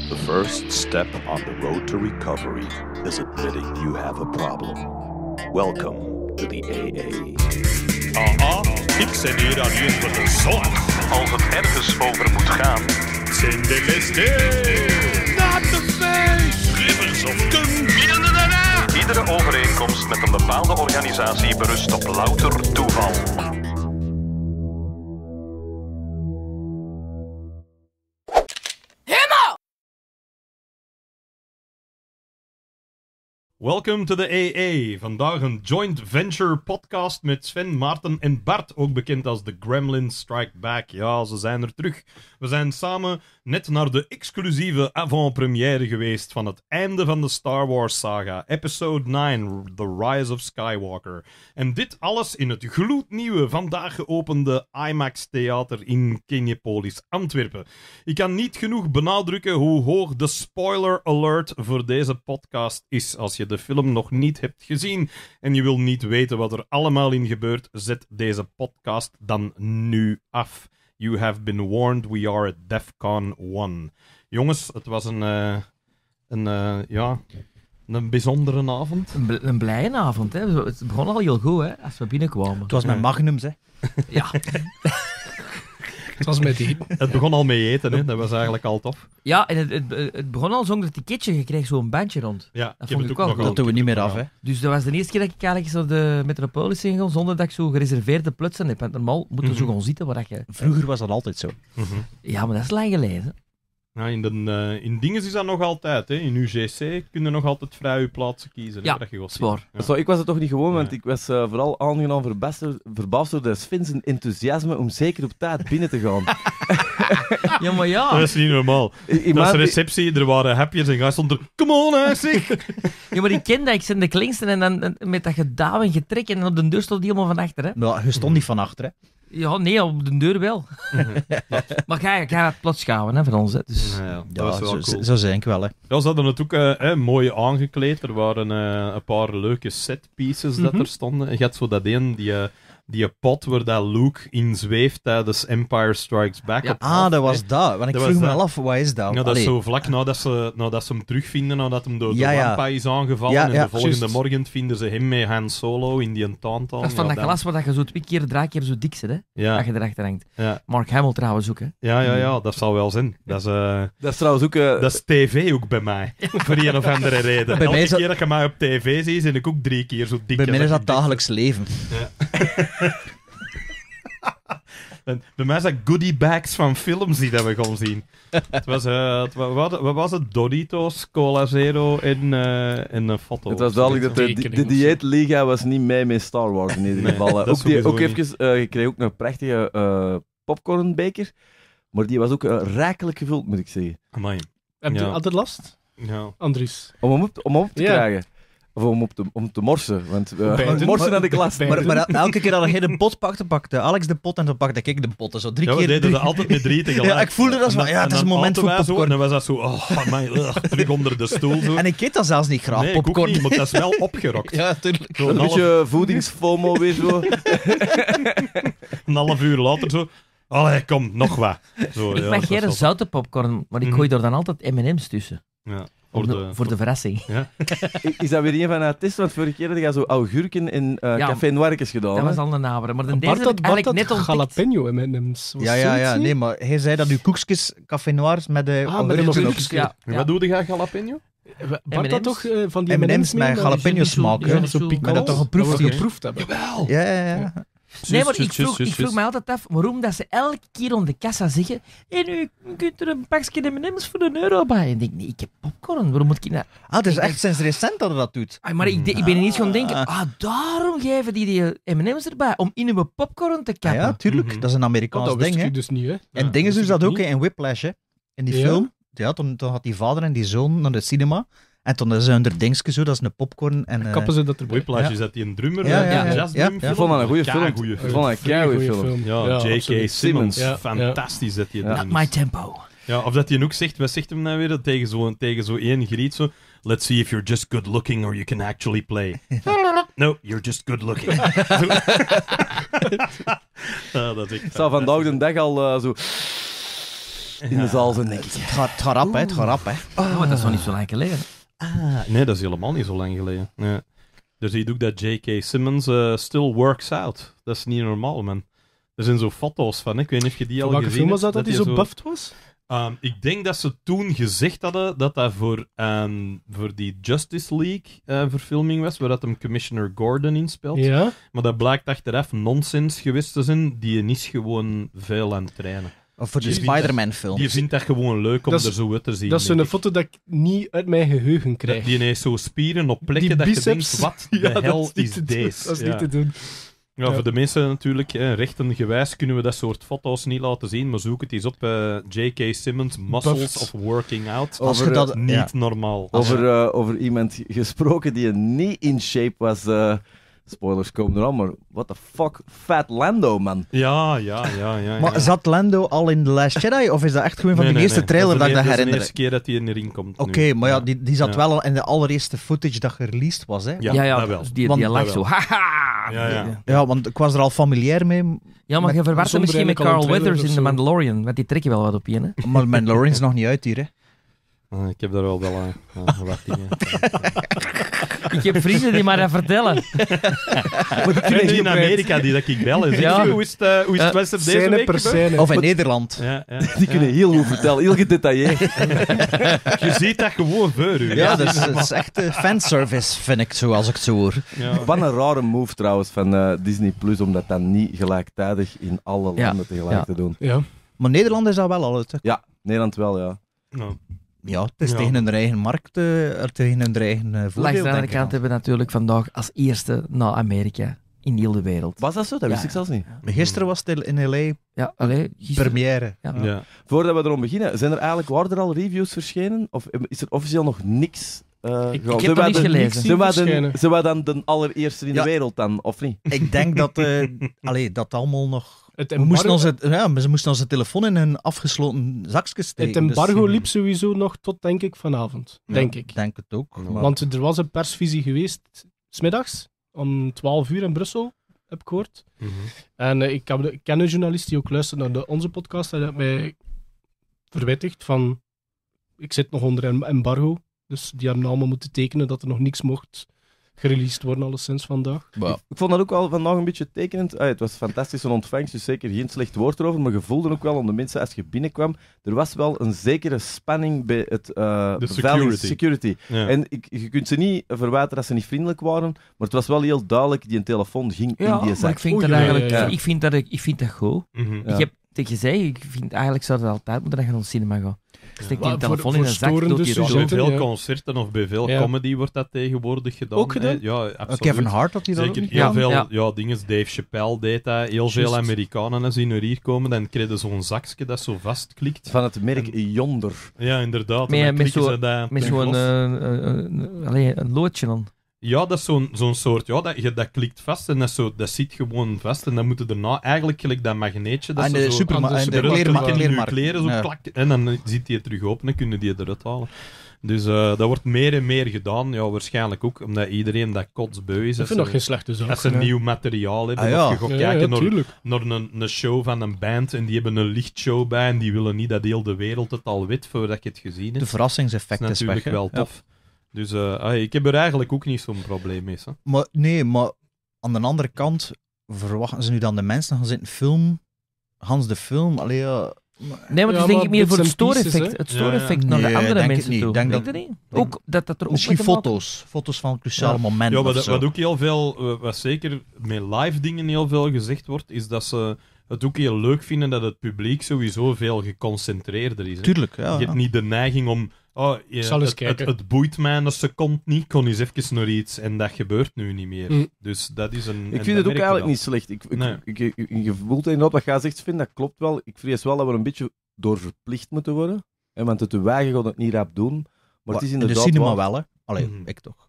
The first step on the road to recovery is admitting you have a problem. Welcome to the AA. Ik ben hier alleen voor de zorg. Als het ergens over moet gaan, Zijn de listen. Not the face. Rivers of Kung. iedere overeenkomst met een bepaalde organisatie berust op louter toeval. Welcome to the AA. Vandaag een joint venture podcast met Sven, Maarten en Bart, ook bekend als The Gremlins Strike Back. Ja, ze zijn er terug. We zijn samen net naar de exclusieve avant-première geweest van het einde van de Star Wars saga, episode 9, The Rise of Skywalker. En dit alles in het gloednieuwe, vandaag geopende IMAX Theater in Kenjepolis, Antwerpen. Ik kan niet genoeg benadrukken hoe hoog de spoiler alert voor deze podcast is. Als je de film nog niet hebt gezien en je wil niet weten wat er allemaal in gebeurt, zet deze podcast dan nu af. You have been warned, we are at DEFCON 1. Jongens, het was een bijzondere avond. Een blije avond, hè. Het begon al heel goed, hè, als we binnenkwamen. Het was met magnums, hè. Ja. Het was met die. Het begon al mee eten, hè. Dat was eigenlijk al tof. Ja, en het begon al zonder ticketje. Je kreeg zo'n bandje rond. Ja, Dat ik heb vond het ik ook wel nog Dat doen we niet meer af, ja. hè. Dus dat was de eerste keer dat ik eigenlijk zo de Metropolis ingegaan zonder dat ik zo gereserveerde plutsen heb. Want normaal moeten we zo gaan zitten waar dat je... Vroeger was dat altijd zo. Ja, maar dat is lang geleden. Ja, in dingen is dat nog altijd. Hè. In UGC kun je nog altijd vrij je plaatsen kiezen. hè, Ja, dat je gaat zwaar. zitten. Ja. Zo, ik was het toch niet gewoon, want Nee. ik was vooral aangenaam verbaasd door de Sven zijn enthousiasme om zeker op tijd binnen te gaan. Ja, maar ja. Dat is niet normaal. Dat is de receptie, er waren hapjes en hij stond er... Come on, hè, zeg! Ja, maar ik ken dat. Ik ben de kleinste en dan met dat gedouw en getrek en op de deur stond die helemaal van achter, hè. Nou, je stond niet van achter, hè. Ja, nee, op de deur wel. Maar ga het plots schouwen, hè, van ons, hè. Dus... Ja, dat was wel cool. Zo zijn ik wel, hè. Ja, ze hadden het ook mooi aangekleed. Er waren een paar leuke setpieces dat er stonden. Je had zo dat een, die pot waar dat Luke in zweeft tijdens Empire Strikes Back. Ja. op Ah, dat was dat. Want ik Dat vroeg was me dat. al af, wat is dat? Ja, dat is Allee. zo vlak nadat ze hem terugvinden, nadat hem door de Ja, ja. Wampa is aangevallen. Ja, en ja. de volgende Juist. morgen vinden ze hem met Han Solo in die tauntaun. Dat is van Ja, dat glas waar dat je zo 2 keer, 3 keer zo dik zit, hè. Ja, Dat je erachter hangt. ja, Mark Hamill trouwens ook, hè. ja, dat zal wel zijn. Dat Dat is trouwens ook... is tv ook bij mij. Voor een of andere reden. Bij mij Elke is dat- keer dat je mij op tv ziet, ben ik ook 3 keer zo dik. Bij mij als is dat ik dik- dagelijks leven. En bij mij is dat goodiebags van films die dat we gaan zien. Het was, wat was het? Doritos, Cola Zero en een foto. Het was duidelijk dat de Tekening. dieetliga was niet mee met Star Wars in ieder Nee, geval. dat is Ook, sowieso ook niet. even, je kreeg ook een prachtige popcornbeker, maar die was ook rijkelijk gevuld, moet ik zeggen. Amai. Heb je Ja. altijd last, Ja. Andries? Om hem op te Ja. krijgen. Of om te morsen, want Beiden. morsen had ik last. Beiden. Maar elke keer dat jij de pot pakte, pakte Alex de pot en dan pakte ik de pot. Zo 3 Ja, we keer. deden dat altijd met 3 tegelijk. Ja, ik voelde dat zo van, ja, het is een moment voor popcorn. En dan was dat zo, amai, terug onder de stoel. Zo. En ik eet dat zelfs niet graag, Nee, ik ook popcorn. niet, maar dat is wel opgerokt. Ja, tuurlijk. Zo Een beetje voedingsfomo weer zo. een half uur later zo... Allee, kom, nog wat. Zo, Ik ja, mag dat geen was wel- zoute popcorn, maar ik Mhm. gooi er dan altijd M&M's tussen. Ja, Voor de verrassing. Ja. Is dat weer een van de tests? Want vorige keer had je zo augurken in Ja. Café Noirkes gedaan. Dat hè? was al een naber. Maar de deze Bart heb ik had eigenlijk net ontdekt. jalapeno M&M's. Was Ja, zoiets niet? nee, maar hij zei dat uw koekjes café noirs met de met de augurken augurken. op. Ja, ja. Wat doe je, jalapeno? Bart had M&M's? toch van die M&M's met mee, jalapeno die smaak, die hè. zijn zo zo- pikant. Maar dat toch geproefd Dat we hier? geproefd hebben. Jawel. Ja. Nee, maar ik vroeg me altijd af waarom dat ze elke keer om de kassa zeggen en u kunt er een pakje M&M's voor €1 bij. En ik denk, nee, ik heb popcorn. Waarom moet ik nou... Ah, het is echt sinds recent dat hij dat doet. Maar ik ben ineens gaan denken, daarom geven die M&M's erbij, om in uw popcorn te Ah, kappen. ja, tuurlijk. Mhm. Dat is een Oh, Amerikaans dat wist ding, hè. ik dus niet, hè. En dingen dat dus dat wist ook ik hè, in Whiplash, hè. In die Ja? film. Ja, toen had die vader en die zoon naar de cinema. En toen is er dingetje zo, dat is een popcorn. En, Kappen ze dat erbij. Whiplash, Ja. is dat die een drummer? Ja, een ja. jazzdrum? Ja. Ik vond dat een goede film. Goeie Ik vond dat een keigoeie film. Ja, J.K. absoluut. Simmons. Ja, Fantastisch dat hij Ja. dat Not doet. my tempo. Ja, of dat hij ook zegt, wat zegt hem nou weer? Tegen zo één griet zo. Let's see if you're just good looking or you can actually play. No, you're just good looking. Dat is echt Ik zou vandaag de dag al zo... in de zaal zijn, denk ik. Het gaat rap, hè. Het gaat rap, hè. Oh, maar dat is nog niet zo lang geleden. Nee, dat is helemaal niet zo lang geleden. Nee. Dus je ziet ook dat J.K. Simmons still works out. Dat is niet normaal, man. Er zijn zo foto's van, ik weet niet of je die al Welke gezien film was hebt. dat hij zo buffed was? Ik denk dat ze toen gezegd hadden dat dat voor die Justice League verfilming was, waar dat hem Commissioner Gordon inspeelt. Ja. Maar dat blijkt achteraf nonsens geweest te zijn. Die is gewoon veel aan het trainen. Of voor de Die vindt Spider-Man-film. Die vindt dat gewoon leuk om Dat is- er zo uit te zien. Dat is denk zo'n ik. foto dat ik niet uit mijn geheugen krijg. Die heeft zo spieren op plekken Die dat biceps. je denkt, wat Ja, de dat hel niet is te doen. deze? Dat is Ja. niet te doen. Ja, Ja. voor de mensen natuurlijk, rechtengewijs kunnen we dat soort foto's niet laten zien, maar zoek het eens op. J.K. Simmons, Muscles Buffed. of Working Out. Als je Over, dat... Niet ja. normaal. Over iemand gesproken die niet in shape was. Spoilers komen er al, maar what the fuck? Fat Lando, man. Ja. Maar zat Lando al in The Last Jedi? Of is dat echt gewoon van de eerste trailer dat ik dat Dat is de herinner? eerste keer dat hij in de ring komt. Oké, nu. maar ja, die zat Ja. wel al in de allereerste footage dat gereleased was, hè? Ja, dat wel. dus die Want- lag dat zo. wel. Haha! Ja. Ja, want ik was er al familiair mee, Ja, maar je verwart hem zonder misschien met eigenlijk al een Carl trailer Weathers of in The zo. Mandalorian, want die trekken wel wat op je, hè? maar Mandalorian is nog niet uit hier, hè? Ik heb daar wel wat dingen. Ik heb vrienden die maar dat vertellen. Mensen in Amerika die dat ik bel. Ja. Hoe is het Wester deze Scène week? per gebeurd? scène. Of in Nederland. Ja. Die kunnen heel goed vertellen, heel gedetailleerd. Je ziet dat gewoon voor u. Ja, dat is echt fanservice, vind ik zo, als ik het zo hoor. Ja. Wat een rare move trouwens van Disney Plus om dat dan niet gelijktijdig in alle Ja. landen tegelijk Ja. te doen. Ja. Maar Nederland is dat wel al uit, hè? Ja, Nederland wel, ja. Nou, Ja, het is Ja. tegen hun eigen markt, tegen hun eigen Langs voordeel, de andere denk ik kant hebben we natuurlijk vandaag als eerste naar Amerika in heel de wereld. Was dat zo? Dat wist Ja. ik zelfs niet. al. Gisteren was het in L.A. Ja, allee, gisteren. première. Ja. ja. Voordat we erom beginnen, waren er al reviews verschenen? Of is er officieel nog niks? Ik heb zijn dat wij niet de- gelezen. Zijn wij dan de allereerste in de Ja. wereld dan, of niet? Ik denk dat dat allemaal nog... Het We moesten embargo, ze moesten onze telefoon in hun afgesloten zakjes steken. het embargo dus, liep sowieso nog tot, denk ik, vanavond. Denk ik. denk het ook. Maar- Want er was een persvisie geweest, 's middags, om 12 uur in Brussel, heb ik gehoord. Mhm. En ik ken een journalist die ook luistert naar onze podcast en heeft mij verwittigd van, ik zit nog onder een embargo, dus die hebben allemaal moeten tekenen dat er nog niks mocht gereleased worden, alleszins vandaag. Ik vond dat ook wel vandaag een beetje tekenend. Het was fantastisch een ontvangst, dus zeker geen slecht woord erover, maar je voelde ook wel om de mensen als je binnenkwam, er was wel een zekere spanning bij het beveiliging, security. Ja. En je kunt ze niet verwijten dat ze niet vriendelijk waren, maar het was wel heel duidelijk, die telefoon ging Ja, in die maar zak. ik vind Oei, dat ja, eigenlijk... ja, ja. Ik vind dat goed. Mhm. Ja. Ik heb tegen gezegd, ik vind eigenlijk zou dat altijd moeten dat je naar het cinema gaat. Steek die Maar telefoon voor in een zak, storende doet die suggesties. rond. Bij veel Ja. concerten of bij veel Ja. comedy wordt dat tegenwoordig gedaan. Ook gedaan? Hè? Ja, absoluut. Kevin Hart had hij dat ook Zeker niet? heel Ja, veel ja. dingen. Dave Chappelle deed dat. Heel veel Juist. Amerikanen als die naar hier komen, dan kregen ze zo'n zakje dat zo vastklikt. Van het merk Yonder. Ja, inderdaad. Met- En dan met klikken zo- ze dat Met terug zo'n los. een loodje dan. Ja, dat is zo'n soort... Ja, dat klikt vast en dat zit gewoon vast. En dan moeten daarna eigenlijk gelijk dat magneetje... Dat En ze de zo supermarkt, aan de en de supermarkt kleermarkt. in je kleren, zo Ja. klak. En dan zit die terug open en kunnen die eruit halen. Dus dat wordt meer en meer gedaan. Ja, waarschijnlijk ook omdat iedereen dat kotsbeu is. Ik Als vind dat ze- geen slechte zaak. als ze nee. nieuw materiaal hebben. Ah, ja. Of je gaat Ja, kijken ja, naar, tuurlijk. naar een show van een band en die hebben een lichtshow bij en die willen niet dat heel de wereld het al weet voordat je het gezien De hebt. verrassingseffect Dat is is weg. natuurlijk hè. wel tof. Dus ik heb er eigenlijk ook niet zo'n probleem mee. Hè. Maar nee, maar aan de andere kant verwachten ze nu dan de mensen gaan zitten filmen, Hans de film, allee ja... Nee, maar Ja, het is denk maar ik meer voor het bits and pieces, stooreffect. hè? Het stooreffect Ja, naar ja. de Nee, andere denk mensen ik niet. toe. Denk Denk dat- je niet? Ook dat er ook Misschien met te maken- foto's van cruciale Ja. momenten Ja, of zo. wat ook heel veel, wat zeker met live dingen heel veel gezegd wordt, is dat ze het ook heel leuk vinden dat het publiek sowieso veel geconcentreerder is. Hè. Tuurlijk, ja. Je hebt niet de neiging om... Oh, zal eens het kijken. boeit mij een seconde niet, kon eens even naar iets en dat gebeurt nu niet meer. Mm. Dus dat is een... Ik vind het ook eigenlijk niet slecht. Nee. Je voelt inderdaad wat jij zegt, Sven, dat klopt wel. Ik vrees wel dat we een beetje door verplicht moeten worden. Want het te weigeren gaat het niet rap doen. Maar het is in de inderdaad cinema wel... wel, hè. Allee, Mhm. ik toch.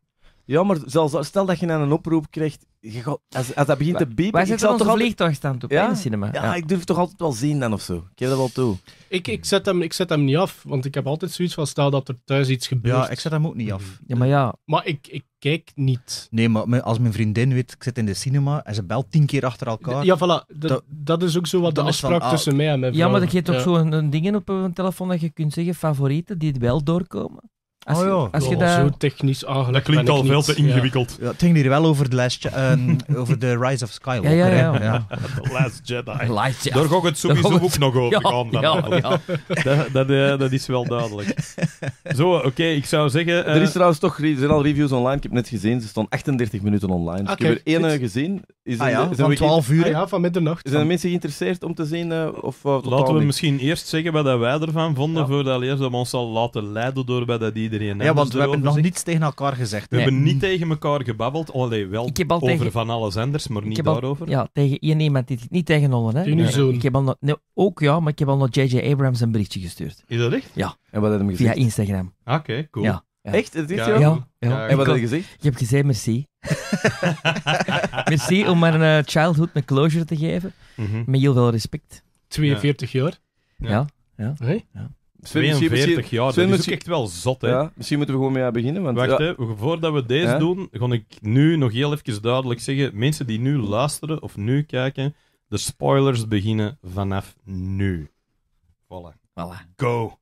Ja, maar stel dat je een oproep krijgt, als dat begint te piepen... Wij zitten onze vliegtuigstand op in de cinema. Ja, ik durf toch altijd wel zien dan of zo. Ik geef dat wel toe. Ik zet hem niet af, want ik heb altijd zoiets van, stel dat er thuis iets gebeurt. Ja, ik zet hem ook niet af. Ja, maar ja... Maar ik kijk niet. Nee, maar als mijn vriendin weet, ik zit in de cinema en ze belt 10 keer achter elkaar. Ja, voilà. Dat is ook zo wat de afspraak tussen mij en mijn vrouw. Ja, maar er geeft ook zo'n dingen op een telefoon dat je kunt zeggen, favorieten, die wel doorkomen. Als je dat... Zo technisch aangelegd. Dat klinkt al veel te ingewikkeld. Ja, het ging hier wel over over de Rise of Skywalker. Ja. The Last Jedi. Last, Daar ga ik het sowieso ook nog over gaan. Ja. Dat is wel duidelijk. Zo, oké, ik zou zeggen... Er is trouwens toch, er zijn al reviews online, ik heb net gezien, ze staan 38 minuten online. Dus ik heb er één gezien. Van 12 uur. Ja, van middernacht. Zijn er mensen geïnteresseerd om te zien? Laten we misschien eerst zeggen wat wij ervan vonden, voordat we ons al laten leiden door wat dat iedereen Ja, want we hebben nog niets tegen elkaar gezegd. We hebben niet tegen elkaar gebabbeld. Allee, wel over van alles anders, maar niet daarover. Ja, tegen iemand, niet tegen Nolan. Hè? Ik heb al maar ik heb al naar J.J. Abrams een berichtje gestuurd. Is dat echt? Ja. En wat heb je gezegd? Via Instagram. Oké, cool. Ja. Echt? Is dit Ja. En wat heb je gezegd? Ik heb gezegd merci. Merci om mijn childhood een closure te geven. Met heel veel respect. 42 jaar. Ja. Hey? Ja. 42 jaar, dat is ook echt wel zot, hè. Ja, misschien moeten we gewoon mee beginnen. Want, Wacht, hè, voordat we deze doen, ga ik nu nog heel even duidelijk zeggen, mensen die nu luisteren of nu kijken, de spoilers beginnen vanaf nu. Voilà. Go!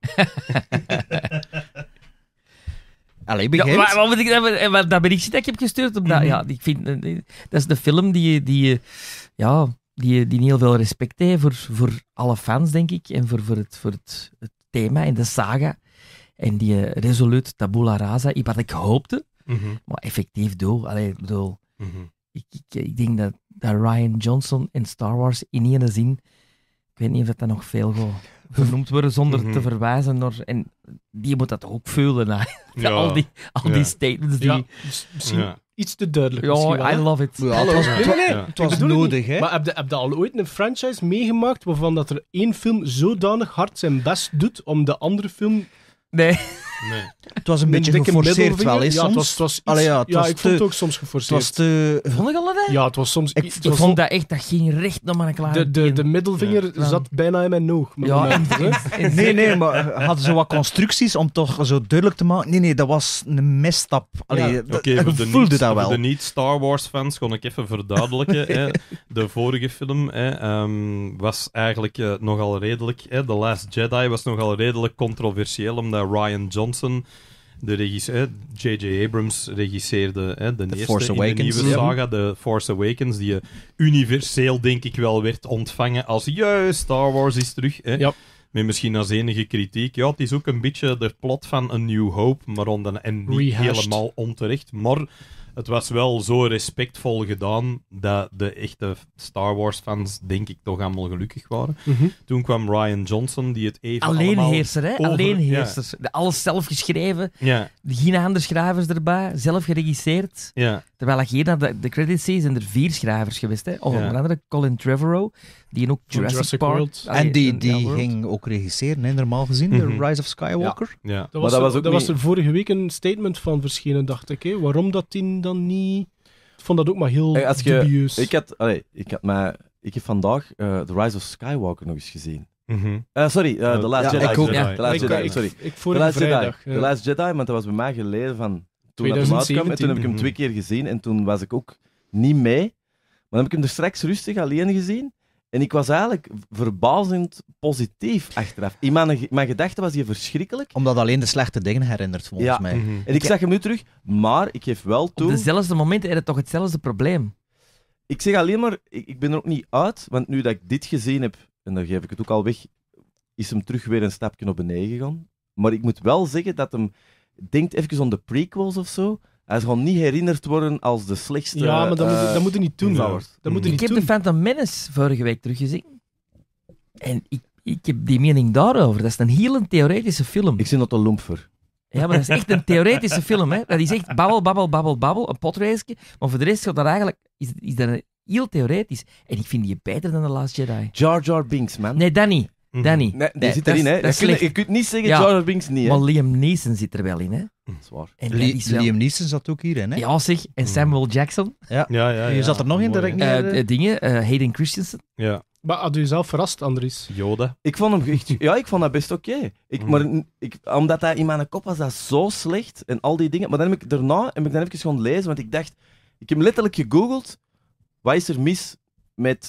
Allee, begint. Ja, wat moet ik dat berichtje dat ik heb gestuurd, omdat, ik vind, dat is de film die niet heel veel respect heeft voor alle fans, denk ik, en voor het thema en de saga. En die Resolute Tabula Rasa, wat ik hoopte, maar effectief ik denk dat Rian Johnson in Star Wars in één zin, ik weet niet of dat nog veel gaat vernoemd worden zonder te verwijzen naar... En die moet dat toch ook voelen, al die statements die... Ja, misschien iets te duidelijk. Ja, I love it. Ja, het was nodig, hè. Maar heb je al ooit een franchise meegemaakt waarvan dat er één film zodanig hard zijn best doet om de andere film... Nee. Het was een beetje geforceerd wel, hè, soms. Het was iets... ik vond het ook soms geforceerd. Vond ik al dat? Ja, het was soms... Ik vond dat echt, dat ging recht naar mijn klaar. De middelvinger zat bijna in mijn oog. Nee, maar hadden ze wat constructies om toch zo duidelijk te maken... Nee, dat was een misstap. Voelde dat wel. Voor de niet-Star Wars-fans kon ik even verduidelijken. Hè. De vorige film was eigenlijk nogal redelijk... The Last Jedi was nogal redelijk controversieel, omdat Rian Johnson, de regisseur, J.J. Abrams regisseerde de eerste Force Awakens, in de nieuwe saga, The Force Awakens, die universeel, denk ik wel, werd ontvangen als Star Wars is terug. Met misschien als enige kritiek. Ja, het is ook een beetje de plot van A New Hope, en niet helemaal onterecht, maar... Het was wel zo respectvol gedaan dat de echte Star Wars-fans, denk ik, toch allemaal gelukkig waren. Toen kwam Rian Johnson, die het even alleenheerser, hè? Alleenheerser. Ja. Alles zelf geschreven. Ja. Geen andere schrijvers erbij. Zelf geregisseerd. Ja. Terwijl ik hier naar de credits zie, zijn er 4 schrijvers geweest. Hè? Onder andere Colin Trevorrow, die ook Jurassic Park... World. En die ging ook regisseren, hè, normaal gezien, de Rise of Skywalker. Ja. Dat was er vorige week een statement van verschenen, dacht ik. Hè? Waarom dat die dan niet... Ik vond dat ook maar heel dubieus. Ik heb vandaag The Rise of Skywalker nog eens gezien. Sorry, The Last Jedi. The Last Jedi, want dat was bij mij geleden van... Toen dat 2017. kwam, en toen heb ik hem 2 keer gezien en toen was ik ook niet mee. Maar dan heb ik hem er straks rustig alleen gezien. En ik was eigenlijk verbazend positief achteraf. In mijn gedachten was hij verschrikkelijk. Omdat alleen de slechte dingen herinnert, volgens mij. En ik zag hem nu terug, maar ik geef wel toe... Op dezelfde momenten is het toch hetzelfde probleem? Ik zeg alleen maar, ik ben er ook niet uit, want nu dat ik dit gezien heb, en dan geef ik het ook al weg, is hem terug weer een stapje naar beneden gegaan. Maar ik moet wel zeggen dat hem... Denkt even aan de prequels of zo. Hij zal niet herinnerd worden als de slechtste... Ja, maar dat moet je niet doen. Ik heb de Phantom Menace vorige week teruggezien. En ik heb die mening daarover. Dat is een heel theoretische film. Ik zie dat een loemfer. Ja, maar dat is echt een theoretische film. Hè. Dat is echt babbel, een potrace. Maar voor de rest gaat dat eigenlijk... Is dat heel theoretisch. En ik vind die beter dan The Last Jedi. Jar Jar Binks, man. Nee, dat niet. Danny. Nee, die Nee, zit dat erin, is- hè. dat is Je slecht. kunt niet zeggen Ja. Jar Jar Binks niet, hè. Maar Liam Neeson zit er wel in, hè? Dat is waar. En dat is wel... Liam Neeson zat ook hierin, hè? Ja, zeg. En Samuel Jackson. Ja. Je zat er nog in, dat ik niet... Hayden Christensen. Ja. Maar had u jezelf verrast, Andries? Yoda. Ik vond hem echt... Ja, ik vond dat best oké. Maar omdat hij in mijn kop was, dat zo slecht. En al die dingen. Maar dan heb ik daarna dan even gewoon lezen, want ik dacht... Ik heb letterlijk gegoogeld. Wat is er mis met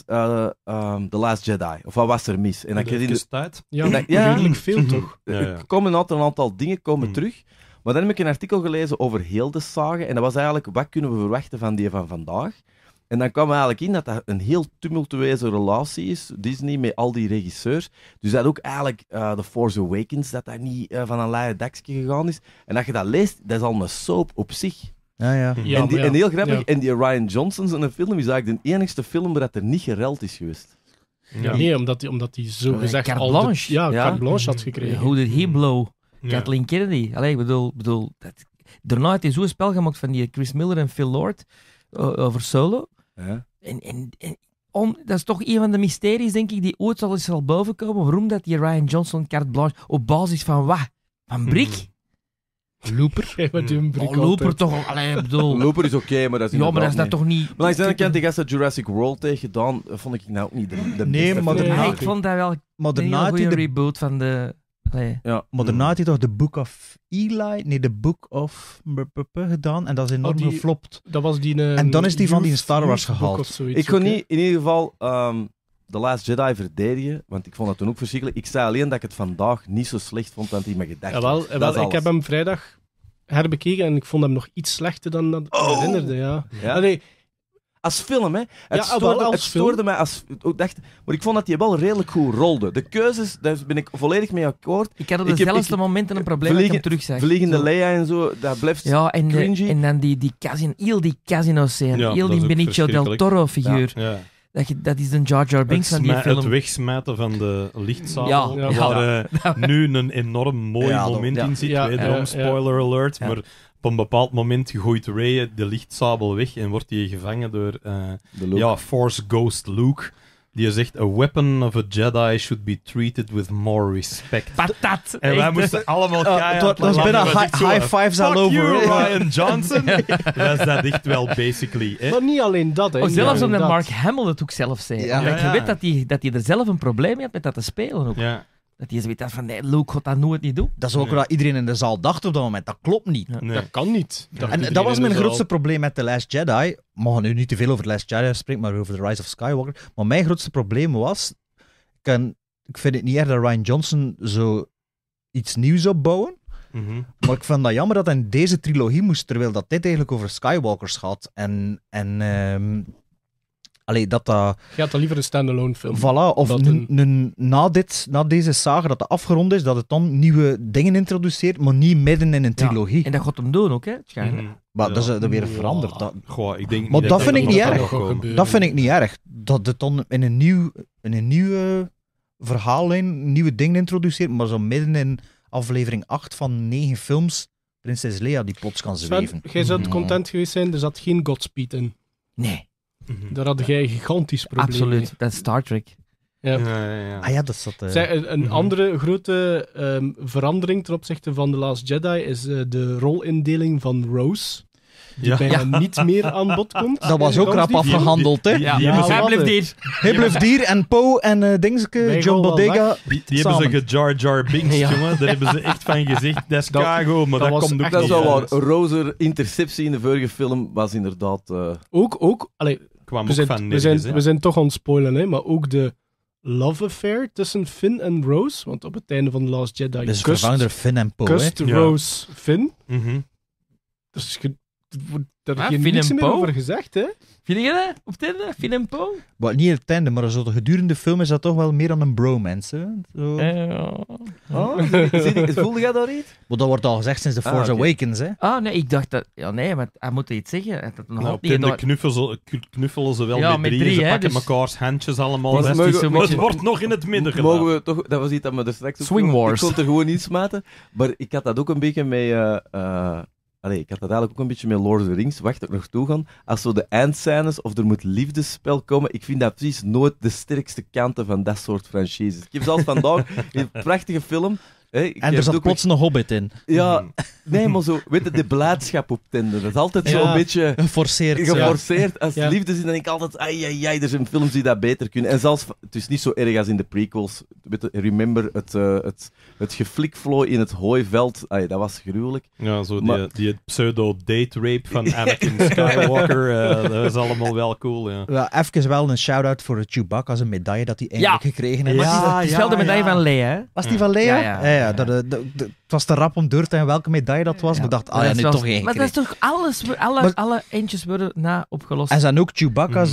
The Last Jedi? Of wat was er mis? En dan kreeg ik tijd. Ja, Ja. redelijk veel toch? Ja. Er komen een aantal dingen terug. Maar dan heb ik een artikel gelezen over heel de saga. En dat was eigenlijk, wat kunnen we verwachten van die van vandaag? En dan kwam eigenlijk in dat een heel tumultueuze relatie is, Disney, met al die regisseurs. Dus dat ook eigenlijk The Force Awakens, dat niet van een laaie dakje gegaan is. En als je dat leest, dat is al een soap op zich. Ja. Ja, en, maar ja. en heel grappig, Ja. en die Rian Johnson zijn film is eigenlijk de enigste film waar dat er niet gereld is geweest. Ja. Nee, omdat hij zo gezegd Carte al Blanche. Ja. carte blanche had gekregen. Hoe did he blow? Ja. Kathleen Kennedy. Allee, ik bedoel daarna heeft hij zo'n spel gemaakt van die Chris Miller en Phil Lord over Solo. Ja. Dat is toch een van de mysteries, denk ik, die ooit zal boven komen. Waarom dat die Rian Johnson carte blanche op basis van wat? Van Brik? Looper. Jij bent een brik Oh, Looper altijd. toch? Allee, ik bedoel... Looper is oké, maar dat is Ja, maar dat is dat inderdaad toch niet... Maar langs de andere kant, die gasten Jurassic World tegen gedaan, vond ik nou ook niet de Nee, beste maar film. daarna- ik vond dat wel Maar een daarna hele had hij goede de... reboot van de... Allee. Maar daarna had hij toch de Book of Eli? Nee, de Book of... gedaan. En dat is enorm die- geflopt. Dat was die... En dan is die van die Youth- Star Wars Youth book gehaald. of zoiets Ik kon ook, hè? niet in ieder geval The Last Jedi verdedigen, want ik vond dat toen ook verschrikkelijk. Ik zei alleen dat ik het vandaag niet zo slecht vond dan hij me gedacht had. Jawel, Dat is ik alles. heb hem vrijdag herbekeken en ik vond hem nog iets slechter dan dat ik me herinnerde. Ja. Ja? Allee, Als film, hè. Het Ja, wel als het stoorde mij als... Ik dacht, maar ik vond dat hij wel redelijk goed rolde. De keuzes, daar ben ik volledig mee akkoord. Ik had op Ik heb- dezelfde momenten een probleem dat ik hem terugzag. Vliegende Zo. Leia en zo, dat blijft Ja, cringy. en dan die casino, heel die casino-scène, Ja, heel dat die is ook Benicio del verschrikkelijk. Toro-figuur. Ja. Dat is een Jar Jar Binks van die Het film. wegsmijten van de lichtzabel, Ja, ja. waar nu een enorm mooi Ja, dat- moment ja. in zit. Ja, Wederom, ja. spoiler alert. Ja. Maar op een bepaald moment gooit Rey de lichtzabel weg en wordt hij gevangen door De look. Force Ghost Luke. Die zegt, a weapon of a Jedi should be treated with more respect. Patat! En wij Echt, moesten allemaal Het was lachen. bijna Dat was echt zo, high fives fuck all over. you, hè. Rian Johnson. Dat is dat echt wel, basically. Hè? maar niet alleen dat, hè. Oh, Niet zelfs alleen omdat dat. Mark Hamill het ook zelf zei. Ja. Omdat Ja, je ja. weet dat hij er zelf een probleem had met dat te spelen ook. Ja. Dat hij zoiets had van, nee, Luke gaat dat nooit niet doen. Dat is ook Nee. wat iedereen in de zaal dacht op dat moment. Dat klopt niet. Ja. Nee. Dat kan niet. dacht En iedereen dat was in mijn de zaal. grootste probleem met The Last Jedi. We mogen nu niet te veel over The Last Jedi spreken, maar over The Rise of Skywalker. Maar mijn grootste probleem was... Ik vind het niet erg dat Rian Johnson zo iets nieuws opbouwen. Mhm. Maar ik vind dat jammer dat hij in deze trilogie moest, terwijl dat dit eigenlijk over Skywalkers gaat. Allee, dat... Je had dan liever een standalone film. Voilà, of Dat na deze saga dat afgerond is, dat het dan nieuwe dingen introduceert, maar niet midden in een trilogie. En dat gaat hem doen ook, hè? Waarschijnlijk. Mhm. Maar dat is Ja. weer veranderd. Dat, Goh, ik denk Maar niet dat vind ik nog niet gaat erg. komen. dat vind ik niet erg. Dat het dan in een nieuwe verhaallijn nieuwe dingen introduceert, maar zo midden in aflevering 8 van 9 films Prinses Leia die plots kan zweven. Sven, jij zou content geweest zijn, er zat geen Godspeed in. Nee, Mhm. Daar had jij een gigantisch probleem absoluut. Dat is Star Trek. mee. Ja. Ja. Ah ja, dat zat... Zij, een Mhm. andere grote verandering ten opzichte van The Last Jedi is de rolindeling van Rose. Die Ja. bijna niet meer aan bod komt. dat was ook rap Die- afgehandeld, hè? die- Ja, hebben ze- hij wat blijft een- hier. Hij blijft hier en Poe en Dingske, Wij John gaan wel Bodega. Die hebben samen. ze gejar Jar Binks, Ja. jongen. Daar hebben ze echt van gezegd, dat is Dat- Cargo, maar dat dat was komt ook echt Dat is niet wel uit. waar. Roser interceptie in de vorige film was inderdaad... Ook allee, Kwam we ook zijn, van we, nergens, zijn, hè. we zijn toch aan het spoilen, hè, maar ook de love affair tussen Finn en Rose. Want op het einde van The Last Jedi Dus vervangen door Finn en Poe, hè? kust Ja. Rose Finn. Mhm. Dus er wordt daar Ah, geen Finn niks en meer Poe? over gezegd, hè? Vind je dat? Op het einde? Finn en Poe? Maar niet het einde, maar zo de gedurende de film is dat toch wel meer dan een bromance, hè? Zo. Voelde jij daar iets? Maar dat wordt al gezegd sinds The Ah, Force oké. Awakens, hè? Ah, nee, ik dacht dat... Ja, nee, maar hij moet iets zeggen. Hij had het nog Nou, op altijd het niet einde knuffelen ze wel Ja, met met drieën. drie, Ze hè, pakken dus- mekaars handjes allemaal. Maar Dat is mogen- niet zo- mogen- het wordt nog in het midden Mogen gedaan. we toch... Dat was iets dat me er straks... Swing Wars. Ik kon het er gewoon niet smaten. Maar ik had dat ook een beetje met ik had dat eigenlijk ook een beetje met Lord of the Rings, wacht dat ik nog toe gaan. Als zo de eindscènes of er moet liefdesspel komen, ik vind dat precies nooit de sterkste kanten van dat soort franchises. Ik heb zelfs vandaag een prachtige film. En er zat plots een hobbit in. Ja, nee, maar zo, weet je, de blijdschap op Tinder. Dat is altijd zo een beetje geforceerd. Als liefde is, dan denk ik altijd, ai, er zijn films die dat beter kunnen. En zelfs, het is niet zo erg als in de prequels. Remember, het geflikvlooi in het hooiveld, dat was gruwelijk. Ja, zo die pseudo-date-rape van Anakin Skywalker, dat is allemaal wel cool, ja. Ja, even wel een shout-out voor Chewbacca als een medaille dat hij eindelijk gekregen heeft. Het is wel de medaille van Leia, hè? Was die van Leia? Ja. Het was te rap om door te zijn welke medaille dat was. Maar ik dacht, nu toch één. Maar dat is toch alles, alle eentjes worden opgelost. En ze hadden ook Chewbacca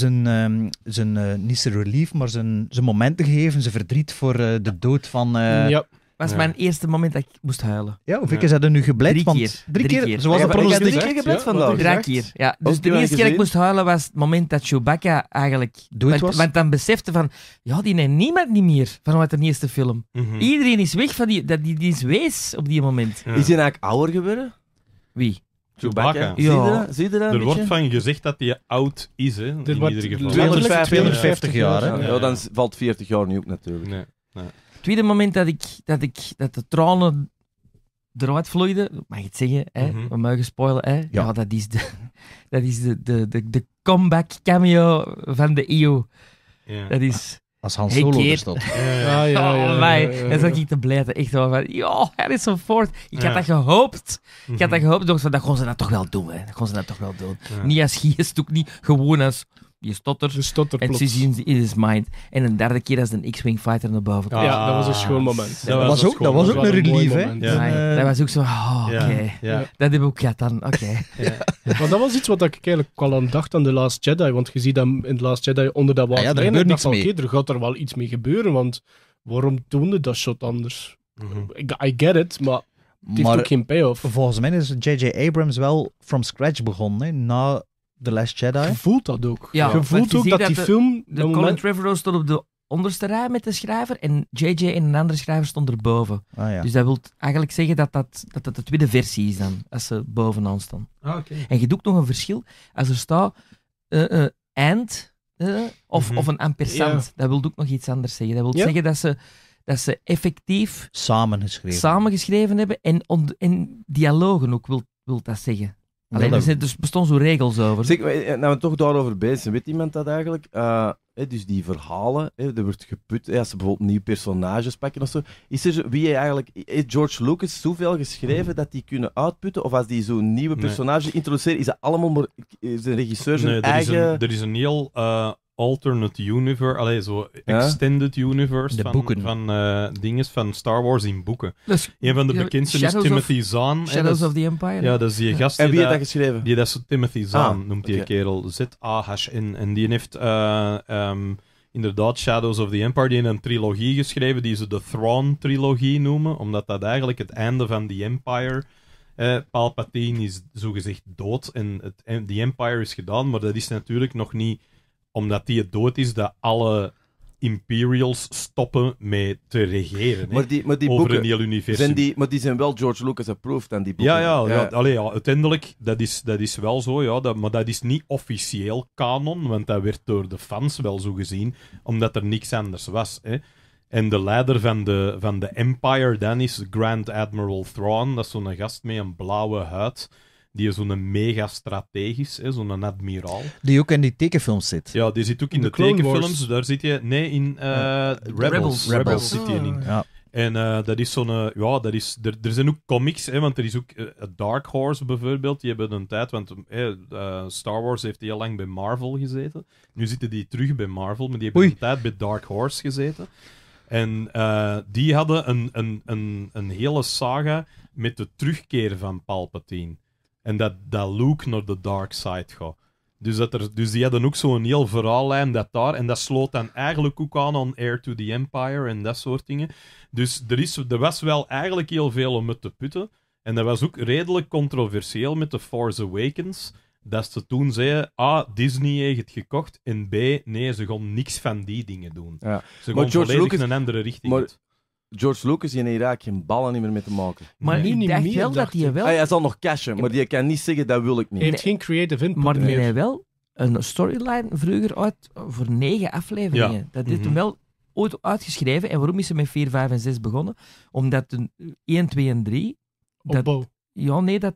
niet zijn relief, maar zijn momenten gegeven, zijn verdriet voor de dood van... Dat was mijn eerste moment dat ik moest huilen. Ja, hoeveel keer zijn er nu gebled? 3 keer. 3 keer? Zoals de pronostiek. 3 keer gebled vandaag. 3 keer. Ja. Dus de eerste keer dat ik moest huilen was het moment dat Chewbacca eigenlijk... dood was. Want dan besefte van... Ja, die neemt niemand niet meer vanuit de eerste film. Iedereen is weg van die is wees op die moment. Ja. Is hij eigenlijk ouder geworden? Wie? Chewbacca. Ja. Zie je dat Er een wordt beetje? van gezegd dat hij oud is, hè, in wordt ieder geval. 250 jaar, hè? Ja, dan valt 40 jaar nu ook natuurlijk. Nee. Het tweede moment dat de tranen eruit vloeiden, mag ik het zeggen, we mogen spoilen, hè? Ja, dat is de comeback cameo van de EO. Ja. Dat is... Als Hans Solo er stond. Dan zat ik te blijten. Echt wel van, Harrison Ford. Ik had dat gehoopt. Ik had dat gehoopt. Dacht van, dat gaan ze dat toch wel doen. Hè. Ja. Niet als geest, ook niet gewoon als... Je stottert. En plots. ze zien in his mind. En een derde keer als een X-Wing fighter naar boven komt. Ja, dat was een schoon moment. Dat was ook een relief, hè? Ja. Dat was ook zo, oké. Ja. Dat hebben we ook gehad dan, oké. Maar dat was iets wat ik eigenlijk al aan dacht aan The Last Jedi, want je ziet dan in The Last Jedi onder dat water. er gebeurt niks mee. Er gaat er wel iets mee gebeuren, want waarom doen ze dat shot anders? I get it, maar het heeft ook geen payoff. Volgens mij is J.J. Abrams wel from scratch begonnen, hè, na The Last Jedi. Je voelt dat ook. Ja, je voelt ook dat die film... De Colin Trevorrow stond op de onderste rij met de schrijver en J.J. en een andere schrijver stond erboven. Dus dat wil eigenlijk zeggen dat de tweede versie is dan, als ze bovenaan staan. Okay. En je doet nog een verschil. Als er staat and of een ampersand, dat wil ook nog iets anders zeggen. Dat wil zeggen dat ze effectief samen geschreven hebben en dialogen ook wil dat zeggen. Alleen, er bestaan zo regels over. Zeg, nou we toch daarover bezig zijn, weet iemand dat eigenlijk? Dus die verhalen, er wordt geput, als ze bijvoorbeeld nieuwe personages pakken of zo. Heeft George Lucas zoveel geschreven dat die kunnen uitputten? Of als die zo'n nieuwe personage introduceren, is dat allemaal maar zijn regisseur zijn eigen... Er is een heel alternate universe, zo extended universe de boeken van dingen van Star Wars in boeken. Dus, een van de bekendste is Timothy Zahn. Shadows of the Empire. Ja, dat is die gast. En wie heeft dat geschreven? Die dat is Timothy Zahn, noemt die kerel. Z-A-H-N. En die heeft inderdaad Shadows of the Empire, die heeft een trilogie geschreven, die ze de Thrawn-trilogie noemen, omdat dat eigenlijk het einde van The Empire... Palpatine is zogezegd dood en The Empire is gedaan, maar dat is natuurlijk nog niet omdat die dood is, dat alle Imperials stoppen met te regeren. Maar die over boeken, een heel universum. Maar die zijn wel George Lucas approved dan die boeken. Uiteindelijk, dat is wel zo, maar dat is niet officieel kanon, want dat werd door de fans wel zo gezien, omdat er niks anders was. Hè. En de leider van de Empire dan is Grand Admiral Thrawn, dat is zo'n gast met een blauwe huid, die is zo'n mega-strategisch, zo'n admiraal. Die ook in die tekenfilms zit. Ja, die zit ook in de tekenfilms. Daar zit je... Nee, in Rebels zit hij in. Ja. En dat is zo'n... er zijn ook comics, want er is ook Dark Horse bijvoorbeeld. Die hebben een tijd... Want Star Wars heeft heel lang bij Marvel gezeten. Nu zitten die terug bij Marvel, maar die hebben een tijd bij Dark Horse gezeten. En die hadden een hele saga met de terugkeer van Palpatine. En dat Luke naar de dark side gaat. Dus die hadden ook zo'n heel verhaallijn en dat sloot dan eigenlijk ook aan Heir to the Empire en dat soort dingen. Dus er was wel eigenlijk heel veel om het te putten. En dat was ook redelijk controversieel met The Force Awakens. Dat ze toen zeiden, A, Disney heeft het gekocht, en B, nee, ze gaan niks van die dingen doen. Ja. Ze gaan volledig een andere richting uit. George Lucas die heeft eigenlijk geen ballen meer mee te maken. Maar Nu ik niet dacht meer, wel dat dacht hij ik. wel... Hij zal nog cashen, maar die kan niet zeggen dat wil ik niet. Hij heeft geen creative input Maar die meer. heeft wel een storyline vroeger uit voor 9 afleveringen. Ja. Dat heeft hem wel ooit uitgeschreven. En waarom is ze met 4, 5 en 6 begonnen? Omdat de 1, 2 en 3... Opbouw. Ja, nee, dat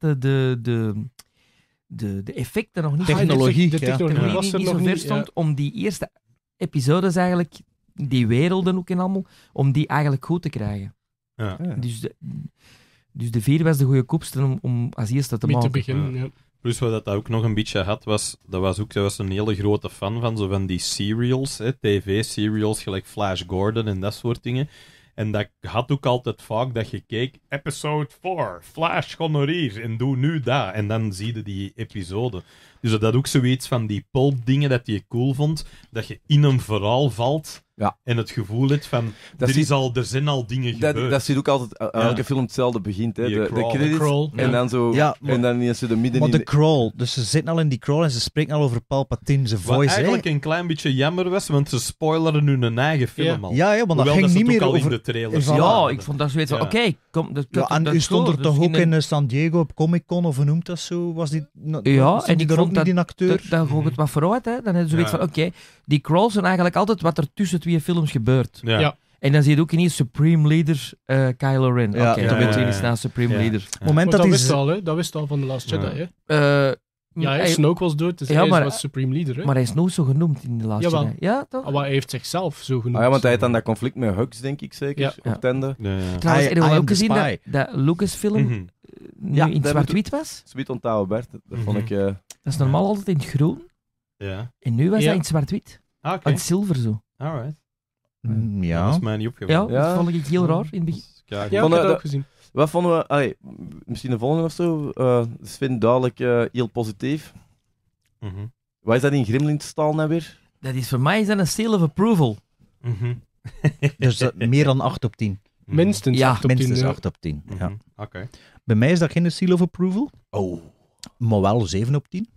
de effecten nog niet... Technologie, De ja. technologie niet, was niet, er niet nog zo ver niet. stond om die eerste episodes eigenlijk, die werelden ook en allemaal, om die eigenlijk goed te krijgen. Ja. Ja. Dus de 4 was de goede koopster om als eerste te Mee te maken. beginnen, ja. Plus wat dat ook nog een beetje had, was een hele grote fan van zo van die serials, tv-serials, gelijk Flash Gordon en dat soort dingen. En dat had ook altijd vaak dat je keek, episode 4, Flash, ga naar hier en doe nu dat. En dan zie je die episode. Dus dat had ook zoiets van die pulp dingen dat je cool vond, dat je in een verhaal valt Ja. en het gevoel hebt van, Dat er zijn al dingen gebeurd. Dat zit ook altijd, elke film hetzelfde begint. Hè. Die De crawl. credits, Crawl, en ja. dan zo, Ja, maar- en dan is ze de midden Maar in de crawl, dus ze zitten al in die crawl en ze spreken al over Palpatine, zijn Wat voice. eigenlijk hè. een klein beetje jammer was, want ze spoileren hun eigen film Ja. al. Ja, ja, maar dat Hoewel ging ze niet het ook meer al in over... de trailer Ja, Ja, ik vond dat zoiets van, Ja. oké, kom, Ja, en u stond er toch ook in San Diego op Comic-Con, of hoe noemt dat zo? Was die, Ja, was en die ik daar ook vond niet, die acteur? Dan gaat het wat vooruit, hè. Dan heb je zoiets Ja. van, oké, die crawls zijn eigenlijk altijd wat er tussen 2 films gebeurt. Ja. Ja. En dan zie je ook ineens Supreme Leader Kylo Ren. Ja, Oké, ja, dan ja, weten we ja. eens naar Supreme Ja. Leader. Het moment Want dat dat hij... wist al, hè? Dat wist al van The Last Jedi, hè? Ja, hij- Snoke was dood, dus Ja, hij maar- was Supreme Leader, hè? Maar hij is nooit zo genoemd in de laatste. Jawel. Jedi. Ja, toch? Ah, maar hij heeft zichzelf zo genoemd. Ah ja, want hij had dan dat conflict met Hux, denk ik zeker, Ja. op Ja. het einde. Ja, ja. Trouwens, I heb je am ook the gezien spy. dat Lucasfilm Mhm. nu Ja, in dat zwart-wit was? Sweet onthouden, Bert. Dat vond ik... Dat is normaal altijd in het groen. Ja. En nu was Ja. hij in het zwart-wit. Ah, oké. In het zilver zo. Alright. Dat Ja. is mij niet Ja, opgevallen. Ja. dat vond ik heel raar in het begin. Kijk, Ja, ik Van, heb dat dat- ook gezien. Wat vonden we... Allee, misschien de volgende of zo. Sven, duidelijk heel positief. Mhm. Wat is dat in Gremlins-taal nou weer? Dat is voor mij is dat een seal of approval. Mhm. Dus meer dan 8 op 10. Minstens Ja, 8 op 10. Minstens ja. 8 op 10. Mhm. Ja. Oké. Bij mij is dat geen seal of approval. Oh. Maar wel 7 op 10.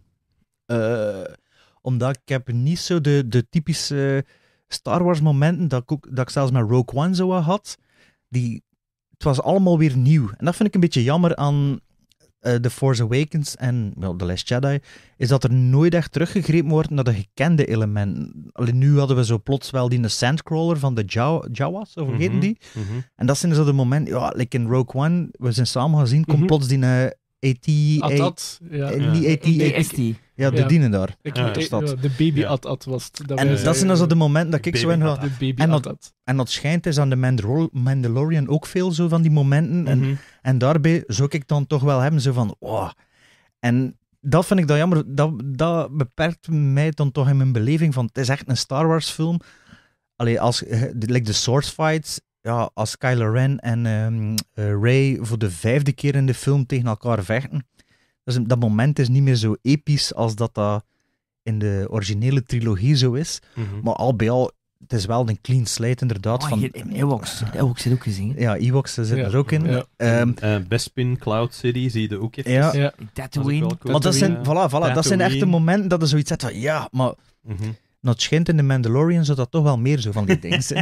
Omdat ik heb niet zo de typische Star Wars momenten dat ik zelfs met Rogue One zo wat had. Het was allemaal weer nieuw. En dat vind ik een beetje jammer aan The Force Awakens en The Last Jedi, is dat er nooit echt teruggegrepen wordt naar de gekende elementen. Alleen nu hadden we zo plots wel die Sandcrawler van de Jawas, of hoe heet die? Mhm. En dat zijn zo de momenten, ja, like in Rogue One, we zijn samen gaan zien, komt Mhm. plots die AT... At-at. Ja. Niet AT, Die ST. ja, de Ja. dienen daar. Ja, De baby Ja. At-at was het. En wij dat zijn dan zo de momenten dat ik Baby zo in ga... At-at. De baby En dat- At-at. En dat schijnt is aan de Mandalorian ook veel zo van die momenten. Mhm. En daarbij zou ik dan toch wel hebben zo van... Oh. En dat vind ik dan jammer. Dat beperkt mij dan toch in mijn beleving van... Het is echt een Star Wars film. Allee, als like de Sword Fights... Ja, als Kylo Ren en Rey voor de 5e keer in de film tegen elkaar vechten. Dat moment is niet meer zo episch als dat in de originele trilogie zo is. Mhm. Maar al bij al, het is wel een clean slate inderdaad. Oh, van, hier in Ewoks. Ewoks zit ook gezien. hè. ja, Ewoks zitten Ja. er ook in. Ja. Bespin, Cloud City, zie je ook even. Ja. Ja. Tatooine. Dat is ook wel Maar dat zijn, Tatooine. voilà, dat zijn echte momenten dat er zoiets zegt van, ja, maar Mhm. nou, het schijnt in de Mandalorian zou dat toch wel meer zo van die dingen zijn.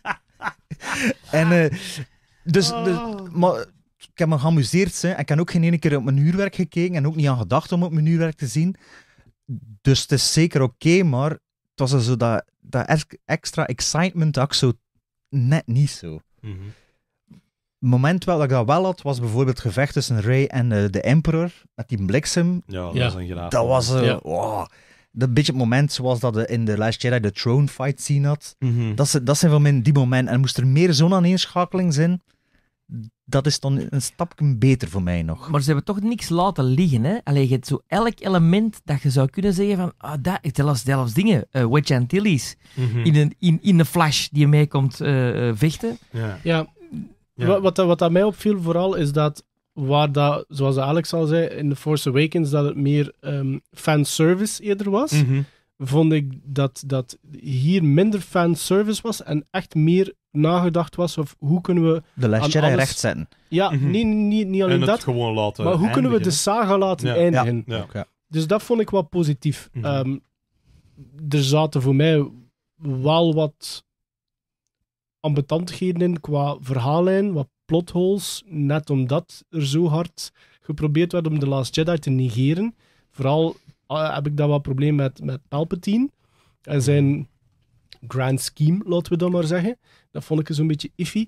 En dus, maar ik heb me geamuseerd, hè, en ik heb ook geen ene keer op mijn uurwerk gekeken en ook niet aan gedacht om op mijn uurwerk te zien. Dus het is zeker oké, maar het was zo dat extra excitement dat ik zo net niet zo. Mhm. Het moment wel dat ik dat wel had, was bijvoorbeeld het gevecht tussen Rey en de Emperor, met die bliksem. Ja, dat Ja. is een graaf. Dat was Ja. wow. Dat beetje het moment zoals dat in de Last Jedi de throne fight scene had. Mhm. Dat zijn van mijn die momenten. En moest er meer zo'n aaneenschakeling zijn, dat is dan een stapje beter voor mij nog. Maar ze hebben toch niks laten liggen, hè? Allee, je hebt zo elk element dat je zou kunnen zeggen van, dat zelfs dingen, Wedge Antilles, Mhm. in een flash die meekomt vechten. Ja. Ja, Ja. wat dat mij opviel vooral is dat, waar dat, zoals Alex al zei, in The Force Awakens, dat het meer fanservice eerder was, Mhm. vond ik dat hier minder fanservice was en echt meer nagedacht was of hoe kunnen we... De Last aan Jedi alles- rechtzetten. Ja, Mhm. niet En alleen het dat, gewoon laten maar hoe kunnen we de eindigen. saga laten Ja. eindigen? Ja. Dus dat vond ik wel positief. Mhm. Er zaten voor mij wel wat ambetantigheden in qua verhaallijn, wat plotholes, net omdat er zo hard geprobeerd werd om The Last Jedi te negeren. Vooral heb ik dat wat probleem met Palpatine en zijn grand scheme, laten we dat maar zeggen. Dat vond ik zo'n beetje iffy.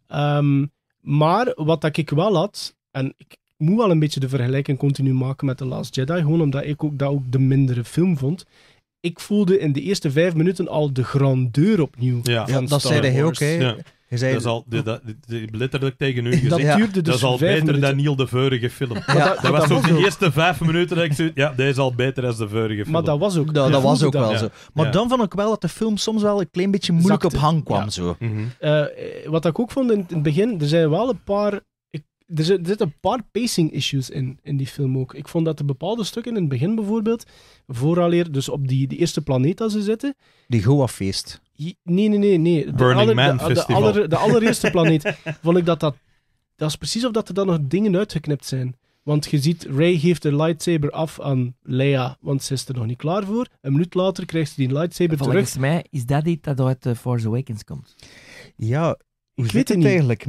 Maar wat dat ik wel had, en ik moet wel een beetje de vergelijking continu maken met The Last Jedi, gewoon omdat ik ook dat ook de mindere film vond. Ik voelde in de eerste 5 minuten al de grandeur opnieuw. Ja, van dat Star zei hij ook, Wars. hè. Ja. Je zei, Dat is al letterlijk tegen u gezegd. Dat Ja. duurde dus dat is al 5 beter minuten. dan heel de vorige film. Ja, Dat was was ook de ook. eerste 5 minuten dat ik zei, ja, deze is al beter dan de vorige film. Maar dat was ook. dat je was voelde ook wel Ja. zo. Maar Ja. dan vond ik wel dat de film soms wel een klein beetje moeilijk Zakte. op hang kwam. Ja. Zo. Mhm. Wat ik ook vond in het begin, er zijn wel een paar... Er zitten een paar pacing issues in die film ook. Ik vond dat er bepaalde stukken in het begin bijvoorbeeld, vooraleer, dus op die eerste planeet dat ze zitten... Die Goa-feest. Nee. Burning Man Festival. De allereerste planeet vond ik dat is precies of dat er dan nog dingen uitgeknipt zijn. Want je ziet, Rey geeft de lightsaber af aan Leia, want ze is er nog niet klaar voor. Een minuut later krijgt ze die lightsaber terug. Volgens mij is dat iets dat uit The Force Awakens komt. Ja, hoe weet zit het het niet. eigenlijk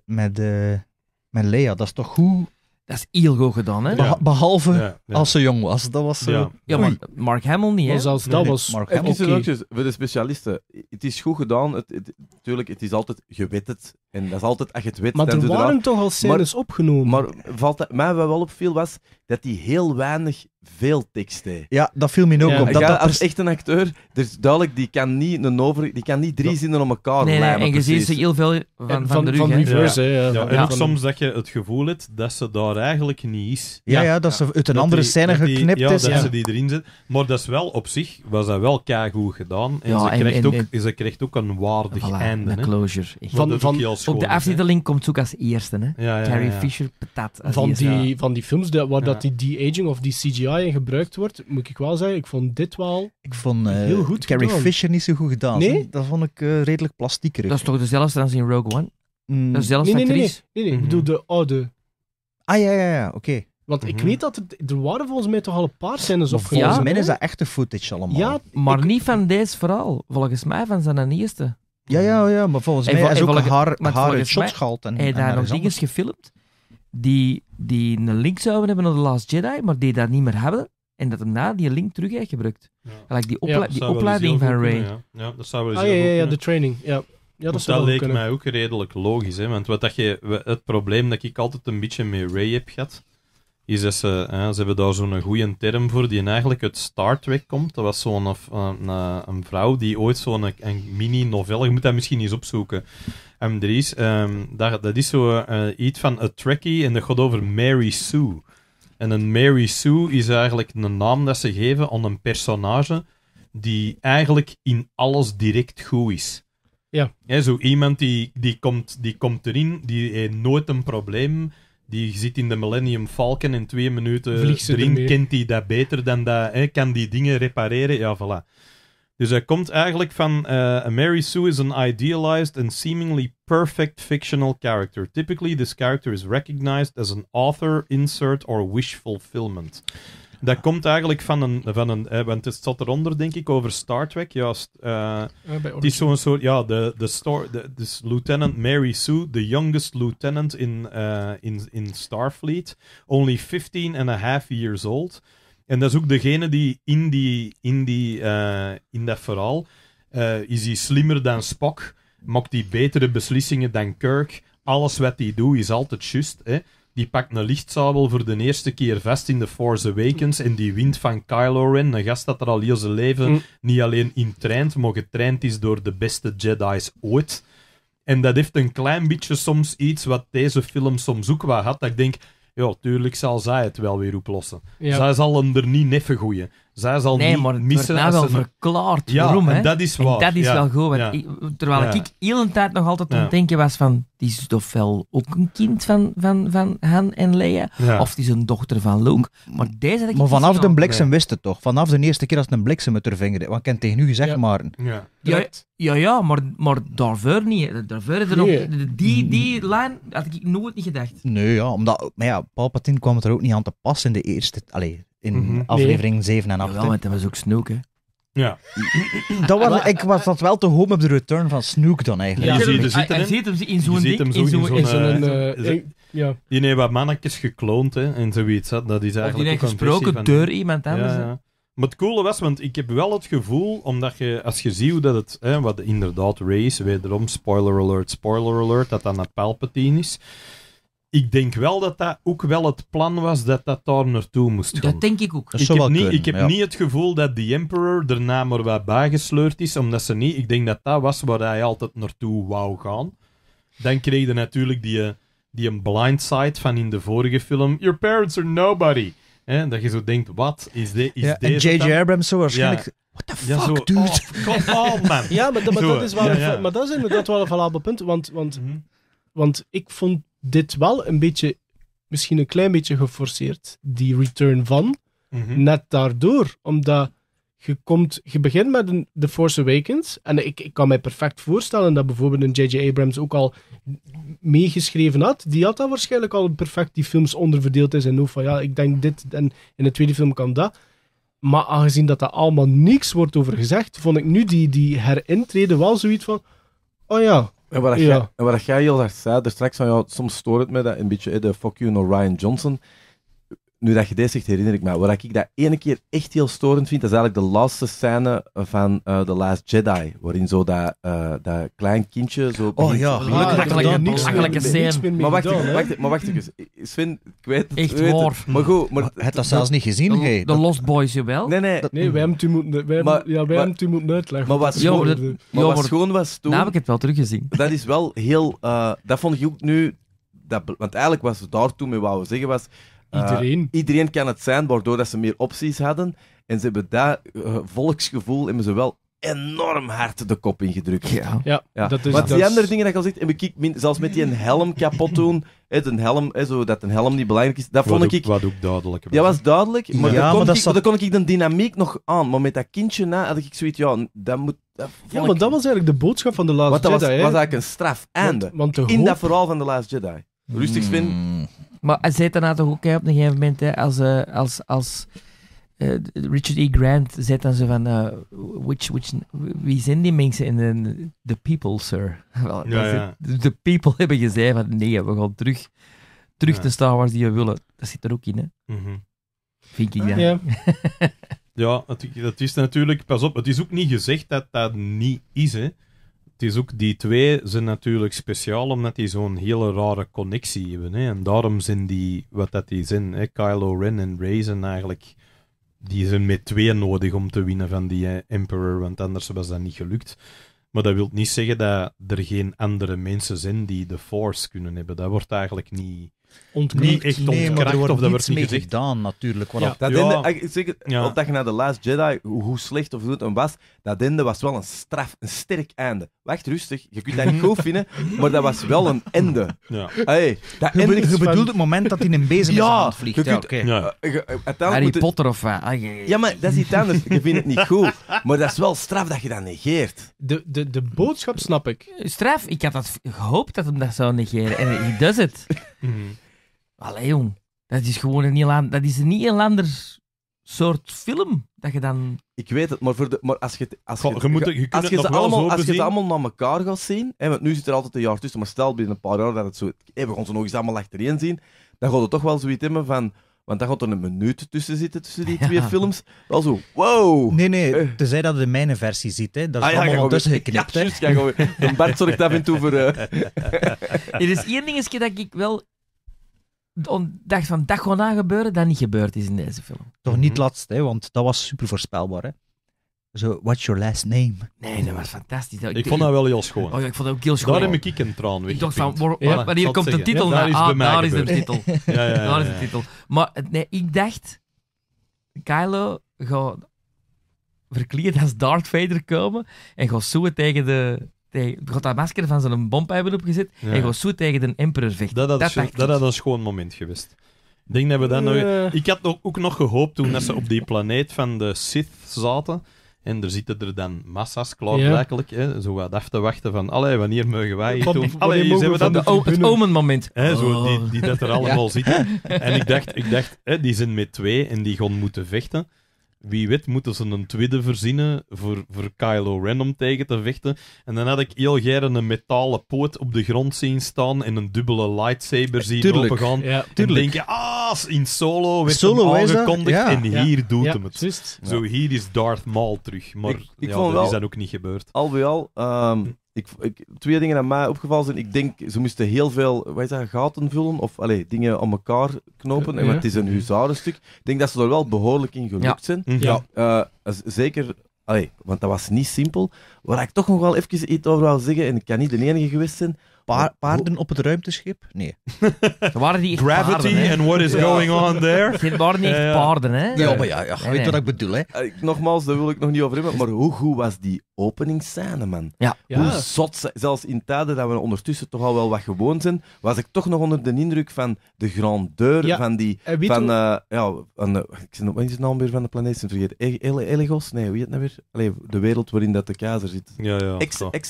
met Leia? Dat is toch goed? Dat is heel goed gedaan, hè? Ja. Behalve Ja, ja. als ze jong was. Dat was zo... Ja. Ja, maar Mark Hamill niet, hè? Maar zelfs dat Nee, was Mark Even Hamill. oké. voor de specialisten. Het is goed gedaan. Tuurlijk, het is altijd, je weet het. En dat is altijd, als je het weet, Maar dan er doe je het waren toch al scènes opgenomen. Maar mij wat wel opviel was dat hij heel weinig veel tekst heeft. Ja, dat viel me ook Ja. op. Dat, dat Als echt een acteur, dus duidelijk, die kan niet 3 zinnen om elkaar Nee, lijmen. en je ziet precies. ze heel veel van de rug, van hè. reverse, hè. Ja, en ook Van- soms dat je het gevoel hebt dat ze daar eigenlijk niet is. ja, dat ze uit een Dat andere die- scène dat die- geknipt ja, is. dat Ja. ze die erin zit. Maar dat is wel op zich, was dat wel keigoed gedaan. En, Ja, ze krijgt ook een waardig Voilà, einde. een hè. closure. Echt. Wat Van- ook van- heel schoon Op de is, hè. aftiteling komt ze ook als eerste, hè? Ja, Carrie ja. Fisher, patat. Als Van eerste. van die films waar Ja. dat die de-aging of die CGI in gebruikt wordt, moet ik wel zeggen, ik vond dit wel... Ik vond Heel goed Carrie gedaan. Fisher niet zo goed gedaan. Nee? Hè. Dat vond ik redelijk plastiekerig. Dat is toch dezelfde als in Rogue One? Mm. Dat is dezelfde Nee, actrice? ik Mhm. bedoel de oude. Ah, ja, oké. Want ik Mhm. weet dat er waren volgens mij toch al een paar scènes Maar opgenomen. volgens mij hè? is dat echte footage allemaal. Ja, Maar ik- niet van deze verhaal. Volgens mij van zijn eerste. Ja, maar volgens En mij vol- is en ook volgens- haar maar uit volgens mij- shots gehaald. En Hij daar nog ergens dingen anders. gefilmd die een link zouden hebben naar The Last Jedi, maar die dat niet meer hebben. En dat hem na die link terug heeft gebruikt. Ja. Gelijk die, Ja, die Dat zou wel eens opleiding heel van goed Ray. kunnen, ja. Dat zou wel eens Ah, heel goed ja, kunnen. de training. Ja, dat Want zou dat wel leek kunnen. mij ook redelijk logisch. Hè? Want het probleem dat ik altijd een beetje met Ray heb gehad, is dat ze hebben daar zo'n goede term voor, die eigenlijk uit Star Trek komt. Dat was een vrouw die ooit zo'n een mini-novelle, je moet dat misschien eens opzoeken. Er is, dat is zo iets van a Trekkie en dat gaat over Mary Sue. En een Mary Sue is eigenlijk een naam dat ze geven aan een personage die eigenlijk in alles direct goed is. Ja. Zo iemand die komt erin, die heeft nooit een probleem. Die zit in de Millennium Falcon in 2 minuten Vliegt ze erin, ermee. kent hij dat beter dan dat, kan die dingen repareren. Ja, voilà. Dus hij komt eigenlijk van Mary Sue is an idealized and seemingly perfect fictional character. Typically, this character is recognized as an author, insert or wish fulfillment. Dat komt eigenlijk van een want het staat eronder, denk ik, over Star Trek. Juist. Het is zo'n soort, ja, dus Lieutenant Mary Sue, the youngest lieutenant in Starfleet, only 15 and a half years old. En dat is ook degene die in dat verhaal is hij slimmer dan Spock, maakt hij betere beslissingen dan Kirk. Alles wat hij doet is altijd juist, hè. Die pakt een lichtsabel voor de eerste keer vast in The Force Awakens en die wint van Kylo Ren, een gast dat er al heel zijn leven niet alleen in traint, maar getraind is door de beste Jedi's ooit. En dat heeft een klein beetje soms iets wat deze film soms ook wel had, dat ik denk, ja, tuurlijk zal zij het wel weer oplossen. Ja. Zij zal hem er niet neffen gooien. Zij zal Nee, niet maar het wordt missen nou als wel ze... verklaard Ja, waarom, en hè. dat is En waar. dat is Ja, wel goed, want ja. terwijl Ja. ik heel een tijd nog altijd aan Ja. het denken was van, die is toch wel ook een kind van Han en Leia, Ja. of die is een dochter van Luke. Maar deze had ik Maar niet vanaf gezien. de bliksem wist het toch? Vanaf de eerste keer als het een bliksem met haar vinger deed. Want ik heb tegen u gezegd, Ja. Maarten. Ja. Ja, maar daarvoor niet. Daarvoor is er Nee. nog... Die lijn had ik nooit niet gedacht. Nee, ja, omdat... Maar ja, Palpatine kwam het er ook niet aan te passen in de eerste... Allee, in Mhm. aflevering 7 en 8. Jawel, want dat was ook Snoke, hè. Ja. Ik was dat wel te hopen op de return van Snook dan eigenlijk. Ja, Je je ziet hij het, ziet hem in zo'n Je ziet ding. hem zo in zo'n, ja. Die heeft wat mannetjes gekloond, hè, en zoiets. Hè. Dat is Of eigenlijk die heeft ook een versie gesproken van- door iemand anders. Ja, hè. ja. Maar het coole was, want ik heb wel het gevoel, omdat je, als je ziet hoe dat het, hè, wat inderdaad Rey is, wederom, spoiler alert, dat dat een Palpatine is. Ik denk wel dat dat ook wel het plan was dat dat daar naartoe moest gaan. Dat denk ik ook. Dat Ik zou heb, wel niet, kunnen, ik heb ja. niet het gevoel dat die Emperor daarna maar wat bijgesleurd is, omdat ze niet... Ik denk dat dat was waar hij altijd naartoe wou gaan. Dan kreeg je natuurlijk die een blindside van in de vorige film. Your parents are nobody. Hè, dat je zo denkt, wat is, is Ja, en deze J.J. dan? Abrams zo waarschijnlijk... Ja. What the Ja, fuck, zo, dude? oh, come on, man. Ja, maar Zo, dat is wel ja. maar dat is inderdaad wel een valabel punt. Want Mhm. Want ik vond dit wel een beetje, misschien een klein beetje geforceerd, die return van. Mhm. Net daardoor, omdat je begint met The Force Awakens. En ik kan mij perfect voorstellen dat bijvoorbeeld een J.J. Abrams ook al meegeschreven had. Die had dat waarschijnlijk al perfect die films onderverdeeld is. En ook van ja, ik denk dit en in de tweede film kan dat. Maar aangezien dat allemaal niks wordt over gezegd, vond ik nu die herintreden wel zoiets van. Oh ja. En wat jij heel hard zei, er straks van, ja, soms stoort het me dat een beetje de fuck you naar Ryan Johnson. Nu dat je dit zegt, herinner ik me. Waar ik dat ene keer echt heel storend vind, dat is eigenlijk de laatste scène van The Last Jedi, waarin zo dat klein kindje zo... Oh ja, belachelijke scène. Maar wacht even. Sven, ik weet het. Echt ik weet het. waar. Maar goed, maar... Het dat zelfs niet gezien, hey. De Lost Boys, jawel. Nee. Nee, wij hebben het u moeten uitleggen. Maar wat Ja, schoon, maar dat- maar ja, wat maar- schoon was toen... Nou heb ik het wel teruggezien. Dat is wel heel... dat vond ik ook nu... Want eigenlijk was het daar toen mee wou zeggen was... Iedereen kan het zijn, waardoor dat ze meer opties hadden. En ze hebben dat volksgevoel hebben ze wel enorm hard de kop ingedrukt. Ja. Ja, dat is... Want die dat is- andere dingen dat je al zegt, heb ik zelfs met die een helm kapot doen, een helm, zo dat een helm niet belangrijk is, dat vond ik... Wat ook duidelijk was. Dat was duidelijk, maar Ja, dan kon maar dat ik, zat- dan kon ik de dynamiek nog aan. Maar met dat kindje na had ik zoiets, ja, dat moet... Ja, maar dat was eigenlijk de boodschap van The Last Want dat was Jedi. hè. eigenlijk een straf einde. Want de In hoop- dat verhaal van The Last Jedi. Rustig, Sven. Maar hij zei daarna toch ook hè, op een gegeven moment, hè, als Richard E. Grant zei dan zo van, wie zijn die mensen? En the people, sir. Wel, Ja. De people hebben gezegd van, nee, we gaan terug Ja. de Star Wars die we willen. Dat zit er ook in, hè. Mhm. Vind ik dat. Ja. Ja, dat is natuurlijk... Pas op, het is ook niet gezegd dat dat niet is, hè. Het is ook, die twee zijn natuurlijk speciaal, omdat die zo'n hele rare connectie hebben, hè. En daarom zijn die, wat dat die zijn, hè, Kylo Ren en Rey zijn eigenlijk... Die zijn met twee nodig om te winnen van die Emperor, want anders was dat niet gelukt. Maar dat wil niet zeggen dat er geen andere mensen zijn die de Force kunnen hebben. Dat wordt eigenlijk niet echt Nee, maar ontkracht, er wordt of dat wordt niets niet mee gezegd. gedaan, natuurlijk. Wat Ja. dat- Dat Ja. ende, zeker, Ja. of dat je naar The Last Jedi, hoe slecht of goed het was, dat ende was wel een sterk einde. Wacht, rustig, je kunt dat niet goed vinden, maar dat was wel een einde. Ja. Hey, dat Je, einde je bedoelt het moment dat hij een bezem in zijn hand vliegt. je Ja, kunt- oké. Ja. uiteindelijk Harry moet het- Potter of wat? Ja, maar dat is iets anders. Je vindt het niet goed, maar dat is wel straf dat je dat negeert. De boodschap snap ik. Straf, ik had dat gehoopt dat hem dat zou negeren. En he does it. Mhm. Allee, jong. Dat is gewoon dat is een heel ander soort film. Dat je dan... Ik weet het, maar als je Goh, je kunt als het je nog ze wel allemaal, zo als je ze bezien. allemaal naar elkaar gaat zien, hè, want nu zit er altijd een jaar tussen, maar stel binnen een paar jaar dat het zo... we gaan ze nog eens allemaal achtereen zien, dan gaat het toch wel zoiets hebben van... Want dan gaat er een minuut tussen zitten, tussen die twee films. Wel zo, wow! Nee, tenzij dat je de mijne versie ziet. Hè. Dat is Ah, ja, allemaal ga wel tussen weer- geknipt. Ja, hè. juist, ga gewoon weer. En Bart zorgt af en toe voor... Er is één dingetje dat ik wel dacht van, dat gaat nou gebeuren, dat niet gebeurd is in deze film. Toch niet laatst, hè, want dat was super voorspelbaar. Hè. Zo, what's your last name? Nee, dat was fantastisch. Ik vond dat wel heel schoon. Oh ja, ik vond dat ook heel schoon. Daar heb ik een traan weg. Ik dacht van, Ja, wanneer zal komt de het titel? zeggen. Ja, daar is bij mij daar is de gebeurd. titel. Ja, Daar is de titel. Maar nee, ik dacht, Kylo gaat verkleed als Darth Vader komen en gaat zo gaat dat masker van zijn bomp hebben opgezet Ja. en gaat zo tegen de Emperor vechten. Dat dacht ik. had een schoon moment geweest. Ik denk dat we dat nog... Ik had ook nog gehoopt toen dat ze op die planeet van de Sith zaten. En er zitten er dan massa's klaarblijkelijk, hè, zo wat af te wachten van, allee, wanneer mogen wij hier Van- doen? wanneer Allee, hier mogen zijn we we dan. van Het Omen-moment. Hè, zo, Oh. die dat er allemaal zitten. En ik dacht hè, die zijn met twee en die gaan moeten vechten. wie weet moeten ze een tweede verzinnen voor Kylo Ren om tegen te vechten. En dan had ik heel graag een metalen poot op de grond zien staan en een dubbele lightsaber zien Tuurlijk. opengaan. Ja. En denk je, in Solo werd Solo hem is dat, aangekondigd ja. en hier doet Ja, hem het. juist. Zo, hier is Darth Maul terug. Maar Ik ja, vond dat wel- is dan ook niet gebeurd. Al bij al, twee dingen aan mij opgevallen zijn. Ik denk, ze moesten heel veel gaten vullen, of dingen aan elkaar knopen. Ja. En het is een huzarenstuk. Ik denk dat ze er wel behoorlijk in gelukt zijn. Ja. Zeker, want dat was niet simpel. Waar ik toch nog wel even iets over wil zeggen, en ik kan niet de enige geweest zijn. Paarden op het ruimteschip? Nee. Er waren die echt Gravity paarden, hè. and what is going on there? Het waren niet echt Ja. paarden, hè. Ja, maar ja, Nee, weet nee. wat ik bedoel, hè? Nogmaals, daar wil ik nog niet over hebben, maar hoe goed was die openingsscène, man? Ja. Hoe zot, zelfs in tijden dat we ondertussen toch al wel wat gewoon zijn, was ik toch nog onder de indruk van de grandeur Ja. van die... En weet Van, je- wat is de naam weer van de planeet? Ik vergeet. Elegos? Nee, wie het nou weer? Allee, de wereld waarin dat de keizer zit. Ja.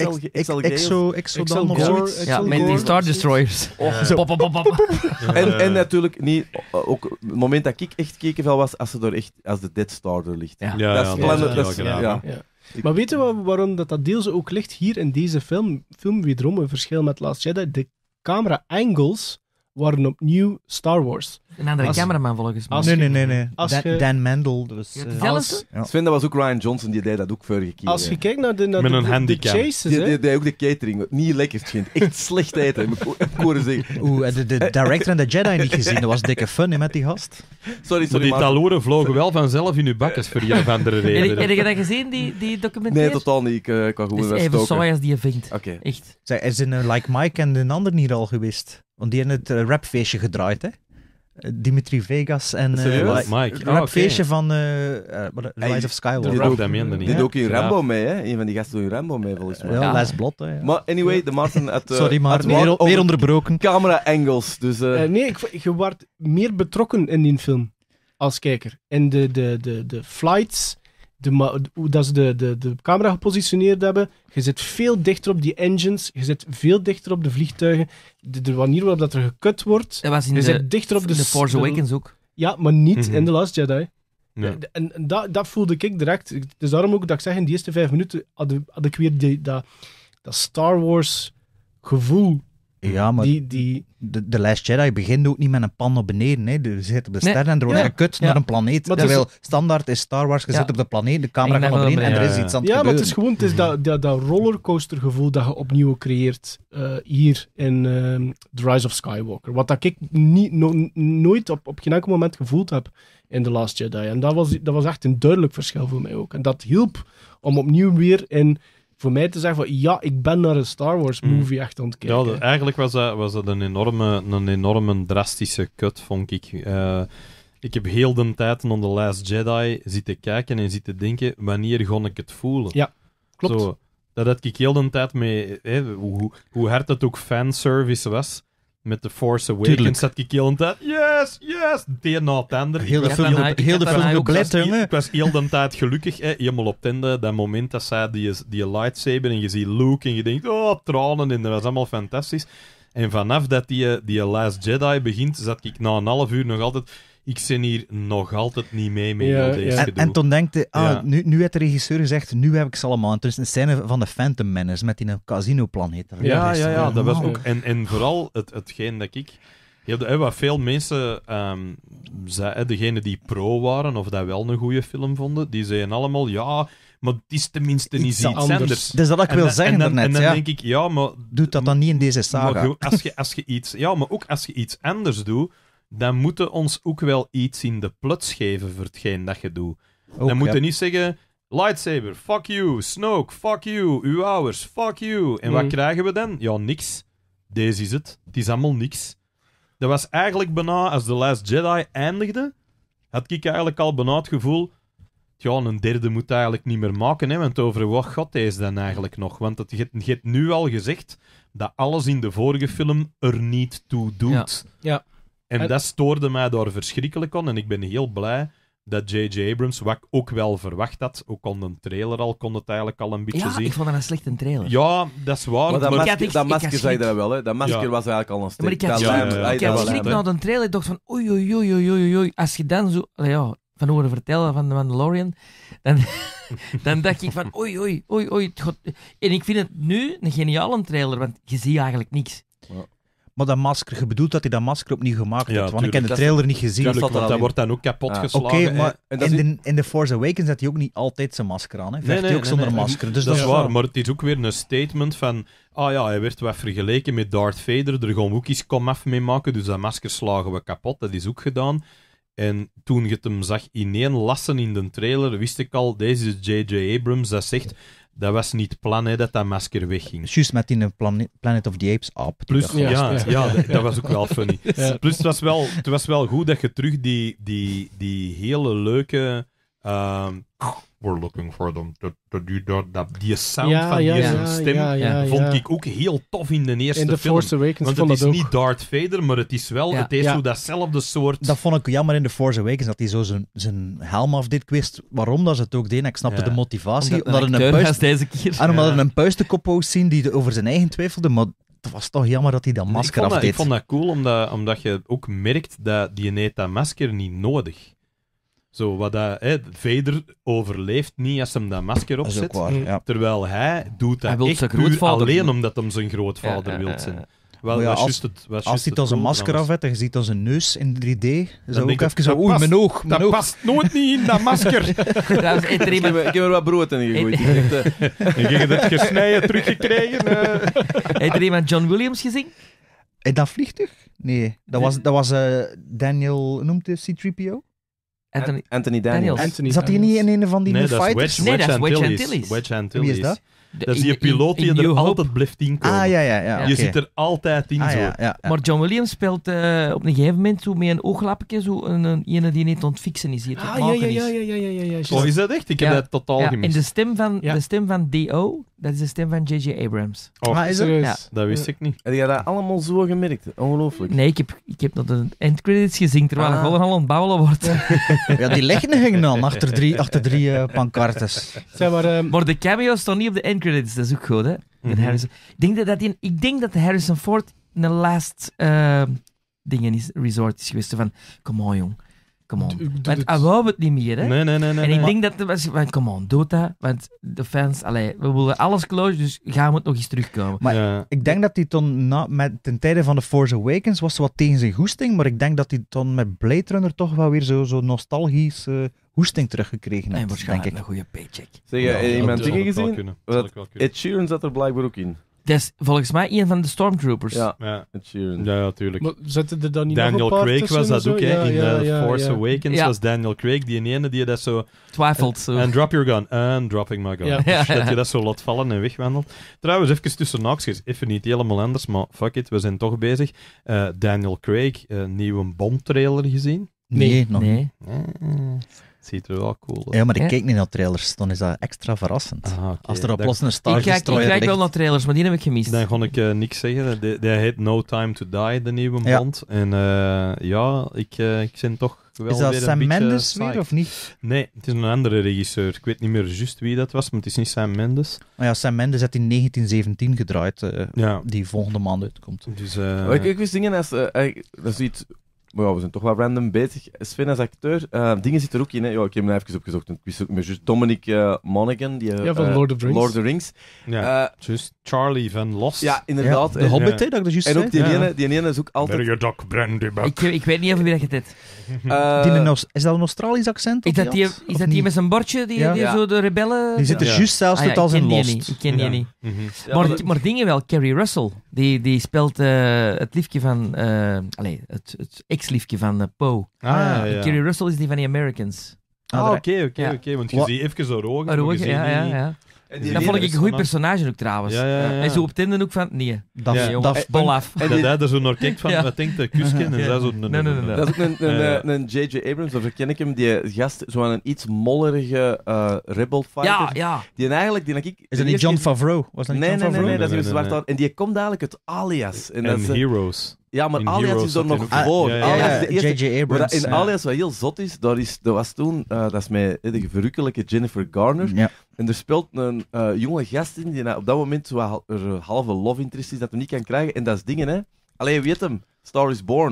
Exodan of zoiets? Ja, met die Star Destroyers. Oh, Pop, pop, pop, pop. en natuurlijk niet... Ook het moment dat ik echt kekenvel was, als de Death Star er ligt. Ja. Ja, dat ja, is dat plannen, is dat heel is- graag. ja. Ja. Maar weet je waarom dat deel zo ook ligt hier in deze film? Wederom een verschil met Last Jedi. De camera angles waren opnieuw Star Wars. Een andere Als- cameraman volgens mij. als- Nee. Als Dan, je- Dan Mandel. Dus, Ja, eh, hetzelfde? Ja. Sven, dat was ook Ryan Johnson, die deed dat ook vorige keer. Als hè. je kijkt naar de Met een handicap. chases, Die hè, deed ook de catering. Niet lekker schijnt. Echt slecht eten, heb ik horen zeggen. Oeh, de director en de Jedi niet gezien. Dat was dikke fun hè, met die gast. Sorry, Maar die maar... taloren vlogen wel vanzelf in uw bakkes voor een of andere reden. Heb je dat gezien, die documentaire? Nee, totaal niet. Ik kan Het gewoon is wel even stoken. saai als die vindt. Oké. Echt. Zij is in Like Mike en de ander niet al geweest. Want die hebben het rapfeestje gedraaid, hè. Dimitri Vegas en Serieus? Mike. het rapfeestje van Rise of Skywalker. Die ook doet- dat meende niet. Die doet ook in Ja. Rambo mee, hè? Een van die gasten doet in Rambo mee, volgens mij. Ja, Ja. Les Blot, hè. Ja. Maar anyway, de Maarten had... Sorry, maar had weer onderbroken. camera angles, dus... nee, je wordt meer betrokken in die film als kijker. En de flights, hoe dat ze de camera gepositioneerd hebben, je zit veel dichter op die engines, je zit veel dichter op de vliegtuigen, de manier waarop dat er gekut wordt. Dat was in Je de, zit dichter op in de Force Awakens ook. Ja, maar niet Mhm. in The Last Jedi. Ja. En dat voelde ik direct. Het is daarom ook dat ik zeg, in die eerste 5 minuten had ik weer dat Star Wars gevoel. Ja, maar Die, de Last Jedi begint ook niet met een pan naar beneden. Hè. Je zit op de Nee. ster en er wordt Ja. gekut Ja. naar een planeet. Maar het is- Terwijl standaard is Star Wars, je Ja. zit op de planeet, de camera En gaat dan naar beneden en er ja, is ja. iets aan het ja, maar het gebeuren. is gewoon het is dat rollercoaster gevoel dat je opnieuw creëert hier in The Rise of Skywalker. Wat dat ik nooit op geen enkel moment gevoeld heb in The Last Jedi. En dat was echt een duidelijk verschil voor mij ook. En dat hielp om opnieuw weer voor mij te zeggen van ja, ik ben naar een Star Wars movie echt aan het kijken. Ja, eigenlijk was dat een enorme drastische cut, vond ik. Ik heb heel de tijd naar The Last Jedi zitten kijken en zitten denken, wanneer kon ik het voelen? Ja, klopt. Zo, dat had ik heel de tijd mee, hoe hard het ook fanservice was. Met The Force Awakens Tuurlijk. zat ik heel de tijd, yes, het een na het ander. Heel de Ik film, dat- heel ik de heb dat film nou ook geblet, jongen. ik was heel de tijd gelukkig, helemaal op het einde. Dat moment dat zij die lightsaber en je ziet Luke en je denkt, oh, tranen, en dat was allemaal fantastisch. En vanaf dat die Last Jedi begint, zat ik na een half uur nog altijd... Ik zit hier nog altijd niet mee met Ja, heel deze ja. gedoe. En toen denkt hij, Ja. nu heeft de regisseur gezegd, nu heb ik ze allemaal. En toen is een scène van de Phantom Menace met die casino-planeet. Ja, dat was Wauw. ook... En vooral hetgeen dat ik... Wat veel mensen zeiden, degenen die pro waren, of dat wel een goede film vonden, die zeiden allemaal, ja, maar het is tenminste niet iets anders. Dus dat ik wil zeggen daarnet, en dan ja. denk ik, ja, maar... Doe dat dan niet in deze saga. Maar goed, als je iets... Ja, maar ook als je iets anders doet, dan moeten ons ook wel iets in de plots geven voor hetgeen dat je doet. Ook, Dan moet je ja. niet zeggen... Lightsaber, fuck you. Snoke, fuck you. Uw ouders, fuck you. En wat krijgen we dan? Ja, niks. Deze is het. Het is allemaal niks. Dat was eigenlijk bijna, als The Last Jedi eindigde, had ik eigenlijk al bijna het gevoel... Ja, een derde moet eigenlijk niet meer maken, hè, want over wat gaat deze dan eigenlijk nog? Want je hebt nu al gezegd dat alles in de vorige film er niet toe doet. Ja. En En- dat stoorde mij daar verschrikkelijk aan. En ik ben heel blij dat J.J. Abrams, wat ik ook wel verwacht had, ook aan de trailer al, kon het eigenlijk al een beetje Ja, zien. ik vond dat een slechte trailer. Ja, dat is waar. Maar dat ik had masker, echt- dat ik had masker zei je schrik. dat wel, hè. Dat masker Ja. was eigenlijk al een Maar steek. ik had Dat schrik, lijm- ja, dat ik had was schrik lijm, hè. na de trailer. Ik dacht van oei, oei, oei, oei, oei, oei. Als je dan zo... Ja, van horen vertellen van de Mandalorian, dan dacht ik van oei, het gaat... En ik vind het nu een geniale trailer, want je ziet eigenlijk niks. Maar dat masker, je bedoelt dat hij dat masker opnieuw gemaakt Ja, heeft, want ik heb de tuurlijk. trailer niet gezien. Tuurlijk, dat want al dat in. wordt dan ook kapot Ah, geslagen. Oké, maar en dat is in The Force Awakens had hij ook niet altijd zijn masker aan. Hè. Vecht hij ook zonder masker. Dus dat is waar, wel- maar het is ook weer een statement van... hij werd wat vergeleken met Darth Vader, er gaan Wookiees komaf mee maken, dus dat masker slagen we kapot, dat is ook gedaan. En toen je het hem zag ineen lassen in de trailer, wist ik al, deze is J.J. Abrams, dat zegt... Dat was niet het plan, hè, dat dat masker wegging. Juist met die Planet of the Apes aap. Plus, Ja. dat was ook wel funny. Ja. Plus, het was wel goed dat je terug die hele leuke... we're looking for them. Die sound van die stem vond ik ook heel tof in de eerste In The film. Force Awakens Want vond het is dat ook. niet Darth Vader, maar het is wel... Ja. Het heeft Ja. zo datzelfde soort... Dat vond ik jammer in The Force Awakens, dat hij zo zijn helm af dit. Ik wist waarom dat ze het ook deden. Ik snapte Ja. de motivatie. Omdat Omdat een hij een acteur puist... was deze keer. En omdat hij een puistenkop wou zien die over zijn eigen twijfelde, maar het was toch jammer dat hij dat masker ik afdeed. vond dat cool, omdat je ook merkt dat die heeft dat masker niet nodig. Zo, Vader overleeft niet als hem dat masker Dat is ook opzet. waar, ja. Terwijl hij doet dat Hij wil echt zijn puur grootvader alleen doen. omdat hem zijn grootvader wil zijn. Wel, Maar ja, was als- juist het- was Als juist hij het dan zijn cool masker trouwens. afzet en je ziet dan zijn neus in 3D, zou ook denk ik, even zo... dat Oei, past- mijn oog, mijn Dat oog. past nooit niet in dat masker. Trouwens, heeft er Ik iemand, heb er wat brood in gegooid. En je hebt het gesneden teruggekregen. heeft er iemand John Williams gezien? In dat vliegtuig? Nee, dat was Daniel, noemt hij C-3PO? Anthony, Anthony Daniels. Daniels. Anthony Zat hij Daniels. niet in een van die Nee, dat is fighters? Nee, dat is Wedge Antilles. Antilles. Wedge Wie Antilles. is dat? Dat is die piloot die in er New Hope. altijd blijft inkomen. Ah, ja, Je oké. zit er altijd in Ah, zo. ja. Maar John Williams speelt op een gegeven moment zo met een ooglapje, zo een ene die niet ontfixen is, die het Ah, ontmaken ja. is. Oh, is dat echt? Ik heb Ja. dat totaal Ja, en gemist. de stem van D.O., dat is de stem van J.J. Abrams. Oh, Ah, is dat? Ja. dat wist ik niet. Heb je dat allemaal zo gemerkt? Ongelooflijk. Nee, ik heb nog de endcredits gezien, terwijl Ah. het al aan het bouwen wordt. Ja, die lichten gingen dan achter drie pancartes. Zeg maar, Maar de cameo's staan niet op de endcredits, dat is ook goed, hè? Met Mhm. Harrison. Ik denk dat Harrison Ford een last resort is geweest. Van, come on, jong. Come on. doe Want het. hij wou het niet meer, hè? Nee. En ik denk dat het was van, come on, doe dat. Want de fans, we willen alles close, dus gaan we het nog eens terugkomen. Maar Ja. ik denk dat hij toen, ten tijde van The Force Awakens, was wat tegen zijn goesting, maar ik denk dat hij toen met Blade Runner toch wel weer zo nostalgisch hoesting teruggekregen En heeft, denk waarschijnlijk ik. een goede paycheck. Zeg, heb je iemand dat dingen zal wel gezien? kunnen. Wat? Zal ik wel kunnen. Ed Sheeran zat er blijkbaar ook in. Dat is volgens mij een van de Stormtroopers. Ja, Ja, Ed Sheeran. ja, tuurlijk. maar zitten er dan niet Daniel nog een paar Craig tussen was en dat zo? ook, hè. In Force ja. Awakens Ja. was Daniel Craig die ene die dat zo... Twijfelt zo. And drop your gun. And dropping my gun. Ja. Dat je dat zo laat vallen en wegwandelt. Trouwens, even tussen haakjes. Even niet helemaal anders, maar fuck it, we zijn toch bezig. Daniel Craig, nieuwe Bond-trailer gezien? Nee, nog niet. Nee. Ziet er wel cool uit. Ja, maar ik Ja. keek niet naar trailers, dan is dat extra verrassend. Ah, oké. Als er op Dan- plots een Ik Star kijk Destroyer wel ligt. naar trailers, maar die heb ik gemist. Dan kon ik niks zeggen. Die heet No Time to Die, de nieuwe Ja. Bond. En ik ben toch wel Is dat weer een Sam beetje Mendes psyched. weer, of niet? Nee, het is een andere regisseur. Ik weet niet meer juist wie dat was, maar het is niet Sam Mendes. Maar ja, Sam Mendes heeft in 1917 gedraaid, Ja. die volgende maand uitkomt. Dus, Ik wist dingen als... dat is iets... Maar ja, we zijn toch wel random bezig. Sven als acteur, dingen zit er ook in. Hè. Ja, ik heb hem even opgezocht. Ik wist ook meer juist Dominic Monaghan. Die, Ja, van Lord of the Rings. Lord of the Rings. ja, juist Charlie van Lost. Ja, inderdaad. de En- Hobbit, ja. hè, dat ik dat juist En zei. ook die Ja. ene is ook altijd... Doc Brandybuck. Ik weet niet over wie dat je het Is dat een Australisch accent? Is of dat die, had? is Of dat die niet? met zijn bordje, die Ja. zo de rebellen... Die zit er Ja. juist zelfs Ah ja, uit als ik in ken die Lost. niet. Ik ken die Ja. niet. Mhm. Ja, Maar dingen wel, Carrie Russell, die speelt het liefje van... het ex-liefje van Poe. ja. Carrie Russell is die van The Americans. Oké, Ja. want je Wat? ziet even zo rogen. Maar maar ook, je ziet ja. niet- En die Dat vond ik een is goed vanaf- personage ook trouwens. Ja. En zo op het einde ook van... Nee, Daf, Ja. jongen, Daft bol Punk. af. En Dat die- hij er zo naar kijkt van, Ja. wat denkt de kusken? En Ja. zij zo... Nee. Dat is ook Ja. een J.J. Abrams, of ken ik hem, die gast, zo'n iets mollerige rebel fighter. Ja. Die eigenlijk, die ik... Is dat niet John Favreau? Was dat niet Nee, John nee, Favreau? dat is Nee, een nee, zwart nee. aan. En die komt eigenlijk het Alias. En dat En is, Heroes. ja, maar in Alias Heroes is er zat hij nog ook in. voor. Ja, ja, Alias ja. is de eerste. J.J. Maar Abrams. dat in Alias wat heel zot is, dat was toen, dat is met de verrukkelijke Jennifer Garner. Ja. En er speelt een jonge gast in die op dat moment zo halve love interest is dat hij niet kan krijgen. En dat is dingen, hè. Allee, weet hem. Star is Born.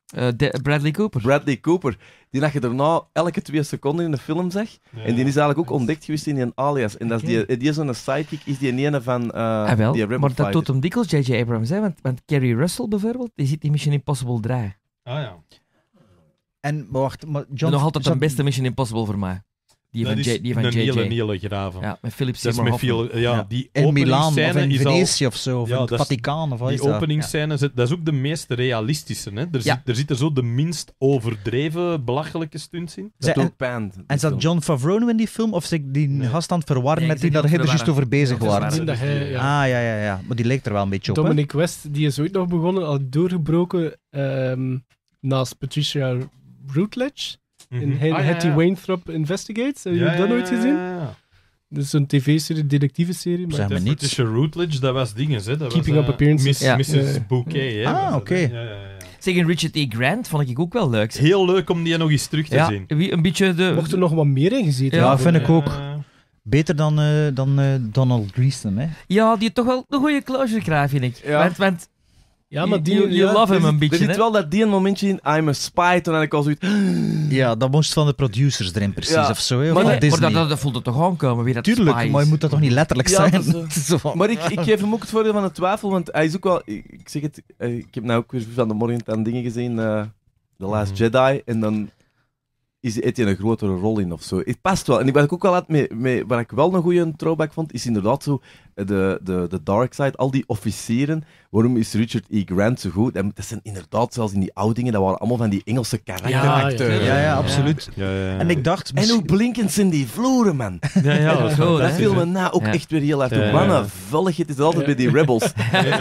Bradley Cooper. Bradley Cooper. Die dat je daarna elke 2 seconden in de film zag. Ja. En die is eigenlijk ook ontdekt geweest in een alias. En dat is die is zo'n sidekick, is die ene van Wel, die Rebel maar dat Fighter. doet hem dikwijls J.J. Abrams. Hè? Want Kerry Russell bijvoorbeeld, die zit in Mission Impossible 3. Ah ja. En, maar wacht, maar John... Nog altijd de beste Mission Impossible voor mij. Die Dat van, is die van een J.J. hele graven. Ja, met Philip Dat is Seymour met Hoffman. veel... Ja, die in Milaan, of openingsscène in is al... Venetië of zo, of Ja, in dat het is- Vaticaan, of wat is Die dat? openingsscène, dat is ook de meest realistische. Hè? Ja. Er zitten zo de minst overdreven, belachelijke stunts in. Dat Zij- ook Pand. En zat John Favreau in die film, of zit ik die Nee. gast aan het verwarren Nee, met die ik dat zit hij niet er te juist over bezig verwarren. was? Ja, dat hij, ja. Ja. Maar die lijkt er wel een beetje op, hè? Dominic West, die is ooit nog begonnen, al doorgebroken naast Patricia Routledge in Hattie Wainthrope Investigates. Heb je dat nooit gezien? Ja. Dat is een tv-serie, detective-serie. Maar Zeg me niet. Patricia Routledge, dat was dinges, hè. Dat Keeping was, Up Appearances. Ja. Mrs. Bouquet, hè. Ah, was dat, oké. hè. Ja. Zeg, en Richard E. Grant vond ik ook wel leuk. Heel leuk om die nog eens terug te Ja, zien. een beetje de... Mocht er nog wat meer in gezeten Ja, hebben. vind ik ook. Ja. Beter dan Donald Gleeson, hè? Ja, die toch wel een goede closure krijgt, vind ik. Ja. Want Ja, maar die... you love him een beetje, Er zit hè? wel dat die een momentje in, I'm a spy, toen had ik al zoiets... Ja, dat moest van de producers erin precies, Ja. of zo, hè? Of Maar, van nee, Disney. maar dat voelt er toch aankomen, wie dat Tuurlijk, spy is. maar je moet dat toch niet letterlijk Ja, zijn? dat is, Het is zo van- Maar ik geef hem ook het voordeel van de twijfel, want hij is ook wel... Ik zeg het, ik heb nou ook weer van de morgen aan dingen gezien, The Last Jedi, en dan heeft hij een grotere rol in of zo. Het past wel. En wat ik ook wel had met waar ik wel een goede throwback vond, is inderdaad zo de dark side, al die officieren. Waarom is Richard E. Grant zo goed? En dat zijn inderdaad, zelfs in die oude dingen, dat waren allemaal van die Engelse karakteracteurs. Ja, absoluut. Ja. En ik dacht... En hoe blinkend zijn die vloeren, man. Ja, dat is Goed, Dat hè? viel me na ook Ja. echt weer heel hard. Ja, Wat ja. een vulligheid is het altijd bij die rebels.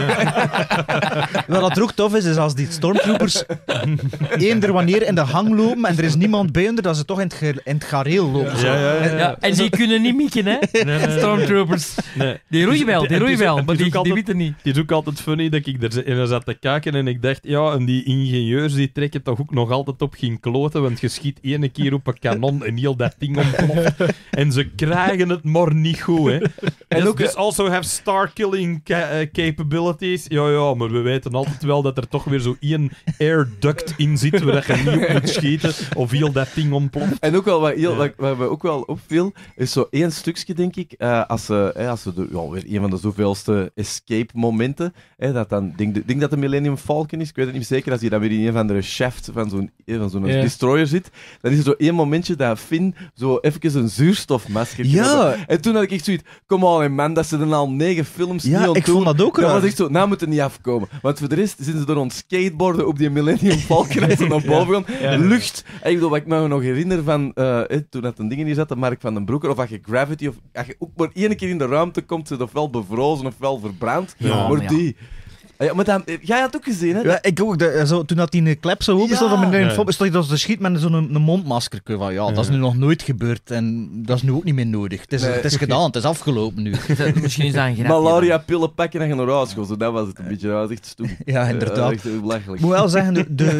Wat er ook tof is als die stormtroopers eender wanneer in de gang lopen en er is niemand bij hun, dat ze toch in het gareel lopen. zo. Ja, en die kunnen niet mikken, hè? Stormtroopers. Nee. Die roeien wel, Het is maar ook die altijd- weten niet. Het is ook altijd funny dat ik er zat te kijken en ik dacht, ja, en die ingenieurs die trekken toch ook nog altijd op geen kloten, want je schiet 1 keer op een kanon en heel dat ding ontploft. En ze krijgen het maar niet goed, hè. En ook dus also have star-killing capabilities. Ja, maar we weten altijd wel dat er toch weer zo 1 air duct in zit waar je niet op moet schieten of heel dat ding ontploft. En ook wel wat me ook wel opviel, is zo 1 stukje, denk ik, als ze weer een van de zoveelste escape-momenten, dat dan, denk dat de Millennium Falcon is, ik weet het niet zeker, als hij dan weer in een van de shaft van zo'n destroyer zit, dan is er zo 1 momentje dat Finn zo even een zuurstofmasker Ja. heeft. En toen had ik echt zoiets, come on man, dat ze er al 9 films niet Ja, aan ik doen. vond dat ook Dat raar. was echt zo, nou moet het niet afkomen. Want voor de rest zitten ze er rond skateboarden op die Millennium Falcon en ze naar boven gaan. Lucht. En ik bedoel, wat ik me nog herinner van toen dat een ding in hier zat, de Mark van den Broeker, of als je Gravity, of als je ook maar 1 keer in de ruimte komt, ze ofwel bevrozen ofwel verbrand. Ja, maar maar ja. die... Ja, maar dan, jij had het ook gezien, hè? Ja, ik ook. Toen dat die klep zo open stond, Ja. stond dat ze schiet met zo'n een mondmasker. Van, ja, dat is nu nog nooit gebeurd en dat is nu ook niet meer nodig. Het is gedaan, het is afgelopen nu. Misschien is dat een grapje. Malaria-pillen pakken en gaan naar huis gaan. Zo, dat was het een beetje. Dat was echt stoem. Ja, inderdaad. Echt belachelijk. Ik moet wel zeggen,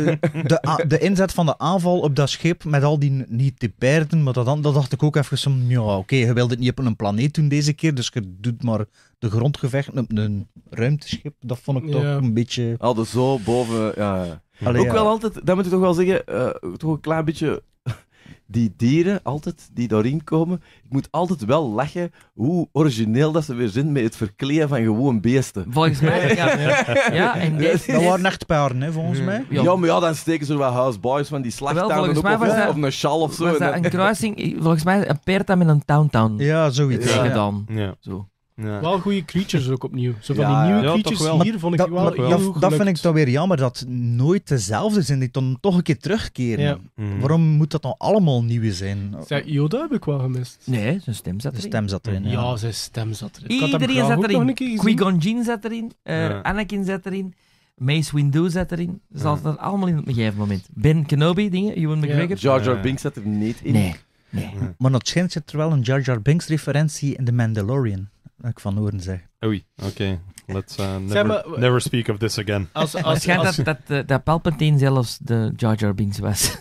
de inzet van de aanval op dat schip met al die, niet de paarden, maar dat dacht ik ook even zo, ja, oké, je wilde het niet op een planeet doen deze keer, dus je doet maar de grondgevecht op een ruimteschip. Dat vond ik toch een beetje... Hadden zo boven, ja. Allee, Ook ja. wel altijd, dat moet ik toch wel zeggen, toch een klein beetje... Die dieren, altijd, die daarin komen, ik moet altijd wel lachen hoe origineel dat ze weer zijn met het verkleden van gewoon beesten. Volgens mij, ja. En deze... Dat waren echt paarden, hè, volgens mij. Ja, maar ja, dan steken ze er wat houseboys van die slagtuigen volgens op, mij was dat- of een sjal of zo. Was en dat dan- een kruising? Volgens mij een paard dat met een town Ja, zoiets. Ja. gedaan. Ja. Zo. Ja. Wel goede creatures ook opnieuw. Zo van Ja, die nieuwe ja, creatures toch wel. hier vond ik Dat, wel maar heel dat, goed dat vind gelukt. ik dan weer jammer, dat nooit dezelfde zijn, die dan toch een keer terugkeren. Ja. Waarom moet dat dan allemaal nieuwe zijn? Zeg, Yoda heb ik wel gemist. Nee, zijn stem zat De erin. stem zat erin. Ja, zijn stem zat erin. Ik had hem Iedereen graag zat ook nog een erin. keer gezien. Qui-Gon Jinn zat erin. Ja. Anakin zat erin. Mace Windu zat erin. Ze zaten er allemaal in op een gegeven moment. Ben Kenobi, dingen. Ewan McGregor. Jar Jar Binks zat er niet in. Nee. Maar dat schijnt zit er wel een Jar Jar Binks referentie in The Mandalorian. Dat ik van horen zeg. Oei, oké. Let's Zeg maar- never speak of this again. Het schijnt dat Palpatine zelfs de Jar Jar Binks was.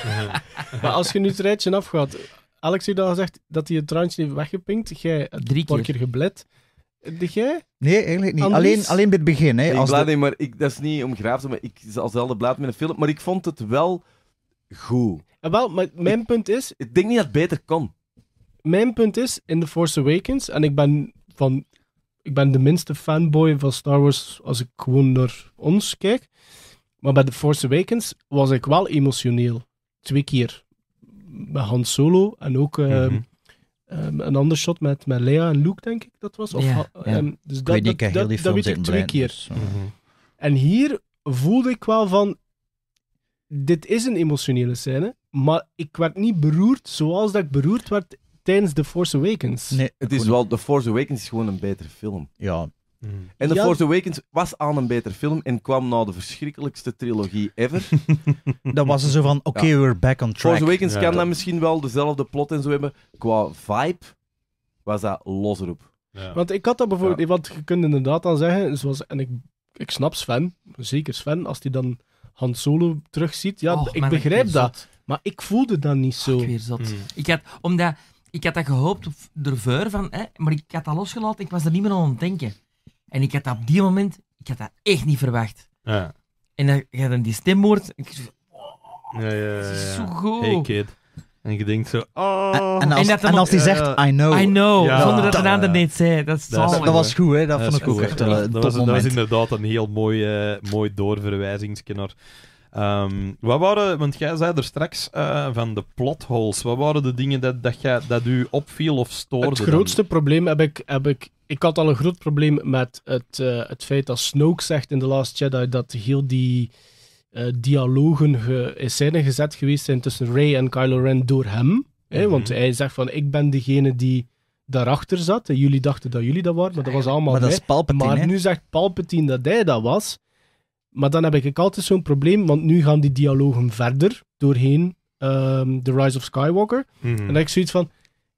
Maar als je nu het rijtje afgaat... Alex heeft al gezegd dat hij het traantje heeft weggepinkt. Jij hebt 3 een paar keer. keer geblet. Dig jij? Nee, eigenlijk niet. Andries? Alleen bij het begin. Hè. Ik Als blij de- niet, maar dat is niet om graaf te zijn, maar ik zal zelden blij met een film. Maar ik vond het wel goed. Wel, maar mijn punt is... Ik denk niet dat het beter kon. Mijn punt is, in The Force Awakens, en ik ben de minste fanboy van Star Wars als ik gewoon naar ons kijk, maar bij The Force Awakens was ik wel emotioneel. 2 keer. Met Han Solo en ook een ander shot met Leia en Luke, denk ik dat was. Of, Ja, ja. Dus Ik weet niet, ik heb heel die dat film weet ik zitten 2 blijven, keer. dus, En hier voelde ik wel van, dit is een emotionele scène, maar ik werd niet beroerd zoals dat ik beroerd werd tijdens The Force Awakens. Nee, Het is wel, The Force Awakens is gewoon een betere film. Ja, En The Ja. Force Awakens was aan een betere film en kwam na de verschrikkelijkste trilogie ever. dat was er zo van, oké, we're back on track. Force Awakens Ja. kan dan misschien wel dezelfde plot en zo hebben. Qua vibe was dat los erop. Ja. Want ik had dat bijvoorbeeld, want je kunt inderdaad dan zeggen, zoals, en ik snap Sven, zeker Sven, als hij dan Han Solo terugziet, ja, Oh, ik man, begrijp weer dat, zot. maar ik voelde dat niet zo. Ik weer zot. Ik had dat gehoopt ervoor van, maar ik had dat losgelaten, ik was er niet meer aan het denken. En ik had dat op die moment, ik had dat echt niet verwacht. Ja. En dan ga je dan die stem hoort, ik Ja. het is zo goed. Hey kid. En je denkt zo, oh. En als, En dat en als hij zegt, I know. I know, Ja, zonder dat dat- een ander niet zei. Dat is dat is- zalig. Dat was goed, hè? Dat vond is ik ook goed, echt hè. wel een dat was topmoment. inderdaad een heel mooi doorverwijzingsje naar. Wat waren, want jij zei er straks van de plotholes, wat waren de dingen dat u opviel of stoorde? Het grootste probleem heb ik... Ik had al een groot probleem met het feit dat Snoke zegt in The Last Jedi dat heel die dialogen in scène gezet geweest zijn tussen Rey en Kylo Ren door hem. Hè, want hij zegt van, ik ben degene die daarachter zat. En jullie dachten dat jullie dat waren, maar dat was allemaal Maar dat mij. is Palpatine, Maar hè? nu zegt Palpatine dat hij dat was. Maar dan heb ik altijd zo'n probleem, want nu gaan die dialogen verder doorheen The Rise of Skywalker. Mhm. En dan heb ik zoiets van...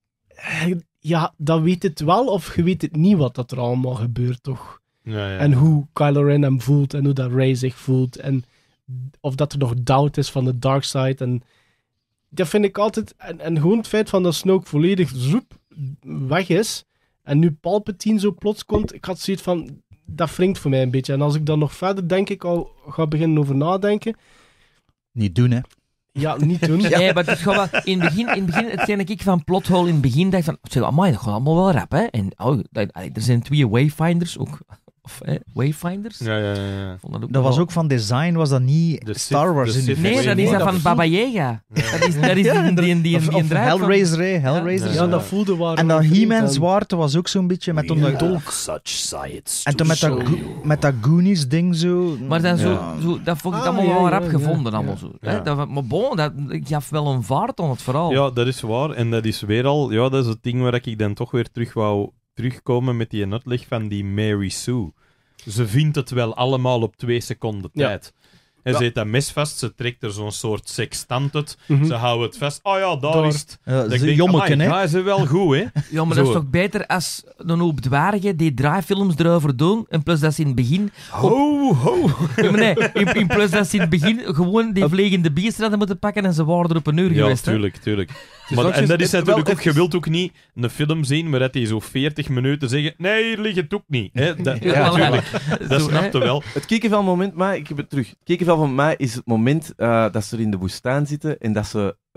Ja, dan weet het wel of je weet het niet wat dat er allemaal gebeurt, toch? Ja. En hoe Kylo Ren hem voelt en hoe dat Rey zich voelt. En of dat er nog doubt is van de dark side. En dat vind ik altijd... En gewoon het feit van dat Snoke volledig weg is. En nu Palpatine zo plots komt. Ik had zoiets van... Dat wringt voor mij een beetje. En als ik dan nog verder, denk ik, al ga beginnen over nadenken... Niet doen, hè? Ja, niet doen. Nee, maar het gaat wel, in het begin, hetgeen dat ik van plothole in het begin dacht van, zeg, amai, dat gaat allemaal wel rap, hè. En er zijn 2 Wayfinders ook. Of, Wayfinders? Ja. Vond dat ook Dat was wel- ook van design, was dat niet De Star Sith- Wars de in die Sith Nee, dat is Nee, dat van dat Baba Yaga. Dat is die Of draait van- Hellraiser, hè? Hellraiser. Ja, dat voelde waar. En dat He-Man zwaard was ook zo'n beetje met een dolk. Such science En toen met dat Goonies-ding zo. Maar dan Ja. dat vond ik Ah, allemaal ja, wel ja, rap ja, gevonden. ja. Allemaal zo. Ja. Hè, maar bon, dat gaf wel een vaart aan het verhaal. Ja, dat is waar. En dat is weer al... Ja, dat is het ding waar ik dan toch weer terug wou terugkomen met die uitleg van die Mary Sue. Ze vindt het wel allemaal op 2 seconden Ja. tijd. En ze heeft dat mes vast, ze trekt er zo'n soort sextant uit. Mhm. Ze houdt het vast. Oh ja, daar Daar. is het. Ja, Dat dat ik is een denk, jommeke, amai, hè? ja, ze wel goed, hè? Ja, maar dat is Zo. toch beter als een hoop dwergen die draaifilms erover doen, en plus dat ze in het begin... Ho, ho. Ja, maar nee, in plus dat ze in het begin gewoon die vliegende beesten hadden moeten pakken en ze waren er op een uur Ja, geweest. hè. tuurlijk. nog En eens- dat is het- natuurlijk wel ook... Je wilt ook niet een film zien waar dat die zo 40 minuten zeggen nee, hier ligt het ook niet. Hè? Ja, Natuurlijk. Dat Zo, snap je wel. Het kikkervel moment, maar ik heb het terug. Het kikkervel van mij is het moment dat ze er in de woestijn zitten en dat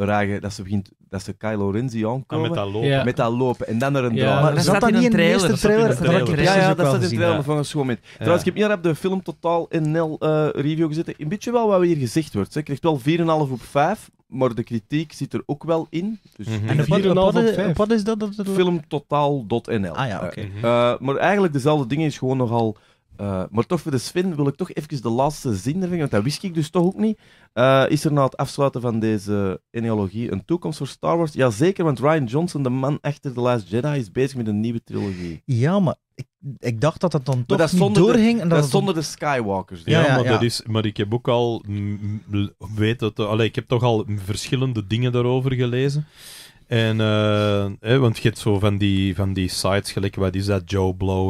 ze Kylo Ren zien En aankomen. met dat lopen. Ja. Met dat lopen en dan er een Ja. draai. Maar dat zat staat dat in niet een in de trailer, eerste dat staat in trailer? een Dat had ik trailer. precies Ja, ook dat wel staat in de gezien. trailer ja. van een schoon moment. Trouwens, ik heb hier op de film totaal NL review gezet. Een beetje wel wat hier gezegd wordt. Ze krijgt wel 4,5 op 5, maar de kritiek zit er ook wel in. Dus Mhm. En op 4,5 op 5. wat is dat? filmtotaal.nl. Ah ja, oké. Maar eigenlijk dezelfde dingen is gewoon nogal... maar toch voor de Sven wil ik toch even de laatste zin ervan, want dat wist ik dus toch ook niet. Is er na het afsluiten van deze genealogie een toekomst voor Star Wars? Jazeker, want Rian Johnson, de man achter The Last Jedi, is bezig met een nieuwe trilogie. Ja, maar ik dacht dat het dan toch dat is niet zonder de- doorging. En Dat dat is het zonder de Skywalkers. Ja, Ja, maar, ja. Dat is, maar ik heb ook al... ik heb toch al verschillende dingen daarover gelezen. En, want je hebt zo van die sites, gelijk, wat is dat, Joe Blow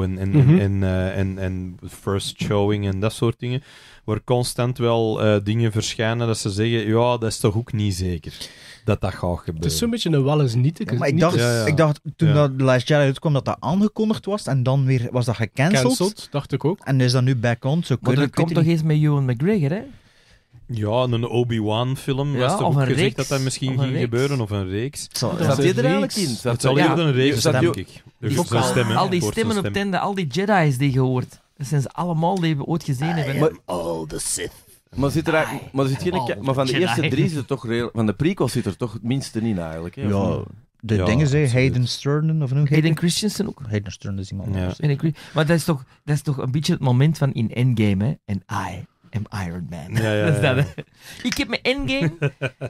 en First Showing en dat soort dingen, waar constant wel dingen verschijnen dat ze zeggen, ja, dat is toch ook niet zeker dat gaat gebeuren. Het is zo'n beetje een wel eens niet. Maar ik dacht toen dat The Last Jedi uitkwam dat dat aangekondigd was en dan weer was dat gecanceld. Dacht ik ook. En is dat nu back on? Zo Maar er komt toch eens met Ewan McGregor, hè? Ja, een Obi-Wan film Ja, was toch of ook een gezegd reeks. dat dat misschien Of een ging reeks. gebeuren, of een reeks. Zat hij er eigenlijk in? Het zal eerder een reeks zijn, denk ik. Dus Ook zijn al, stemmen, al die hoort stemmen zijn op stem. tende, al die Jedi's die je hoort, dat zijn ze allemaal die we ooit gezien hebben. Maar, All the Sith. maar zit er eigenlijk, maar, zit geen, maar van de Jedi. eerste 3 zit er toch van de prequels zit er toch het minste in eigenlijk. Hè? Ja, de Ja, dingen zei absoluut. Hayden Sternen of hoe Hayden Christensen ook. Hayden Sternen is iemand Ja. anders. Maar dat is toch een beetje het moment van in Endgame, hè? En I am Iron Man. Ja, Dat is dat, ja. hè. Ik heb mijn Endgame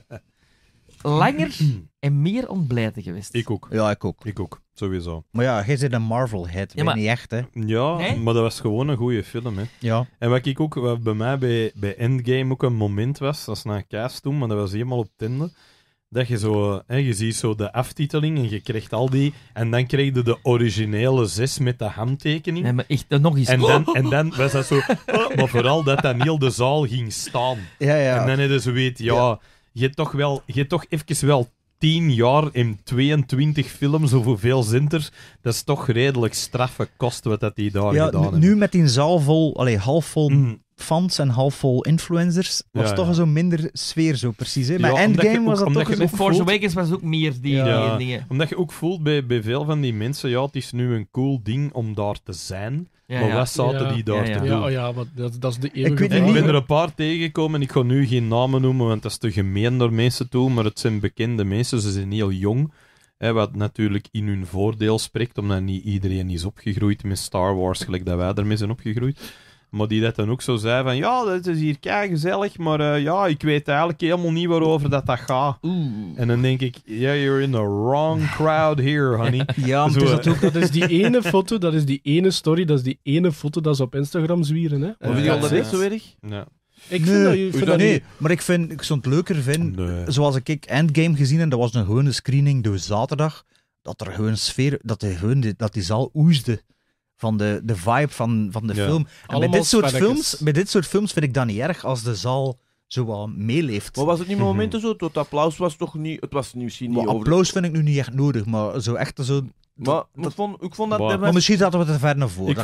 langer en meer ontblijten geweest. Ik ook. Ja, ik ook. Ik ook, sowieso. Maar ja, jij zit een Marvel-head. Ja, maar- Niet echt, hè. Ja, Nee? maar dat was gewoon een goede film, hè. Ja. En wat bij mij bij Endgame ook een moment was, dat is na cast toen, maar dat was helemaal op Tinder, dat je zo, je ziet zo de aftiteling en je krijgt al die, en dan krijg je de originele 6 met de handtekening. Nee, maar echt, nog eens. En dan was dat zo, maar vooral dat dan heel de zaal ging staan. Ja, ja. En dan heb je zo weet, je hebt toch even wel 10 jaar in 22 films, of hoeveel zijn er? Dat is toch redelijk straffe kost wat dat die daar Ja, gedaan hebben. nu met die zaal vol, half vol Mm. fans en half vol influencers, was Ja, toch ja. zo'n minder sfeer zo precies. Hè? Ja, Met omdat Endgame je ook- was dat omdat toch je zo... Met Force Awakens was ook meer die Ja. dingen. Omdat je ook voelt bij veel van die mensen, ja, het is nu een cool ding om daar te zijn, Ja, maar ja. wat zaten Ja. die daar Ja, te ja. doen? Ja, ja, maar dat is de Ik eeuwige weet Ik niet. ben er een paar tegengekomen, ik ga nu geen namen noemen, want dat is te gemeen naar mensen toe, maar het zijn bekende mensen, ze zijn heel jong, wat natuurlijk in hun voordeel spreekt, omdat niet iedereen is opgegroeid met Star Wars, gelijk dat wij ermee zijn opgegroeid. Maar die dat dan ook zo zei van, ja, dat is hier kei gezellig, maar ja, ik weet eigenlijk helemaal niet waarover dat gaat. En dan denk ik, yeah, you're in the wrong crowd here, honey. Ja, maar Zo, het is dat ook... Dat is die ene foto, dat is die ene story, dat is die ene foto dat ze op Instagram zwieren. Hè? Maar vind je al dat echt zo erg? Ja. Ik vind dat, ik vind dat nee, niet... maar ik zou het leuker vinden, Nee. zoals ik Endgame gezien en dat was een gewone screening door zaterdag, dat er gewoon sfeer, dat die zaal oesde van de vibe van de Ja. film. En bij Allemaal dit soort films vind ik dat niet erg als de zaal zo wat meeleeft. Maar was het niet met momenten zo? Het applaus was toch niet... Het was misschien niet Maar over... applaus vind ik nu niet echt nodig, maar zo echt zo... Maar ik vond dat... Maar- dat Maar misschien zaten we te ver naar voren.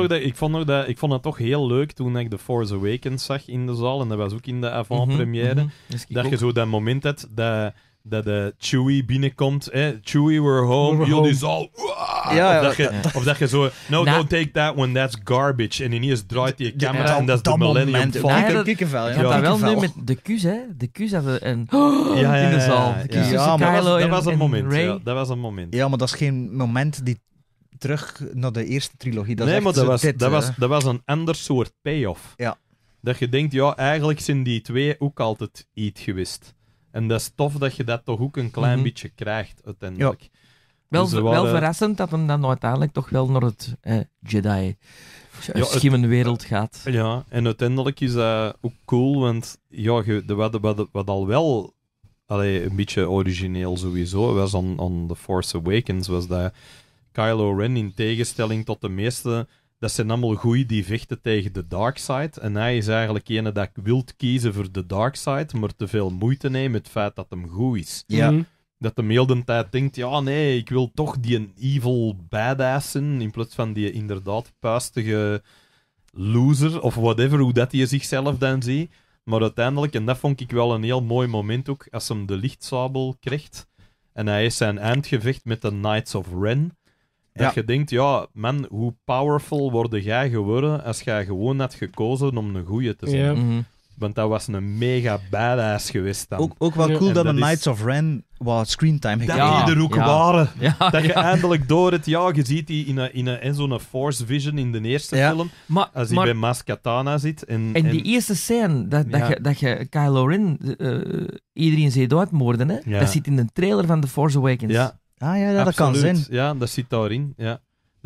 Ik vond het toch heel leuk toen ik The Force Awakens zag in de zaal, en dat was ook in de avant-première, Dus ik dat ook. je zo dat moment hebt dat de Chewie binnenkomt, Chewie, we're home, We're heel home. die zaal, Ja, of dat je zo, no, Nou- don't take that one, that's garbage, en ineens draait die camera, Ja, en dat is de dat Millennium moment. Falcon. Ja, dat- Kikkervel, Je had dat wel nu met de kus, hè? De kus hadden een in de zaal. De kus ja. tussen Ja, maar Kylo Dat was een en moment, Rey. ja, dat was een moment. Ja, maar dat is geen moment die terug naar de eerste trilogie. Dat is Nee, echt maar zo dit, dat was een ander soort payoff. Ja. Dat je denkt, ja, eigenlijk zijn die twee ook altijd iets geweest. En dat is tof dat je dat toch ook een klein Mhm. beetje krijgt, uiteindelijk. Wel, Dus er wel waren- verrassend dat hem dan uiteindelijk toch wel naar het Jedi het- schimmenwereld gaat. Ja, en uiteindelijk is dat ook cool, want ja, wat al wel een beetje origineel sowieso was aan The Force Awakens, was dat Kylo Ren, in tegenstelling tot de meeste, dat zijn allemaal goeie die vechten tegen de dark side. En hij is eigenlijk ene dat wilt kiezen voor de dark side, maar te veel moeite neemt met het feit dat hem goed is. Ja. Mhm. Dat de heel de tijd denkt, ja nee, ik wil toch die een evil badass zijn, in plaats van die inderdaad puistige loser, of whatever, hoe dat hij zichzelf dan ziet. Maar uiteindelijk, en dat vond ik wel een heel mooi moment ook, als hem de lichtsabel krijgt, en hij is zijn eindgevecht met de Knights of Ren, dat je denkt, ja man, hoe powerful word jij geworden als jij gewoon had gekozen om een goeie te zijn. Ja. Mhm. Want dat was een mega badass geweest dan. Ook wel Ja. cool En dat de dat is- Knights of Ren wat screentime dat gekregen Ja. die er ook ja. waren. Ja, Dat je ja. eindelijk door het, ja, je ziet die in zo'n Force Vision in de eerste Ja. film, Maar, als hij maar bij Maz Kanata zit. En die eerste scène, Ja. dat je Kylo Ren iedereen ziet uitmoorden, hè? Ja. Dat zit in de trailer van The Force Awakens. ja, Ah ja, dat kan absoluut. zijn. Ja, dat zit daarin. Ja.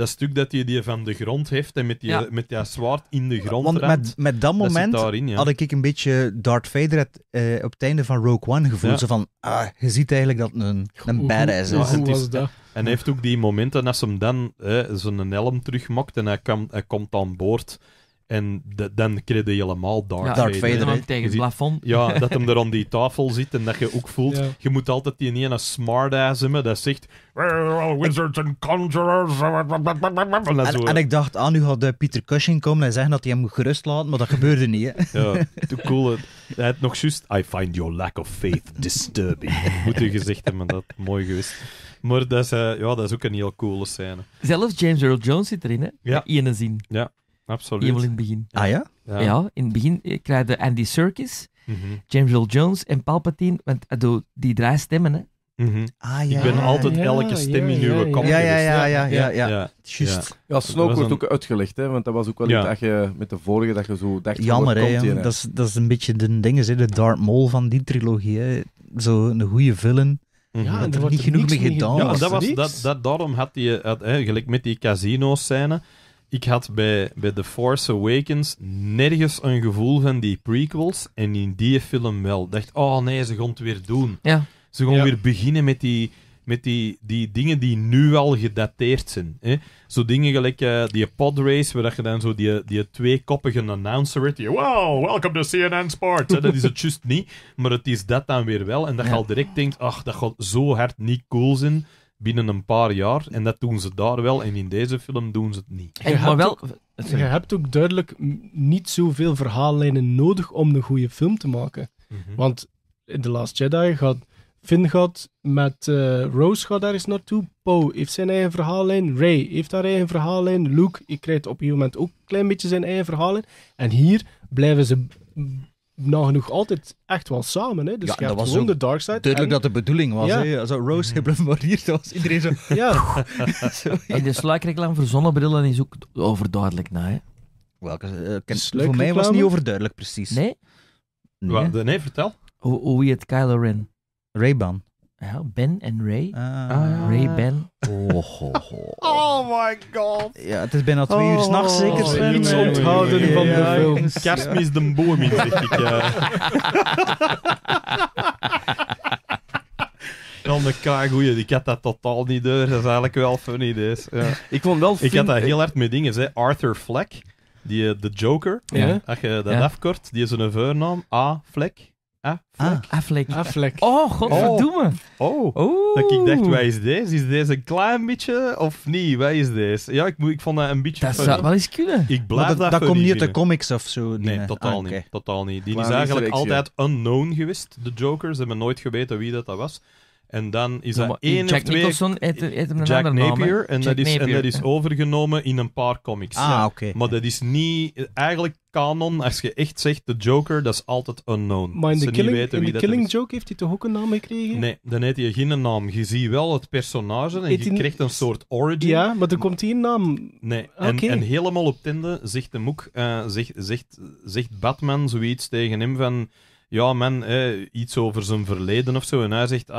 dat stuk dat die van de grond heeft en met die zwaard in de grond Want ramt, met dat moment zit daarin, ja. had ik een beetje Darth Vader op het einde van Rogue One gevoeld. Ja. Zo van, je ziet eigenlijk dat het een badass Ja, is. en Hoe het is- was dat? En hij heeft ook die momenten als hem dan zijn helm terugmaakt en hij komt aan boord. En dan kreeg hij helemaal Darth Darth Vader. Vader, Dan hè. tegen Je het ziet- plafond. Ja, dat hem er aan die tafel zit en dat je ook voelt... Ja. Je moet altijd die ene smartass hebben dat zegt... "Well, wizards and conjurers... En dat zo, En ik dacht, nu gaat Peter Cushing komen en zeggen dat hij hem moet gerust laten, maar dat gebeurde niet. Hè. Ja, te cool. Hij had nog juist... I find your lack of faith disturbing. Moet u gezegd hebben, dat mooi geweest. Maar dat is ook een heel coole scène. Zelfs James Earl Jones zit erin, hè? Ja. In een zin. Absoluut. Helemaal in het begin. Ah ja? Ja, in het begin krijg je Andy Serkis, Mhm. James Earl Jones en Palpatine, want hij doet die 3 stemmen, hè. Mhm. Ah ja. Ik ben altijd ja, elke stem in ja, uw ja, kop Ja, geweest. ja. Ja. Juist. Ja, Snoke was wordt een- ook uitgelegd, hè, want dat was ook wel Ja. iets dat je met de vorige dat je zo dacht... van, Jammer, waar hè. komt die, Ja. Dat is een beetje de ding, hè, de Darth Maul van die trilogie. Hè. Zo een goede villain. Mhm. Ja, en er er wordt niet genoeg niks mee gedaan. Ja, was dat was, niks. daarom had hij, gelijk met die casino-scène, ik had bij The Force Awakens nergens een gevoel van die prequels en in die film wel. Ik dacht, oh nee, ze gaan het weer doen. Ja. Ze gaan Ja. weer beginnen met die dingen die nu al gedateerd zijn. Hè? Zo dingen gelijk die podrace, waar dat je dan zo die tweekoppige announcer hebt. Die, wow, welcome to CNN Sports. Hè? Dat is het juist niet, maar het is dat dan weer wel. En dat je Ja. al direct denkt, ach, dat gaat zo hard niet cool zijn binnen een paar jaar. En dat doen ze daar wel, en in deze film doen ze het niet. Je Maar hebt wel... Je hebt ook duidelijk niet zoveel verhaallijnen nodig om een goede film te maken. Want in The Last Jedi Finn gaat met Rose gaat daar eens naartoe. Poe heeft zijn eigen verhaallijn. Rey heeft haar eigen verhaallijn. Luke krijgt op een gegeven moment ook een klein beetje zijn eigen verhaallijn. En hier blijven ze nagenoeg altijd echt wel samen. Hè? Dus Ja, je dat hebt was gewoon ook de dark side. Duidelijk en- dat de bedoeling was. Ja. Hè. Als Rose geblameerd was, iedereen zo... Ja, zo En de sluikreclame voor zonnebrillen is ook overduidelijk, nou, hè. Welke, sluikreclame? voor mij was het niet overduidelijk, precies. Nee? Nee. Nee, vertel. Hoe heet Kylo Ren? Ray-Ban. Ja, Ben en Ray. Ah. Ray, Ben. Oh my god. Ja, het is bijna 2 uur s'nachts zeker, Sven. iets onthouden van de film. Kerstmis de boom in, zeg ik. Dan de goeie, ik had dat totaal niet door. Dat is eigenlijk wel funny, deze. Ja. Ik vond wel... Ik had dat heel hard met dingen, hè. Arthur Fleck, de Joker. Ja. Als je dat Ja. afkort, die is een voornaam. A. Fleck. A. Fleck. Affleck. Affleck. Oh, godverdomme. Oh. Oh. Dat ik dacht, wat is deze? Is deze een klein beetje of niet? Wat is deze? Ja, ik vond dat een beetje Dat funny. zou wel eens kunnen. Ik Maar blijf dat funny komt niet uit de vinden. comics of zo. die, Nee, hè? totaal Ah, oké. niet. Totaal niet. Die is Kleine eigenlijk selectie, altijd unknown geweest, de Joker. Ze hebben nooit geweten wie dat was. En dan is Ja, dat maar één Jack of twee... Nicholson heeft hem een Jack andere naam, hè. Napier. En Jack dat Napier, is ja. overgenomen in een paar comics. Ah, oké. Maar dat is niet... Eigenlijk canon, als je echt zegt de Joker, dat is altijd unknown. Maar in Ze de niet Killing, weten in wie de dat killing is. Joke heeft hij toch ook een naam gekregen? Nee, dan heet hij geen naam. Je ziet wel het personage en Heet je hij- krijgt een soort origin. Ja, maar er komt hier een naam. Nee, Oké. en helemaal op het einde zegt hem ook, zegt Batman zoiets tegen hem van, ja man, iets over zijn verleden of zo. En hij zegt,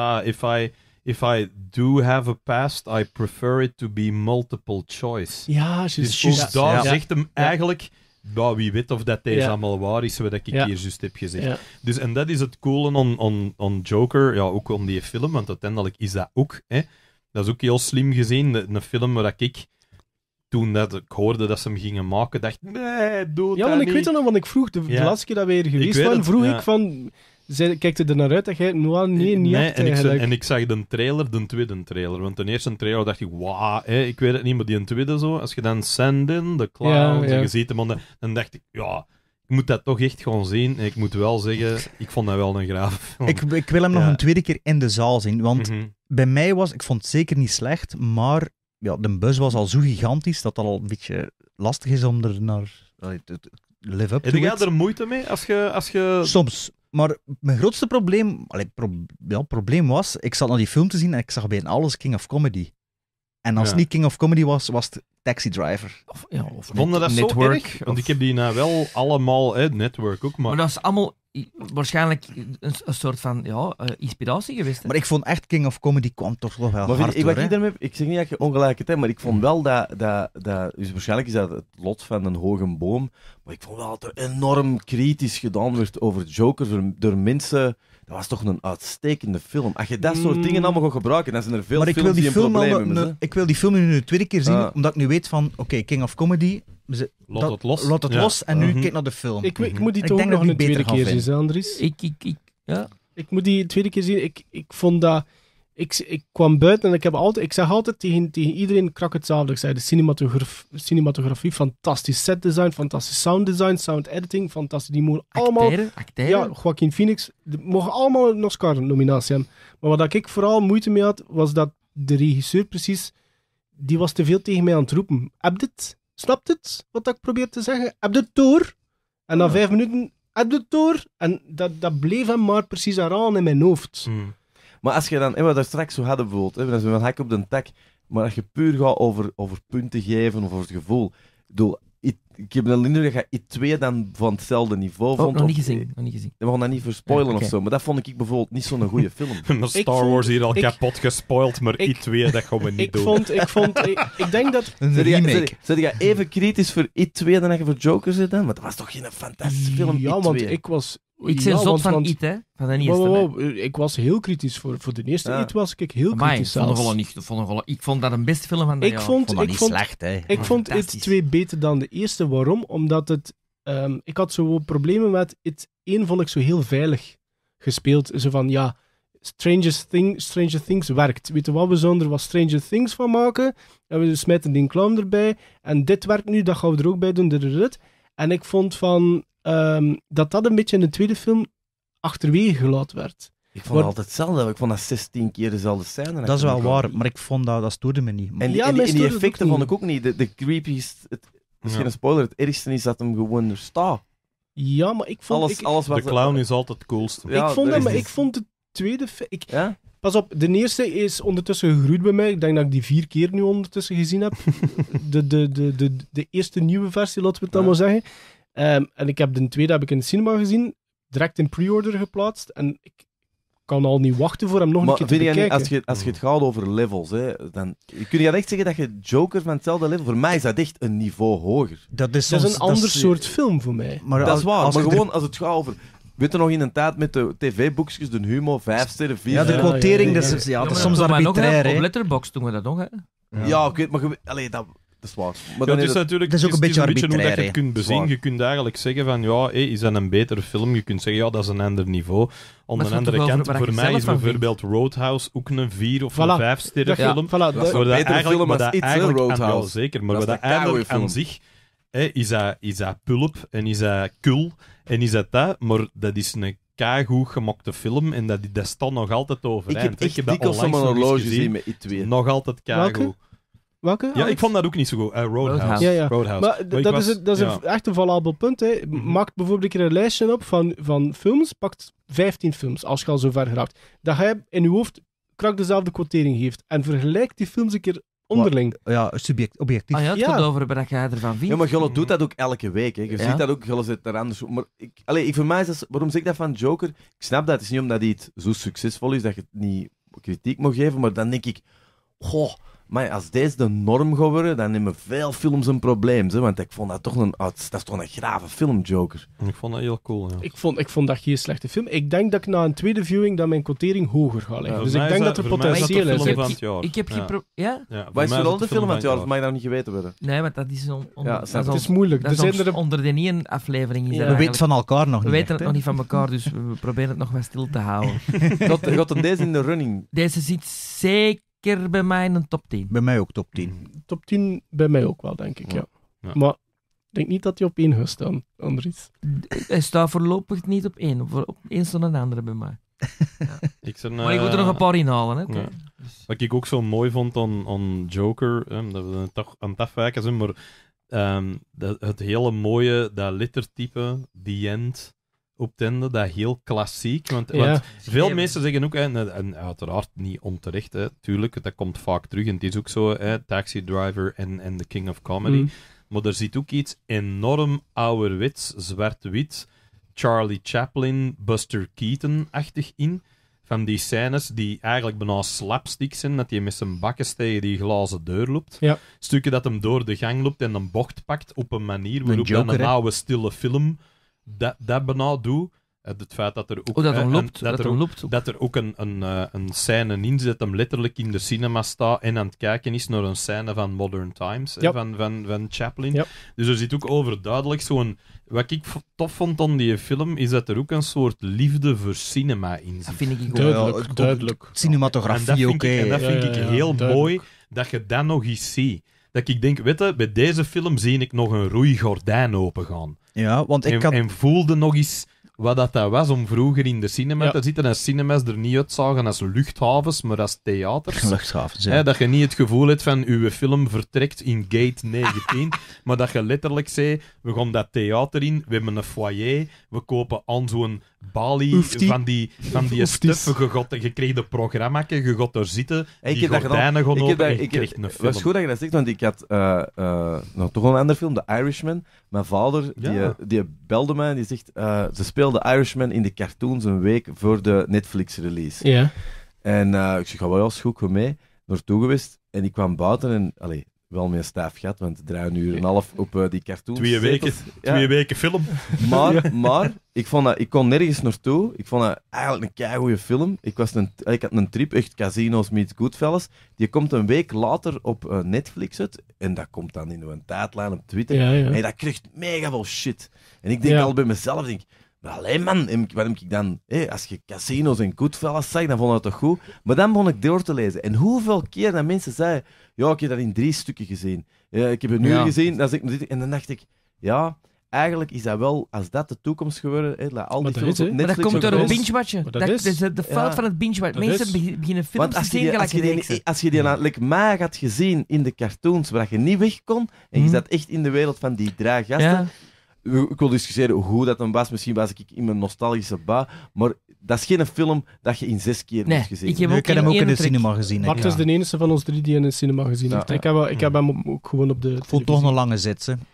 if I do have a past, I prefer it to be multiple choice. Ja, Dus juist. ook daar Ja. zegt hem eigenlijk, ja, wie weet of dat deze Ja. allemaal waar is, wat ik Ja. hier juist heb gezegd. Ja. Dus, en dat is het coole on Joker, ja, ook om die film, want uiteindelijk is dat ook, hè. Dat is ook heel slim gezien, een film waar ik, toen dat ik hoorde dat ze hem gingen maken, dacht, nee, doe Ja, dat want ik niet. weet het nog, want ik vroeg, de Ja. laatste keer dat we hier geweest weet waren, het, vroeg ja. ik van, kijkt er naar uit dat jij, nou, nee, niet echt en eigenlijk. ik zag de trailer, de tweede trailer. Want de eerste trailer dacht ik, wauw, ik weet het niet, maar die tweede zo, als je dan Sand in, The Clouds, Ja. en je ziet hem, dan dacht ik, ja, ik moet dat toch echt gewoon zien. En ik moet wel zeggen, ik vond dat wel een grave film. Ik wil hem nog Ja. een tweede keer in de zaal zien, want Mhm. bij mij ik vond het zeker niet slecht, maar ja, de buzz was al zo gigantisch dat het al een beetje lastig is om er naar te live up Heb to jij it. er moeite mee als je... Soms. Maar mijn grootste probleem, probleem was, ik zat naar die film te zien en ik zag bijna alles King of Comedy. En als Ja. het niet King of Comedy was, was het Taxi Driver. Of Vonden dat Network, zo erg? Want ik heb die nou wel allemaal, Network ook, Maar maar... dat is allemaal waarschijnlijk een soort van inspiratie geweest. Hè? Maar ik vond echt King of Comedy kwam toch wel Maar hard ik, door, hè? ik zeg niet dat je ongelijk hebt, hè, maar ik vond wel dat dus waarschijnlijk is dat het lot van een hoge boom, maar ik vond wel dat er enorm kritisch gedaan werd over Joker door mensen. Dat was toch een uitstekende film. Als je dat soort dingen allemaal gaat gebruiken, dan zijn er veel Maar ik wil films die die een film probleem al hebben. ik wil die film nu de tweede keer zien, Ah. omdat ik nu weet van, oké, King of Comedy, Laat het los. laat het Ja. los en nu Mhm. kijk naar de film. Ik moet die Ik toch denk nog dat ik een die tweede beter keer ga zien, hè, Andries. Ja. Ik moet die tweede keer zien. Ik vond dat... Ik kwam buiten en ik zeg altijd tegen iedereen krak hetzelfde. Ik zei, de cinematografie, fantastisch setdesign, fantastisch sounddesign, sound editing, fantastisch. Die mogen allemaal... Acteren. Ja, Joaquin Phoenix, die mogen allemaal een Oscar-nominatie hebben. Maar wat ik vooral moeite mee had, was dat de regisseur precies... Die was te veel tegen mij aan het roepen. Heb je het? Snapt het? Wat ik probeer te zeggen? Heb je het door? En na 5 minuten... Heb je het door? En dat bleef hem maar precies aan in mijn hoofd. Mm. Maar als je dan, wat we daar straks zo hadden bijvoorbeeld, dan is een hak op de tak, maar als je puur gaat over punten geven of over het gevoel. Ik bedoel, ik heb een indruk dat je I2 dan van hetzelfde niveau vond. Nog niet of- gezien. We gaan dat niet verspoilen Ja, oké. of zo, maar dat vond ik bijvoorbeeld niet zo'n goede film. Maar Star vond- Wars hier al ik- kapot gespoild, maar ik- I2, dat gaan we niet doen. Ik denk dat... Een Zet remake. je even kritisch voor I2 dan dat je voor Joker zit dan? Maar dat was toch geen fantastische film, Ja, I2? want ik was... Ik ben zot van It, hè. Van de eerste. Wow, ik was heel kritisch. Voor de eerste Ja. It was ik heel Amai, kritisch ik vond dat een beste film van dat Ik jaar. vond, Ik vond dat ik niet vond, slecht, hè. ik vond It Fantastisch. 2 beter dan de eerste. Waarom? Omdat het... ik had zo problemen met It 1 vond ik zo heel veilig gespeeld. Zo van, ja, Stranger Things werkt. Weet je wat, we zouden er wat Stranger Things van maken. En we smijten die clown erbij. En dit werkt nu, dat gaan we er ook bij doen. Dit. En ik vond van... dat een beetje in de tweede film achterwege gelaten werd. Ik vond het altijd hetzelfde. Ik vond dat 16 keer dezelfde scène. Dat is wel waar, maar ik vond dat stoorde me niet. En die, Ja, en mij die, en die stoorde het effecten ook vond ik ook niet. De creepiest... Het is Ja. geen spoiler. Het ergste is dat hem gewoon er staat. Ja, maar ik vond... Alles wat... De clown is altijd het coolste. Ja, ik vond er dat, is maar dus- ik vond de tweede... Ja? Pas op, de eerste is ondertussen gegroeid bij mij. Ik denk dat ik die 4 keer nu ondertussen gezien heb. De eerste nieuwe versie, laten we het dan Ja. maar zeggen. En ik heb de tweede heb ik in de cinema gezien. Direct in pre-order geplaatst. En ik kan al niet wachten voor hem nog een Maar keer te vind je niet, bekijken. als je het gaat over levels, hè, dan kun je echt zeggen dat je Joker van hetzelfde level... Voor mij is dat echt een niveau hoger. Dat is, Dat is soms- een ander is- soort film voor mij. Maar Dat als- is waar, als maar je gewoon als het gaat over... Weet je nog in een tijd met de tv-boekjes, de humor, 5 sterren, 4 Ja, de Ja, quotering, ja, ja. dat is, ja, dat is maar soms doen wij nog, arbitrair, hè. Op hè. Letterboxd doen we dat nog, hè. Ja, ik weet, maar allee, dat is waar. Maar Ja, dan het is is het... natuurlijk dat is ook een beetje hoe dat je arbitrair, het kunt bezien. Zwaar. Je kunt eigenlijk zeggen van, ja, is dat een betere film? Je kunt zeggen, ja, dat is een ander niveau. Aan Maar de het andere gaat toch kant, over wat voor je mij zelf is van bijvoorbeeld Roadhouse ook een 4 of Voilà. een 5 sterren Dat je- film. voilà, Dat is dat- een betere eigenlijk- film maar als dat It, hè, eigenlijk aan- Roadhouse. ja, zeker. Maar Dat wat is dat een keigoeie eigenlijk aan film. zich is dat pulp en is dat kul en is dat, maar dat is een keigoed gemaakte film en dat staat nog altijd Ik overeind. heb echt dat dikwijls onlangs zo'n nog eens horloge gezien. gezien met I2. Nog altijd keigoed. Welke? Welke? Ja, ik vond dat ook niet zo goed. Roadhouse. Roadhouse. Ja, ja. Roadhouse. Maar ik dat was- is, dat is ja. echt een valabel punt. Hè. Maak bijvoorbeeld een keer een lijstje op van films. Pakt 15 films, als je al zo ver geraakt. Dat hij in je hoofd krak dezelfde quotering geeft. En vergelijk die films een keer onderling. Ja, objectief. Ah ja, het Ja. gaat over wat jij ervan vindt. Ja, maar Gulle doet dat ook elke week. Hè. Je Ja. ziet dat ook, Gulle zit er anders. Maar voor mij is dat... Waarom zeg ik dat van Joker? Ik snap dat. Het is niet omdat hij het zo succesvol is dat je het niet kritiek mag geven, maar dan denk ik... Goh, maar als deze de norm gaat worden, dan nemen veel films een probleem. Hè? Want ik vond dat toch dat is toch een grave film, Joker. Ik vond dat heel cool, ja. Ik vond dat geen slechte film. Ik denk dat ik na een tweede viewing dat mijn quotering hoger ga leggen. Ja, dus voor ik mij denk is dat er voor mij is dat de potentieel is. film hè. van het jaar. Ik heb geen Ja. Ja? Ja, voor Wat is mij vooral het de film van het jaar? jaar. Dat mag dat nog niet geweten worden. Nee, maar dat is Ja, snap Het is moeilijk. Dat Er is zijn ons er onder de één aflevering. Is Ja. dat We weten eigenlijk. van elkaar nog We niet. weten echt, het hè. nog niet van elkaar, dus we proberen het nog wat stil te houden. Gaat er deze in de running? Deze zit zeker bij mij in een top 10. Bij mij ook top 10. top 10 bij mij ook wel, denk ik. Ja. Ja. Maar ik denk niet dat hij op 1 gaat staan, Andries. Hij staat voorlopig niet op 1. Op 1 staat een andere bij mij. Maar ik moet er nog een paar inhalen. Hè. ja. Wat ik ook zo mooi vond aan Joker, dat we toch aan het afwijken zijn, maar het hele mooie, dat lettertype, The End, op het einde, dat heel klassiek. Want veel mensen zeggen ook, en uiteraard niet onterecht, tuurlijk, dat komt vaak terug, en het is ook zo, Taxi Driver en The King of Comedy. Mm. Maar er zit ook iets enorm ouderwets, zwart-wit, Charlie Chaplin, Buster Keaton-achtig in. Van die scènes die eigenlijk bijna slapstick zijn, dat hij met zijn bakkes tegen die glazen deur loopt. Ja. Stukken dat hem door de gang loopt en een bocht pakt op een manier waarop Joker, dan een hè? oude stille film dat bijna doet. Het feit dat er ook... Oh, dat hem loopt. dat er ook- dat er ook een scène in zit, dat hem letterlijk in de cinema staat en aan het kijken is naar een scène van Modern Times, Ja. van Chaplin. Ja. Dus er zit ook overduidelijk zo'n... Wat ik tof vond aan die film, is dat er ook een soort liefde voor cinema in Dat zit. vind ik ook. Duidelijk, ook duidelijk. En dat Cinematografie vind ook, ik, en dat Ja, vind ja, ik ja, heel duidelijk. mooi, dat je dat nog eens ziet. Dat ik denk, weet je, bij deze film zie ik nog een roeigordijn opengaan. Ja, want ik had... En voelde nog eens wat dat was om vroeger in de cinema Ja. te zitten. En cinemas er niet uitzagen als luchthavens, maar als theaters. Luchthavens, ja. Hè, dat je niet het gevoel hebt van uw film vertrekt in gate 19, maar dat je letterlijk zei, we gaan dat theater in, we hebben een foyer, we kopen aan zo'n balie Oeftie. van die stuffen, je kreeg de programma, je gaat er zitten, Ik die heb dat gordijnen gaan Ik heb open dat- en je ik heb- krijgt een Het film. was goed dat je dat zegt, want ik had nog toch een andere film, The Irishman. Mijn vader, Ja. die belde mij en die zegt, ze speelde Irishman in de cartoons een week voor de Netflix-release. Ja. En ik zeg, wel, is goed, kom mee. Naartoe geweest. En ik kwam buiten en, allee, wel met een stijf gat, want 3 uur en een half op die cartoons. 2 weken, Ja. 2 weken film. Maar ik kon nergens naartoe. Ik vond dat eigenlijk een keigoeie film. Ik had een trip, echt Casinos meets Goodfellas. Die komt een week later op Netflix uit. En dat komt dan in een tijdlijn op Twitter. Ja, ja. En dat krijgt mega veel shit. En ik denk Ja. al bij mezelf, maar alleen man, wat heb ik dan... als je Casinos en Goodfellas zag, dan vond ik dat toch goed. Maar dan begon ik door te lezen. En hoeveel keer dat mensen zeiden... Ja, ik heb dat in 3 stukken gezien. Ja, ik heb het nu Ja. gezien. En dan dacht ik... Ja, eigenlijk is dat wel... Als dat de toekomst geworden... laat al Maar die dat films is, op hè. Maar dat Netflix komt ook door een wel- binge-watchen. Maar Dat dat is is- de fout Ja. van het binge-watchen. Dat Mensen is- beginnen films Want te als je zien die, gelijk als je die, reeksen. als je die like mij had gezien in de cartoons, waar je niet weg kon, en je Mhm. zat echt in de wereld van die 3 gasten... Ja. Ik wil discussiëren hoe goed dat dan was. Misschien was ik in mijn nostalgische bui. Maar dat is geen film dat je in 6 keer Nee, moet gezien. ik heb Ik ook heb hem ook in de één trek. cinema gezien. hè. Bart is de enige van ons 3 die in de cinema gezien Ja. heeft. Ik heb hem ook gewoon op de Ik vond toch televisie. een lange zit. Hè.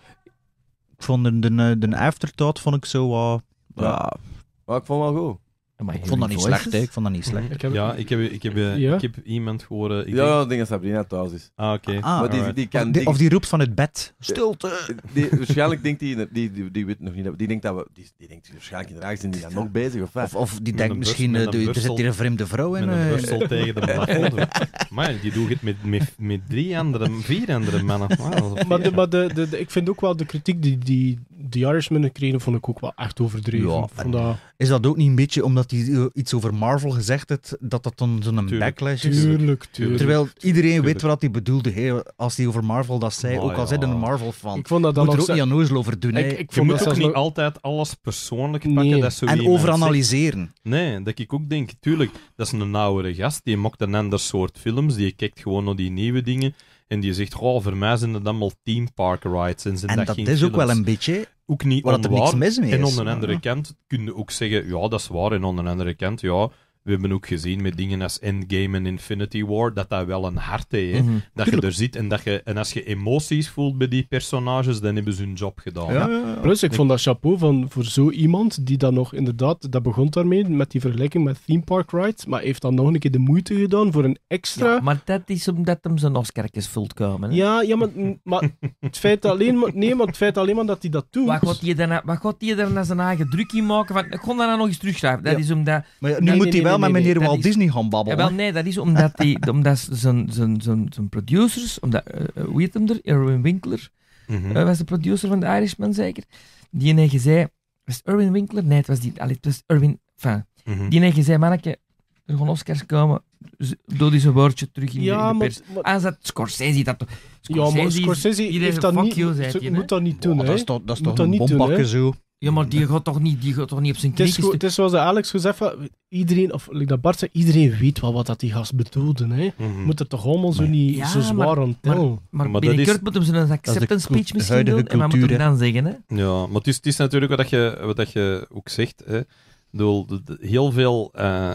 Ik vond de afterthought vond ik zo... Ja. Maar ik vond het wel goed. Maar ik vond dat niet slecht. Hè. Ik vond dat niet slecht. Ik heb- Ja, Ja. ik heb iemand horen... Ja, ik denk dat Sabrina thuis is. Ah, oké. Ah, maar die alright. kan... Of die roept van het bed. Stilte! Waarschijnlijk denkt die weet nog niet... Die denkt dat we... Die denkt waarschijnlijk inderdaad, zijn die dan nog bezig of wat? Of die Met denkt een misschien, met een er zit hier een vreemde vrouw in. Met een burstel tegen de plafond. Maar die doet het met 4 andere mannen. Wauw, Maar ik vind ook wel de kritiek die The Irishman kregen, vond ik ook wel echt overdreven. Ja, Ik vond dat... Is dat ook niet een beetje omdat hij iets over Marvel gezegd heeft, dat dan zo'n Tuurlijk. backlash is? Tuurlijk. Terwijl iedereen weet Tuurlijk. wat hij bedoelde. Hè. Als hij over Marvel dat zei, Maar ook al ja. zijn een Marvel-fan. Ik vond dat dan Moet er nog ook niet aan nozel over doen. hè. Ik Je vond moet dat ook zelfs niet nog... altijd alles persoonlijk pakken. Nee. Dat zo En iemand overanalyseren. zegt. Nee, dat ik ook denk, tuurlijk, dat is een oudere gast, die mokt een ander soort films, die kijkt gewoon naar die nieuwe dingen, en die zegt, oh, voor mij zijn dat allemaal theme park rides, en zijn En dat geen is ook films. wel een beetje Ook niet waar dat er niks onwaar. mis mee is. En aan de andere kant kun je ook zeggen, ja, dat is waar. En aan de andere kant, ja, we hebben ook gezien met dingen als Endgame en Infinity War, dat wel een hart heeft. Hè? Mhm. Dat je er zit en als je emoties voelt bij die personages, dan hebben ze hun job gedaan. Ja. Plus, ik vond dat chapeau voor zo iemand die dan nog inderdaad, dat begon daarmee, met die vergelijking met theme park rides, maar heeft dan nog een keer de moeite gedaan voor een extra... Ja, maar dat is omdat hem zijn Oscartjes vult komen. Hè. Ja, maar het feit alleen maar... Nee, maar het feit alleen maar dat hij dat doet... Wat gaat hij er naar zijn eigen druk in maken? Van, ik kon dat nou nog eens terugschrijven. Dat Ja. is omdat... Maar nu Nee, moet nee, hij wel nee, met nee, meneer dat Walt is- Disney gaan babbelen. Jawel, hè. nee, dat is omdat zijn producers, hoe heet hem er? Irwin Winkler Mhm. was de producer van The Irishman, zeker. Die heeft gezegd... Was het Irwin Winkler? Nee, het was die... Allee, het was Irwin... Enfin, Mhm. die heeft gezegd, manneke, er gaan Oscars komen. Doe die zijn woordje terug in Ja, de maar... pers. Ah, dat Scorsese dat toch... Ja, maar Scorsese die heeft dat fuck niet... you, zei Ze hij, moet hè. dat niet doen, Oh, hè. dat is toch Moet een dat niet doen, bombakken hè. zo. Ja, maar die gaat toch niet op zijn Het is, knieën... het is zoals Alex gezegd heeft, iedereen, of like dat Bart zei, iedereen weet wel wat dat die gast bedoelde. Hè. Mhm. Moet het toch allemaal zo niet Ja, zo zwaar aan tellen. Maar Maar dat binnenkort is- moet hem zijn acceptance de speech misschien huidige doen. En wat moet cultuur, hem dan zeggen, hè? Ja, maar het is natuurlijk wat dat je ook zegt. Hè. Ik bedoel, heel veel,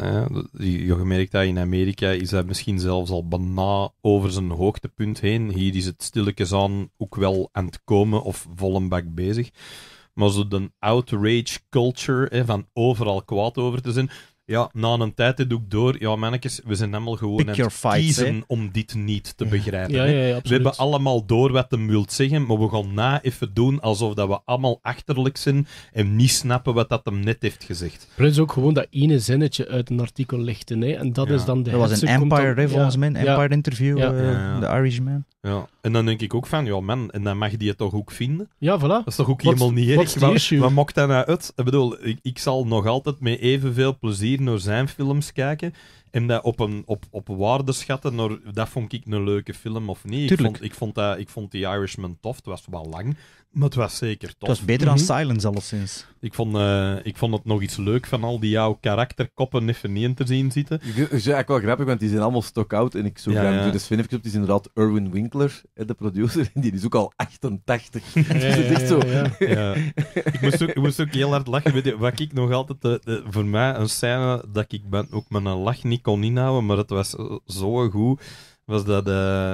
je merkt dat in Amerika, is dat misschien zelfs al bijna over zijn hoogtepunt heen. Hier is het stilletjes aan ook wel aan het komen of vol een bak bezig. Maar zo de outrage culture, van overal kwaad over te zijn. Ja, na een tijd doe ik door. Ja, mannetjes, we zijn allemaal gewoon Pick aan your het fights, kiezen hè. om dit niet te begrijpen. Ja, hè. ja, We absoluut. hebben allemaal door wat hem wilt zeggen, maar we gaan na even doen alsof dat we allemaal achterlijk zijn en niet snappen wat dat hem net heeft gezegd. Plus ook gewoon dat ene zinnetje uit een artikel lichten. Hè. En dat Ja. is dan de Dat was hetze een komt Empire, dan- hè, volgens mij. Een Ja. Empire interview, Ja. Ja. The Irishman. Ja. En dan denk ik ook van, ja man, en dan mag die het toch ook vinden? Ja, voilà. Dat is toch ook Wat- helemaal niet wat erg? is die issue? Wat maakt dat nou uit? Ik bedoel, ik zal nog altijd met evenveel plezier naar zijn films kijken en dat op waarde schatten naar, dat vond ik een leuke film of niet. Tuurlijk. Ik vond The Irishman tof. Het was wel lang, maar het was zeker tof. Het was beter dan Silence, alleszins. Ik vond het nog iets leuk van al die jouw karakterkoppen even niet in te zien zitten. Het is eigenlijk wel grappig, want die zijn allemaal stock-out. En ik zo Ja, graag ja. doe de Sven even op. Die is inderdaad Irwin Winkler, de producer. En die is ook al 88. Ja, Dus het is echt zo. ja. Ja. Ik moest ook heel hard lachen. Weet je, wat ik nog altijd... voor mij een scène dat ik ook mijn lach niet kon inhouden, maar het was zo goed, was dat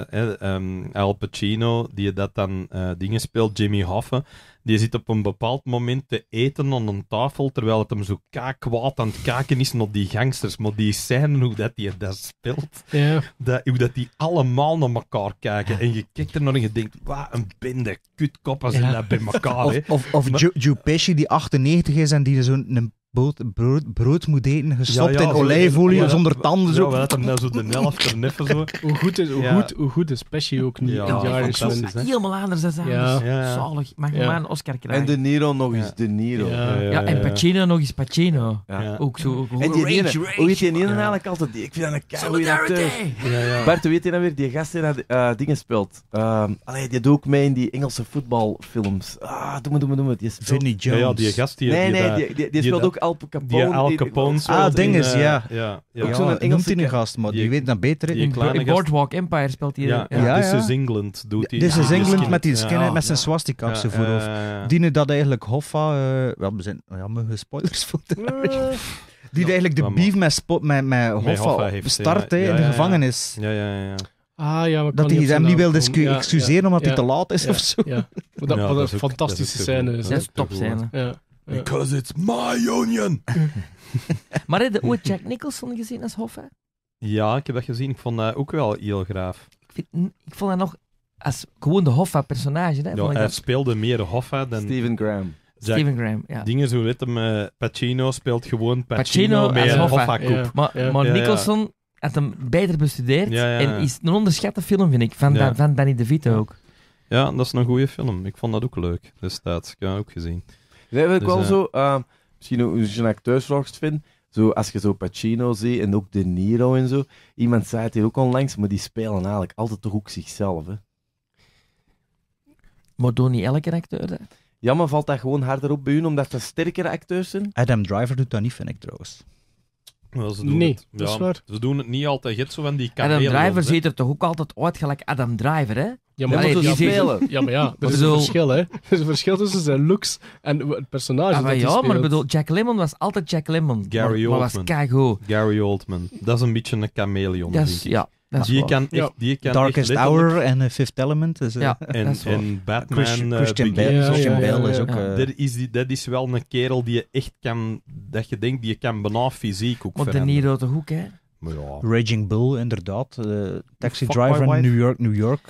Al Pacino, die dat dan dingen speelt, Jimmy Hoffa, die zit op een bepaald moment te eten aan een tafel, terwijl het hem zo kwaad aan het kaken is naar die gangsters. Maar die scène, hoe dat die dat speelt, Ja. hoe dat die allemaal naar elkaar kijken. En je kijkt er naar en je denkt, wat een bende kutkoppen zijn Ja. dat bij elkaar, hè. Of Joe Pesci, die 98 is en die zo'n brood moet eten, gestopt Ja, ja, in zo- olijfolie, ja, zonder tanden. Ja, Zo. we hadden hem nou zo de helft er neffen zo. Hoe goed is Pesci ook niet Ja, in The Irishman. fantastisch, hè. Helemaal anders dan Ja. Ja. Zalig. Mag je Ja. maar een Oscar En krijgen. De Niro nog eens, Ja. De Niro. Ja. Ja, en Pacino nog eens Pacino. Ja. Ja. Ook zo. En die ene, hoe heet die ene Ja. eigenlijk altijd? Ik vind dat een keigoeie acteur. Solidarity! Ja, ja. Bart, hoe heet die nou weer? Die gast die dat dingen speelt. Die doet ook mee in die Engelse voetbalfilms. Doe me. Die speelt... Vinnie Ja, Jones. ja, die gast die... Nee, die dat- die speelt dat- ook Al Capone. Die Al Capone speelt Ah, dinges, in, ja. Ja, Ook Ja, zo'n noemt Engelse hij een ka- gast, maar die die- weet dat beter. hè. die In kleine gast. Boardwalk Empire speelt hij. Ja, Ja, This ja. is England doet hij. This is Die England skin- met die ja. skin, Ja. met zijn swastika op zijn voorhoofd. Die dat eigenlijk Hoffa... we hebben spoilers voor die eigenlijk de maar- beef met Hoffa Hoffa heeft, start ja. hè, Ja, in de ja, ja. gevangenis. Ja. Dat hij hem niet wil excuseren omdat hij te laat is Ja, of zo. Ja. Wat Ja, een dat is ook- fantastische dat is ook scène goed. is. Dat hè. is topscène. Ja. Ja. Because it's my union! Maar heb je ooit Jack Nicholson gezien als Hoffa? Ja, ik heb dat gezien. Ik vond dat ook wel heel graaf. Ik vond dat nog als gewoon de Hoffa-personage. Hè, Ja, vond ik hij dat- speelde meer Hoffa dan Stephen Graham. Jack. Steven Graham, ja. Dingen zo net hem, Pacino speelt gewoon Pacino Pacino met als een Hoffa. Hoffa-koep. Maar, Ja. maar Ja, ja. Nicholson had hem beter bestudeerd Ja, ja, ja. en is een onderschatte film, vind ik, van, Ja. van Danny DeVito ook. Ja, dat is een goede film. Ik vond dat ook leuk destijds. Ik heb dat ook gezien. Dat heb ik Dus, wel zo... misschien hoe je een acteursvraagst vindt. Zo, als je zo Pacino ziet en ook De Niro en zo. Iemand zei het hier ook onlangs, maar die spelen eigenlijk altijd toch ook zichzelf. Hè. Maar door niet elke acteur. Hè. Ja, maar valt dat gewoon harder op bij u, omdat dat sterkere acteurs zijn? Adam Driver doet dat niet, vind ik trouwens. Wel, ze doen Nee, het, dat is waar. Ze doen het niet altijd. Je hebt zo van die Adam kamelen, Driver hè. ziet er toch ook altijd uit gelijk Adam Driver, hè? Ja, Ja, maar, maar Allee, zo die zit- spelen. ja, maar ja, er is bedoel- een verschil, hè. Er is een verschil tussen zijn looks en het personage Ah, maar dat hij ja, maar ik speelt. bedoel, Jack Lemmon was altijd Jack Lemmon. Gary maar was Oldman. keigoed. Gary Oldman. Dat is een beetje een chameleon, Dat denk is, ik. ja, dat is Die waar. kan echt... Ja. Die kan Darkest echt letterlijk- Hour en Fifth Element. Dus, Ja, En, dat is waar. en Batman... Christian Begins. Bale, Christian ja, ja, Bale is ja. ook... Ja. Dat is wel een kerel die je echt kan... Dat je denkt, die kan bijna fysiek ook Maar De veranderen. Niro toch ook, hè? Maar ja... Raging Bull, inderdaad. Taxi Fuck Driver my in wife. New York.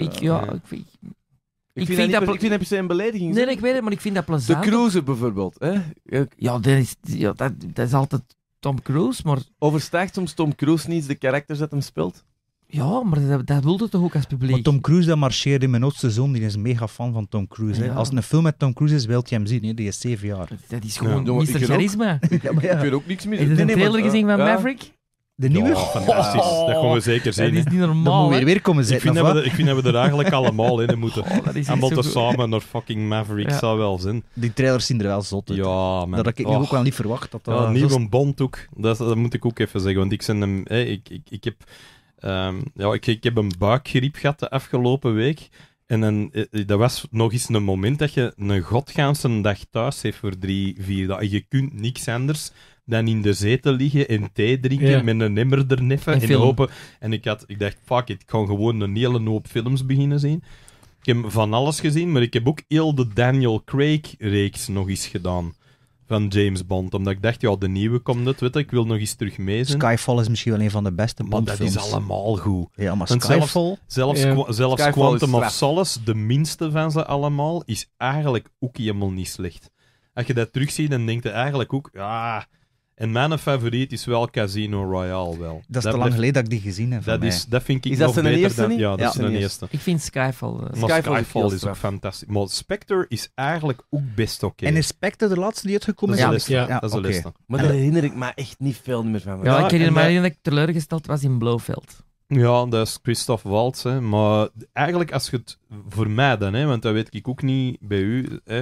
Ik vind vind dat dat niet per se een belediging. Nee, zeg. ik weet het, maar ik vind dat De plezant. Cruise bijvoorbeeld. Hè? Ja, dat is altijd Tom Cruise, maar... Overstijgt soms Tom Cruise niet de karakters dat hem speelt? Ja, maar dat wilde toch ook als publiek? Maar Tom Cruise, dat marcheert in mijn oudste zoon, die is een mega fan van Tom Cruise. Hè. Ja. Als het een film met Tom Cruise is, wilt je hem zien. Hè. Die is 7 jaar. Dat is gewoon Ja, maar ik Mr. ook. Charisma. Ja, maar Ik weet ook niks meer. Heb je de trailer gezien van ja. Maverick? De nieuwe? Ja, fantastisch. Dat gaan we zeker Dat zien. is hè. niet Dan normaal, moet hè. weer komen Ik zitten. vind, of dat wat? ik vind dat we er eigenlijk allemaal in moeten. Oh, dat is echt Allemaal zo te goed. samen naar fucking Maverick Ja. zou wel zijn. Die trailers zien er wel zot uit. Ja, man. Dat had ik nu Oh. ook wel niet verwacht. Dat Ja, dat een zo nieuwe Bond ook. Dat moet ik ook even zeggen. Want ik, ben hem, ik heb, ik heb een buikgriep gehad de afgelopen week. En dan, dat was nog eens een moment dat je een godganse dag thuis heeft voor 3-4 dagen. Je kunt niks anders dan in de zetel liggen en thee drinken Ja. met een emmer er neffen En en film. hopen. En ik dacht, fuck it, ik ga gewoon een hele hoop films beginnen zien. Ik heb van alles gezien, maar ik heb ook heel de Daniel Craig-reeks nog eens gedaan. Van James Bond. Omdat ik dacht, ja, de nieuwe komt het, weet je, ik wil nog eens terug mee zijn. Skyfall is misschien wel een van de beste Maar dat Bondfilms. is allemaal goed. Ja, maar Want Skyfall... Zelfs Ja. Skyfall Quantum is of straf. Solace, de minste van ze allemaal, is eigenlijk ook helemaal niet slecht. Als je dat terugziet, dan denk je eigenlijk ook, ja... En mijn favoriet is wel Casino Royale wel. Dat is te lang geleden dat ik die gezien heb. van mij. Dat vind ik Is dat nog zijn beter eerste dan... niet? Ja, dat Ja, is een eerste. Ik vind Skyfall... Maar Skyfall is Skyfall heel is ook straf. fantastisch. Maar Spectre is eigenlijk ook best oké. En is Spectre de laatste die uitgekomen Dat is? is de Ja. liste. Ja, Dat is de oké. liste. Maar daar herinner ik me echt niet veel meer van. Ja, ik herinner en me dat- alleen dat ik teleurgesteld was in Blofeld. Ja, dat is Christoph Waltz. Hè. Maar eigenlijk, als je het voor mij dan, hè, want dat weet ik ook niet bij u, hè,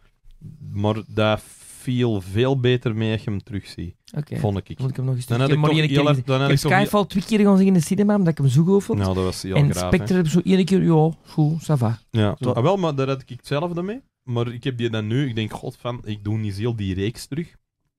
maar dat viel veel beter mee als je hem terugziet, Oké. vond ik. Moet ik hem nog eens Dan terug... had Ik ik heb maar toch één keer heel gezien. even- dan had Ik ik heb toch Skyfall 2 keer gaan zien in de cinema, omdat ik hem zo goed vond. Nou, dat was heel En graaf. Spectre heb ik zo 1 keer... Ja, goed, ça va. Ja, Zo. wel, maar daar had ik hetzelfde mee. Maar ik heb die dan nu, ik denk, god van, ik doe niet heel die reeks terug.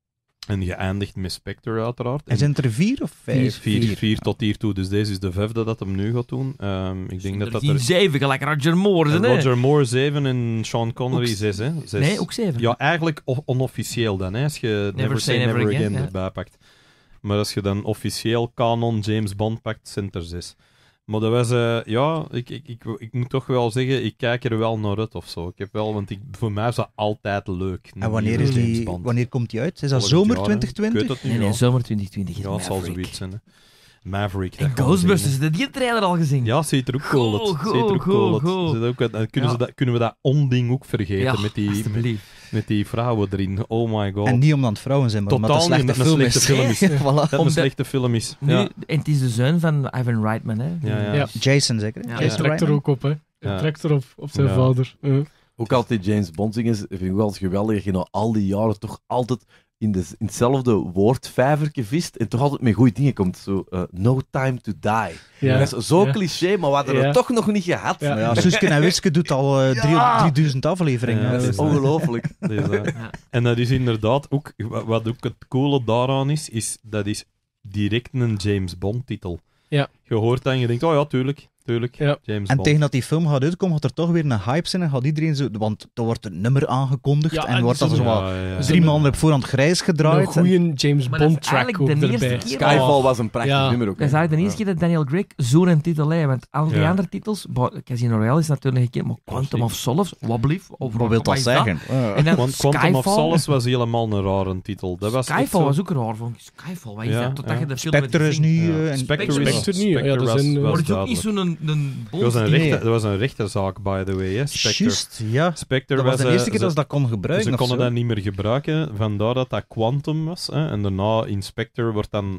En je eindigt met Spectre, uiteraard. En zijn het er 4 of 5? Vier tot hiertoe, dus deze is de 5e dat hem nu gaat doen. Ik denk dat er 7, gelijk Roger Moore. hè? Roger Moore 7 en Sean Connery Ook 6, hè? 6. Nee, ook 7. Ja, eigenlijk onofficieel dan, hè, als je Never Say Never Again ja. erbij pakt. Maar als je dan officieel canon James Bond pakt, zijn het er 6. Maar dat was, ja, ik moet toch wel zeggen, ik kijk er wel naar uit of zo. Ik heb wel, want voor mij is dat altijd leuk. En wanneer, Nieuwe is James die, Bond. wanneer komt die uit? Is dat Volgend zomer jaar, hè. 2020? Ik weet het niet, Nee, ja. zomer 2020 is Ja, het zal Maverick. zoiets zijn, hè. Maverick. dat En gaan we Ghostbusters, zien, heb je die trailer al gezien? hè. Ja, ziet er ook cool uit. Goed, Ziet er ook goed, cool uit. goed. Ziet er ook uit. Dan Ja. kunnen we dat onding ook vergeten Ja, met alsjeblieft. die vrouwen erin. Oh my god. En niet omdat het vrouwen zijn, maar omdat het Totaal een niet, slechte omdat het film een is. slechte film Voilà. dat een Omdat- slechte film is. Nu, Ja. en het is de zoon van Ivan Reitman, hè? Ja, ja. Ja. Jason zeker? Ja. Hij Jason trekt er Reitman? ook op, hè. Hij Ja. trekt er op zijn Ja. vader. Ook altijd James Bond zingen vind ik wel altijd geweldig. Dat je nou al die jaren toch altijd in hetzelfde woordvijvertje vist en toch altijd met goede dingen komt. Zo, no time to die. Ja. Dat is zo Ja. cliché, maar we hadden Ja. het toch nog niet gehad. Ja. Ja, Suske en Wiske doet al 3000 afleveringen. Ja, Dat dat is is ongelooflijk. Dus, en dat is inderdaad ook, wat ook het coole daaraan is dat is direct een James Bond titel. Ja. Je hoort dat en je denkt, oh ja, tuurlijk, Ja. James En Bond. tegen dat die film gaat uitkomen, gaat er toch weer een hype zijn en gaat iedereen zo... Want er wordt een nummer aangekondigd Ja, en en wordt dat zo- zo wat Ja, ja. 3 maanden op voorhand grijs Een gedraaid. En- goede James Maar dat is Bond track ook eigenlijk de erbij. eerste keer- Skyfall was een prachtig Ja. nummer ook. Dat is eigenlijk de eerste keer dat Daniel Craig zo'n titel heeft. Want al die Ja. andere titels, Casino Royale is natuurlijk een keer, maar Quantum of Solace, wat blieft? Of Wat wil dat is dat? zeggen? En dan Want Quantum of Skyfall. Solace was helemaal een rare titel. Dat was echt Skyfall zo- was ook raar, vond ik. Skyfall, wat is Ja, dat? Totdat ja. je de film Spectre hebt is gezien. nu... Ja. en- Spectre is Spectre niet, ja, Spectre dat was, is een- was Maar het is ook niet duidelijk. zo'n Dat was een Nee. rechter, dat was een rechterzaak, by the way, hè, Spectre. Juist, ja. Spectre Dat was de eerste keer ze- dat ze dat kon gebruiken. Ze of konden zo. dat niet meer gebruiken, vandaar dat dat Quantum was. Hè. En daarna in Spectre wordt dan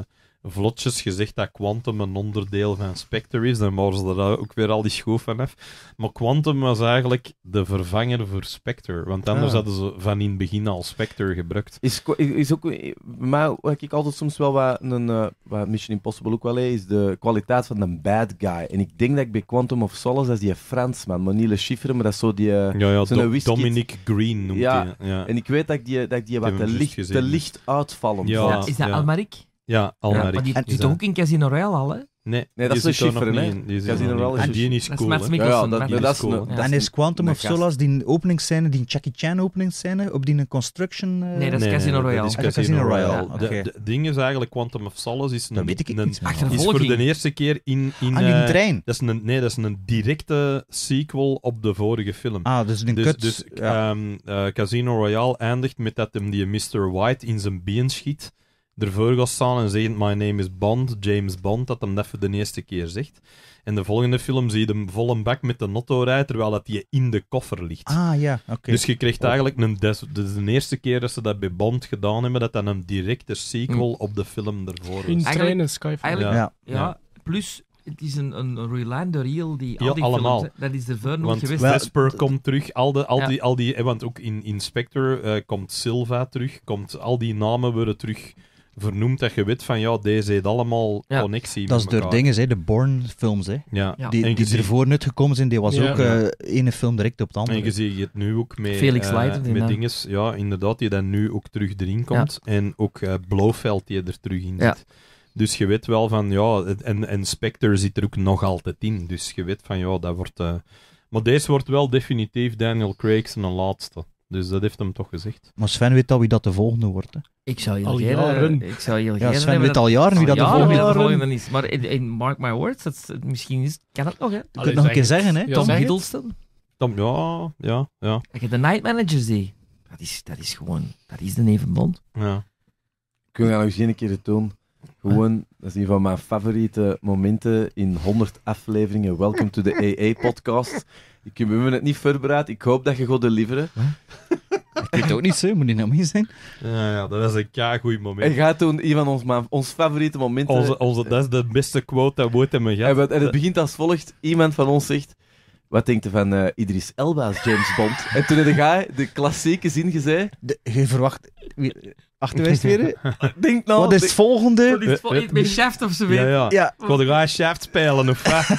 vlotjes gezegd dat Quantum een onderdeel van Spectre is. Dan waren ze er ook weer al die schoof vanaf. Maar Quantum was eigenlijk de vervanger voor Spectre. Want anders hadden ze van in het begin al Spectre gebruikt. Is ook, bij mij wat ik altijd soms wel wat Mission Impossible ook wel is de kwaliteit van een bad guy. En ik denk dat ik bij Quantum of Solace, dat is die Fransman, maar niet Le Chiffre, maar dat is zo die... Ja, zo'n whisky- Dominic Green noemt Ja, hij. Ja, En ik weet dat ik die wat heb hem te juist licht, gezien, te dus. licht uitvallen Ja. vond. Is dat ja. Almaric? ja Almaric. Maar die is zit dat. ook in Casino Royale al, hè? Nee, Nee, dat die is zit Le daar nog Chiffre, niet hè. in. Die zit Casino er nog Royale niet is in. Le Die is Dat is cool, Mads hè. Mikkelsen. dat- Mads dat is cool, een- hè. Ja. En is Quantum een of gast. Solace die openingsscène, die Jackie Chan openingsscène, op die construction... Nee, dat is Casino Royale. Dat is Ah, dat is Casino Casino Royale. Royale, oké. Het ding is eigenlijk, Quantum of Solace is Dat een, weet ik een- niet meer. is voor Achtervolging. de eerste keer in Ah, die trein. dat is een directe sequel op de vorige film. Ah, dus een Dus, kut. dus ja. Casino Royale eindigt met dat hem die Mr. White in zijn been schiet, ervoor gaat staan en zegt, my name is Bond, James Bond, dat hem dat voor de eerste keer zegt. En de volgende film zie je hem vol een bak met de auto rijden, terwijl dat hij in de koffer ligt. Ah, ja, oké. Dus je krijgt eigenlijk dat is de eerste keer dat ze dat bij Bond gedaan hebben, dat dan een directe sequel op de film ervoor In was. trein en Skyfall. Eigenlijk, Ja. ja. Plus, het is een Rolando Reel die Ja, al die allemaal. films... hè, Dat is er voor nog Want geweest. Vesper komt terug, Ja. want ook in Spectre komt Silva terug, al die namen worden terug vernoemd, dat je weet van, ja, deze heeft allemaal Ja. connectie Dat is met door elkaar. dingen, hè, de Bourne-films, hè. Ja. Ja. Die, En je die ziet- ervoor net gekomen zijn, die was Ja. ook Ja. ene film direct op het andere. En je ziet het nu ook met, Felix Leiter, die met naam. dinges, ja, inderdaad, die dan nu ook terug erin komt. En ook Blofeld die er terug in Ja. zit. Dus je weet wel van, ja, en Spectre zit er ook nog altijd in. Dus je weet van, ja, dat wordt... Maar deze wordt wel definitief Daniel Craig zijn laatste. Dus dat heeft hem toch gezegd. Maar Sven weet al wie dat de volgende wordt. Hè. Ik zou Al heel jaren. Ik zou heel Ja, graag Sven hebben weet al jaren wie dat de jaren wie volgende dat de wordt. volgende is. Maar in mark my words, misschien kan het nog, hè. Je kunt het nog een keer zeggen, hè? Ja, Tom zeg het. Hiddleston. Dan, ja. Als je de Night Manager ziet, dat is gewoon... Dat is de Even Bond. Ja. Ik wil nog eens een keer doen. Gewoon, dat is een van mijn favoriete momenten in 100 afleveringen. Welcome to the AA-podcast. We hebben het niet voorbereid. Ik hoop dat je gaat deliveren. Ik weet het ook niet zo, moet je nou mee zijn. Ja, dat was een keigoed En moment. gaat doen een van ons favoriete momenten. Dat is de beste quote dat we ooit hebben gehad. En het begint als volgt. Iemand van ons zegt... Wat denkt je van Idris Elba als James Bond? En toen heb jij de klassieke zin gezegd. Je verwacht... Achterwijs weer? Denk nou... Wat is het volgende? Met Shaft of zo. Ja. Ja. Ik wilde graag Shaft spelen, of wat?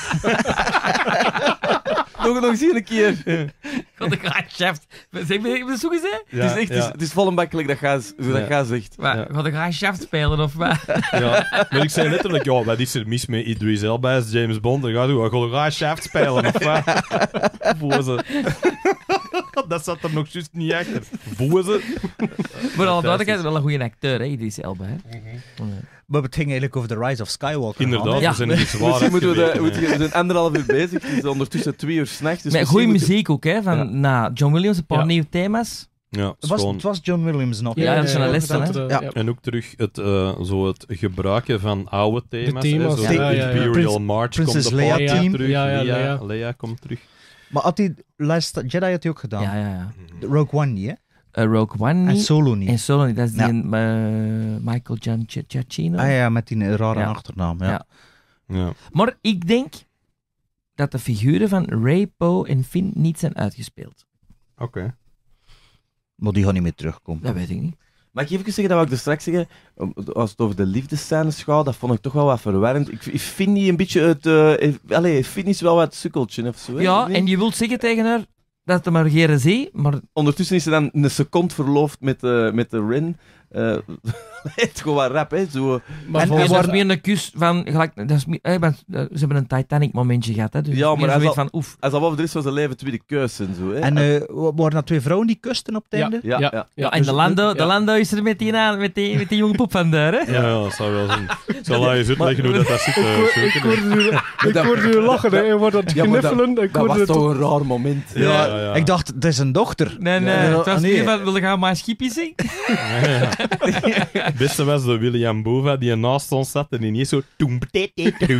Nog eens een keer. God, ik ga Shaft. Zeg me zo gezegd? Ja, Het is vol bakkelijk dat jij zegt. Maar God, ik ga Shaft spelen of wat? Ja. Maar ik zei letterlijk, ja, wat is er mis met Idris Elba als James Bond? Dan gaat hij gewoon graag Shaft spelen, of wat? Voezen. Dat zat er nog juist niet achter. Voezen. Maar al duidelijkheid, wel een goede acteur, hè, Idris Elba. Hè? Maar het ging eigenlijk over The Rise of Skywalker. Inderdaad, Ja. we zijn er iets waar Misschien moeten we afgeweken, zijn 1,5 uur bezig. Het is ondertussen 2 uur 's nachts. Dus Met misschien goede moeten- muziek ook, hè? Van John Williams, een paar Ja. nieuwe thema's. Ja, Het was John Williams nog. Ja, dat is een les dan, hè? Ja. Ja. En ook terug het gebruiken van oude thema's. De thema's, hè, zo ja, de ja, ja. Imperial March Princess komt een Leia paar keer team. terug. Ja, Leia komt terug. Maar had hij Last Jedi had hij ook gedaan. Ja. Rogue One niet, hè? Rogue One En niet. Solo niet. En Solo niet. Dat is die Ja. Michael Giacchino. Ah ja, met die rare Ja. achternaam. Ja. Ja. Ja. Maar ik denk dat de figuren van Rey, Poe en Finn niet zijn uitgespeeld. Oké. Maar die gaan niet meer terugkomen. Dat weet ik niet. Mag ik even zeggen, dat wou ik er straks zeggen, als het over de liefdescènes gaat, dat vond ik toch wel wat verwarrend. Ik vind die een beetje Finn is wel wat sukkeltje of zo. Hè? Ja, Nee? en je wilt zeggen tegen haar dat het maar geen zee, maar Ondertussen is ze dan een seconde verloofd met de Ren. Het is gewoon wat rap, hè. Zo, Maar En- dat volgens is meer een kus van... Gelijk, dat is, want, ze hebben een Titanic-momentje gehad, hè. Dus Ja, meer maar hij zoiets zal- van oef. hij zal wel voor de rest van zijn leven tweede keus en zo, hè. En waren dat 2 vrouwen die kusten op het Ja. einde? ja. Ja, en dus- de Lando, ja. is er met die jonge poep van daar, hè. Ja, dat zou wel zijn. Ik zal je eens uitleggen hoe dat zit. ik hoorde u lachen, hè. Je wordt aan het Ja, maar kniffelen. Ik Dat hoorde was het... toch een raar moment. Ja. Ik dacht, het is een dochter. Nee, Ja, het was nee. meer van, wil je gaan maar een schipje zien? Het beste was de William Bova die naast ons zat en die niet zo... Nee,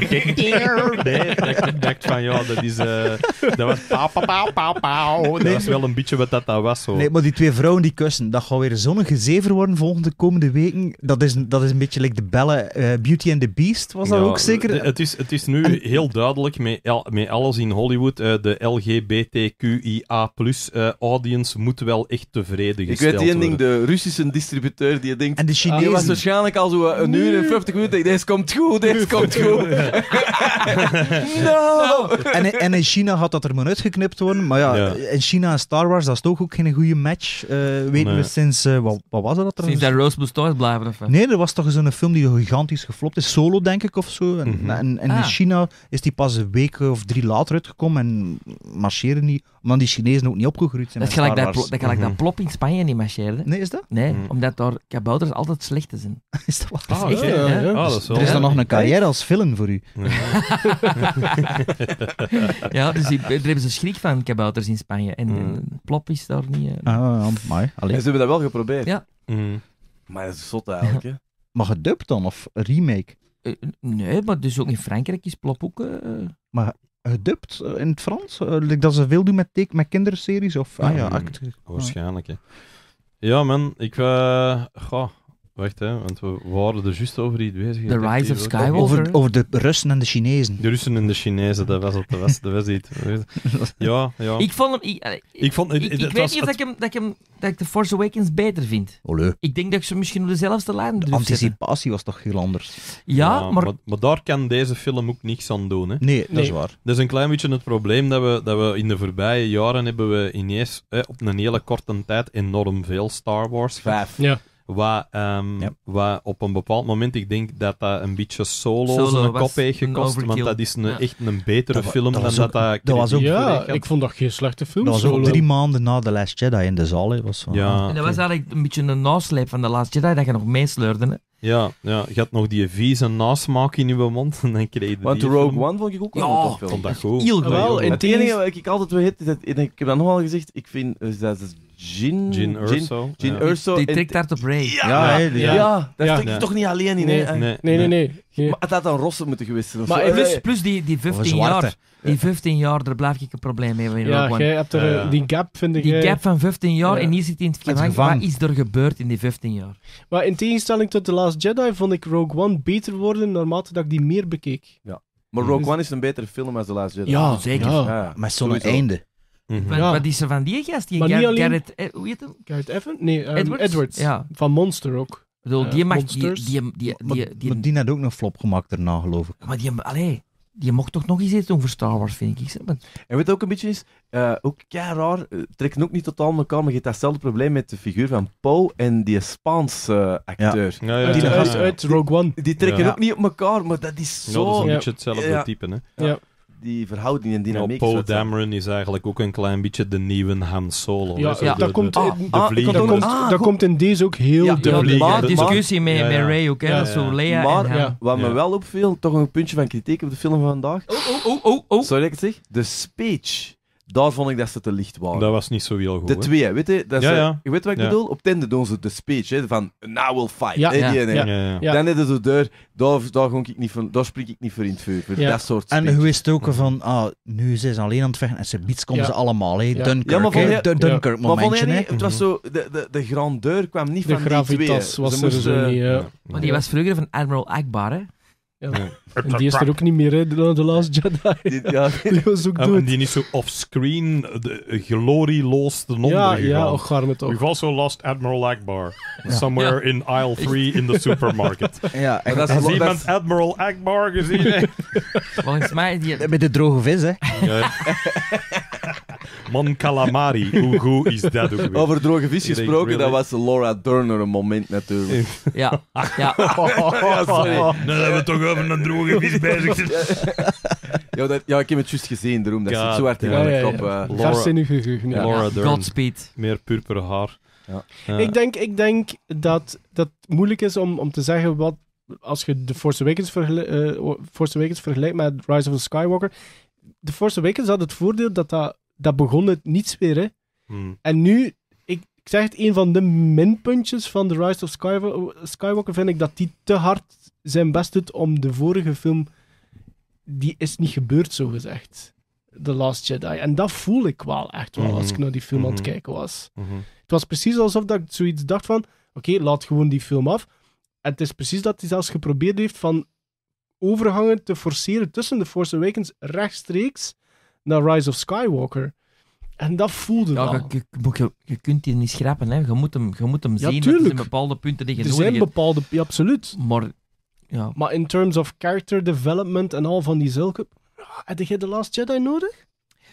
ik dacht van, ja, dat is... Dat was pauw. Dat was wel een beetje wat dat was, zo. Nee, maar die 2 vrouwen die kussen, dat gaat weer zo'n gezever worden volgende komende weken. Dat is een beetje like de Belle Beauty and the Beast, was dat Ja, ook zeker? Het is nu heel duidelijk met alles in Hollywood. De LGBTQIA+ audience moet wel echt tevreden Ik gesteld weet één ding, worden. de Russische distributeur die denkt... En de Die was Chinezen. waarschijnlijk al zo 1 uur en 50 minuten. Deze komt goed, deze komt goed. No! En in China had dat er maar uitgeknipt worden. Maar ja, Ja. in China en Star Wars, dat is toch ook geen goede match. Weten Nee. we sinds... wat was dat? Sinds dat Rose moest thuisblijven, of wat? Nee, er was toch zo'n film die gigantisch geflopt is. Solo, denk ik, of zo. En, Mhm. en in Ah. China is die pas een week of 3 later uitgekomen en marcheren niet. Omdat die Chinezen ook niet opgegroeid zijn Dat is met gelijk Star dat, Wars. dat, gelijk dat plop in Spanje niet marcheerde. Nee, is dat? Nee, Mhm. omdat daar kabouters altijd slecht zijn. Is dat wat? Ah, Echt, ja, hè? ja. Ja. Ah, dat is wel... Er is dan Ja. nog een carrière als film voor u. Ja, dus daar hebben ze schrik van, kabouters in Spanje. En plop is daar niet... Maar En ze hebben dat wel geprobeerd. Ja. Mm. Maar dat is zot eigenlijk, hè. Maar gedubt dan, of een remake? Nee, maar dus ook in Frankrijk is plop ook... Gedubt in het Frans? Like dat ze veel doen met kinderseries? Of, act. Waarschijnlijk, hè. Ja, man, wacht, hè, want we waren er juist over iets bezig. The Rise of Ook. Skywalker. Over de Russen en de Chinezen. De Russen en de Chinezen, dat was iets. Ja. Ik vond hem... Ik vond... weet niet of dat ik The Force Awakens beter vind. Olé. Ik denk dat ik ze misschien op dezelfde lijn De durf zetten. anticipatie was toch heel anders? Ja, maar... maar daar kan deze film ook niks aan doen, hè. Nee, dat is Nee. waar. Dat is een klein beetje het probleem dat we in de voorbije jaren hebben we ineens op een hele korte tijd enorm veel Star Wars. 5. Ja. wat op een bepaald moment, ik denk dat een beetje Solo Solo zijn was kop heeft een gekost, want overkill. dat is Ja. echt een betere film dan was dat ook- dat dat was ook- krediet Ja, kreeg had. ik vond dat geen slechte film. Dat was ook Solo. 3 maanden na The Last Jedi in de zaal. Hè. Was van, Ja. En dat was eigenlijk een beetje een nasleep van de Last Jedi, dat je nog meesleurde. Hè? Ja, je had nog die vieze nasmaak in je mond en dan kreeg je Want die Rogue film. One vond ik ook wel Ja, een tof Ik film. vond dat goed. Heel goed. Wel, in Het enige wat ik altijd weet, is dat, en ik heb dat nogal gezegd, ik vind dat is Gin Erso. Gin ja. Erso. Die en- trekt hard op Ray. Ja, hè, die- Ja, daar Ja. stik je Ja. toch niet alleen in, Nee. hè? Nee. Nee. Maar het had dan Rossen moeten geweest zijn. of Maar zo. Plus die Of een 15 zwarte. jaar. Die 15 jaar, daar blijf ik een probleem mee hebben in Ja, Rogue One. jij hebt er Ja. die gap, vind ik. Die gap van 15 jaar Ja. en hier zit hij in het Het gevangen. gevangen. Wat is er gebeurd in die 15 jaar? Maar in tegenstelling tot The Last Jedi vond ik Rogue One beter worden naarmate dat ik die meer bekeek. Maar Rogue One is een betere film dan The Last Jedi. Ja, zeker. Ja. Ja, Met zo'n sowieso. einde. Mhm. Ja. Wat is er van die gast? Die Maar niet alleen- Garrett, hoe heet hem? Garrett Evans? Nee, Edwards? Edwards. Ja. Van Monster ook. Ik bedoel, die mag... Monsters. Maar die had ook nog flop gemaakt daarna, geloof ik. Maar die mocht toch nog eens iets doen voor Star Wars, vind ik. Want En weet je ook een beetje is, ook kei raar, trekken ook niet totaal met elkaar, maar je hebt datzelfde probleem met de figuur van Poe en die Spaans acteur. Ja, Die ja, uit Rogue One. Die trekken Ja. ook niet op elkaar, maar dat is Ja, zo... dat is een Ja. beetje hetzelfde Ja. type. Hè. Ja. Die verhouding en Ja, dynamiek. Poe is wat- Dameron is eigenlijk ook een klein beetje de nieuwe Han Solo. Ja, hè. Zo ja, de- dat komt de- in- de ah, vliegende- Dat komt, Ah, dat goed. komt in deze ook heel Ja, duidelijk. maar- discussie met Ja, ja. Ray ook, hè. Ja, Dat is zo ja. Leia Maar en Han. ja. wat me Ja. wel opviel, toch een puntje van kritiek op de film van vandaag. Oh. Sorry dat ik het zeg. De speech, daar vond ik dat ze te licht waren. Dat was niet zo heel goed. De hè. twee, weet je? Dat Ja, ze, ja. Je weet wat ik Ja. bedoel? Op het einde doen ze de speech, hè, van now we'll fight. Ja. hè, Ja. die ene. Ja. Ja, ja. Ja. Dan is het deur, daar spring ik niet voor in het vuur. Voor Ja. dat soort En speech. hoe is het ook van, nu zijn ze alleen aan het vechten en ze biets komen Ja. ze allemaal, hè. Ja. Dunkirk, Ja, maar van hè. jij- Dunkirk Maar vond momentje, jij hè. niet, het was zo, de grandeur kwam niet De van die twee. gravitas was Ze er moesten- zo niet. Ja. Maar die was vroeger van Admiral Akbar, hè. En die is er ook niet meer, hè, dan The Last Jedi. Ja, Die was ook En dood. die niet zo offscreen glorieloos ten onder Ja, gegaan. och, gaar me toch. We've also lost Admiral Akbar. Somewhere in aisle 3 in the supermarket. Ja, en dat is- Has dat iemand is- Admiral Akbar gezien? hè? Volgens mij... Die, met de droge vis, hè. Ja. Man calamari, hoe goed is dat ook weer? Over droge vis Ik denk, gesproken, really? dat was Laura Turner een moment natuurlijk. ja. Ja, sorry. Nou, dat we toch over een droge vis bezig zijn. Ja, ik heb het juist gezien, daarom. Dat Ja, zit zo hard in ja, mijn ja, kop. ja. Laura- Vers in uw geheugen. Ja. Laura Dern. Godspeed. Meer purper haar. Ja. Ik denk dat het moeilijk is om te zeggen wat... Als je The Force Awakens vergelijkt met Rise of the Skywalker... The Force Awakens had het voordeel dat begon het niets weer, hè. Hmm. En nu, ik zeg het, een van de minpuntjes van The Rise of Skywalker vind ik dat die te hard zijn best doet om de vorige film... Die is niet gebeurd, zo gezegd. The Last Jedi. En dat voel ik wel echt wel als ik naar die film aan het kijken was. Mhm. Het was precies alsof dat ik zoiets dacht van... Oké, laat gewoon die film af. En het is precies dat hij zelfs geprobeerd heeft van overgangen te forceren tussen The Force Awakens rechtstreeks naar Rise of Skywalker. En dat voelde Ja, wel. je kunt die niet schrappen, hè. Je moet hem zien. Dat er tuurlijk. zijn bepaalde punten die je Er nodig zijn hebt. bepaalde... Ja, absoluut. Maar... Ja. Maar in terms of character development en al van die zulke... Heb je The Last Jedi nodig?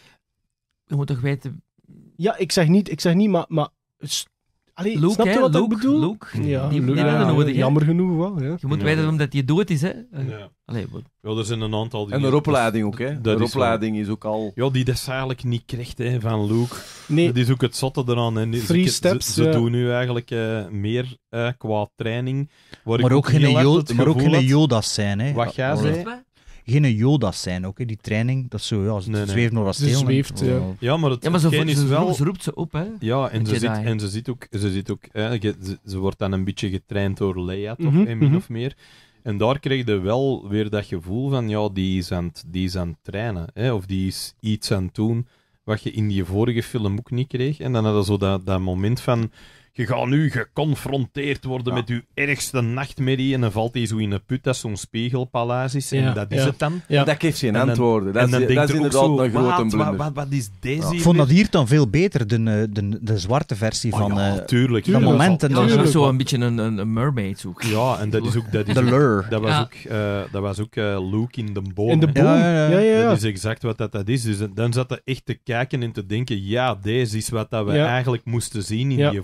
Je moet toch weten... Ja, ik zeg niet, maar allee, Luke, snap je hè? wat Luke, ik bedoel? Luke. Ja, Die Luke, hebben nodig, hè. jammer genoeg wel. Ja. Je moet Ja. weten omdat hij dood is, hè. Ja. Allee, maar- Ja, er zijn een aantal die... En de opleiding ook, hè. Dat De is opleiding is ook al... Ja, die dat eigenlijk niet krijgt hè, van Luke. Nee, Dat is ook het zotte eraan. Hè. Three steps, Ze ja. doen nu eigenlijk meer qua training. Waar Maar ik ook heel geen hard Yoda- het maar ook gevoel geen had- Yoda's zijn, hè. Wat jij Oh, zei. Geen Yoda's zijn ook, hè. Die training, dat is zo, ja, ze Nee, nee. zweven nog wat Ze stil. zweeft, ja. Ja, maar het Ja, maar ze, hetgeen is wel... ze roept ze op, hè. Ja, en de ze Jedi. zit ook ze wordt dan een beetje getraind door Leia, toch? Mhm, min mhm. of meer. En daar kreeg je wel weer dat gevoel van, ja, die is aan het trainen. Hè? Of die is iets aan het doen wat je in die vorige film ook niet kreeg. En dan had je zo dat moment van, je gaat nu geconfronteerd worden met je ergste nachtmerrie en dan valt hij zo in een put dat zo'n spiegelpaleis is. En Ja, dat is ja. het dan. Ja. Dat geeft geen En dan- antwoorden. Dat en dan is, denk dat is je ook inderdaad zo, een grote wat, blunder. wat is deze Ik vond dat weer? hier dan veel beter, de zwarte versie Oh van ja, tuurlijk. dat moment. En Ja, dan dat is Tuurlijk. zo een beetje een mermaid zoek. Ja, en dat is ook... Dat is de ook- lure. Dat was ook Luke in de boom. In de hè. boom. Ja, ja, ja. Dat is exact wat dat is. Dus dan zat je echt te kijken en te denken, ja, deze is wat dat we Ja. eigenlijk moesten zien in Ja. die vorige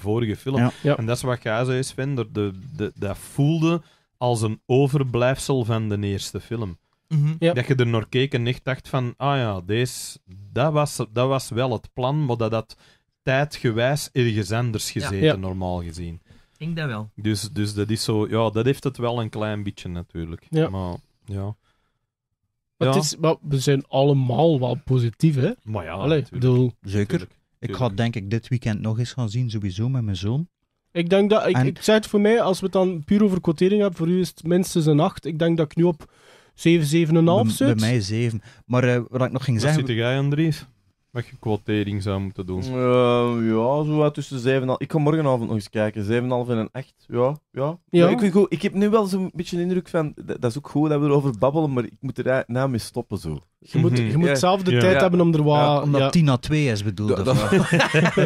film. Ja. Ja. En dat is wat jij zei, Sven. Dat voelde als een overblijfsel van de eerste film. Ja. Dat je er naar keek en echt dacht van, dat was wel het plan, maar dat had tijdgewijs ergens anders gezeten, Ja. normaal gezien. Ik denk dat wel. Dus dat is zo, ja, dat heeft het wel een klein beetje natuurlijk. Ja. Maar ja. Maar Ja. het is, maar we zijn allemaal wel positief, hè? Maar ja, Allee, ik natuurlijk. bedoel, Zeker. Tuurlijk. Ik ga denk ik dit weekend nog eens gaan zien, sowieso met mijn zoon. ik denk dat... En- Ik zei het voor mij, als we het dan puur over quotering hebben, voor u is het minstens een 8. Ik denk dat ik nu op 7, 7,5 Bij zit. mij 7. Maar wat ik nog ging Wat zeggen... zit jij, Andries? Wat je quotering zou moeten doen. Ja, zo wat tussen 7,5. Ik ga morgenavond nog eens kijken. 7,5 en een 8. Ja. Ja. Maar ik heb nu wel zo'n beetje de indruk van... Dat is ook goed dat we erover babbelen, maar ik moet er na mee stoppen zo. Je moet Ja. zelf de Ja. tijd Ja. hebben om er wat... Ja, Omdat ja. 10 à 2 is bedoeld. Dat- of wat?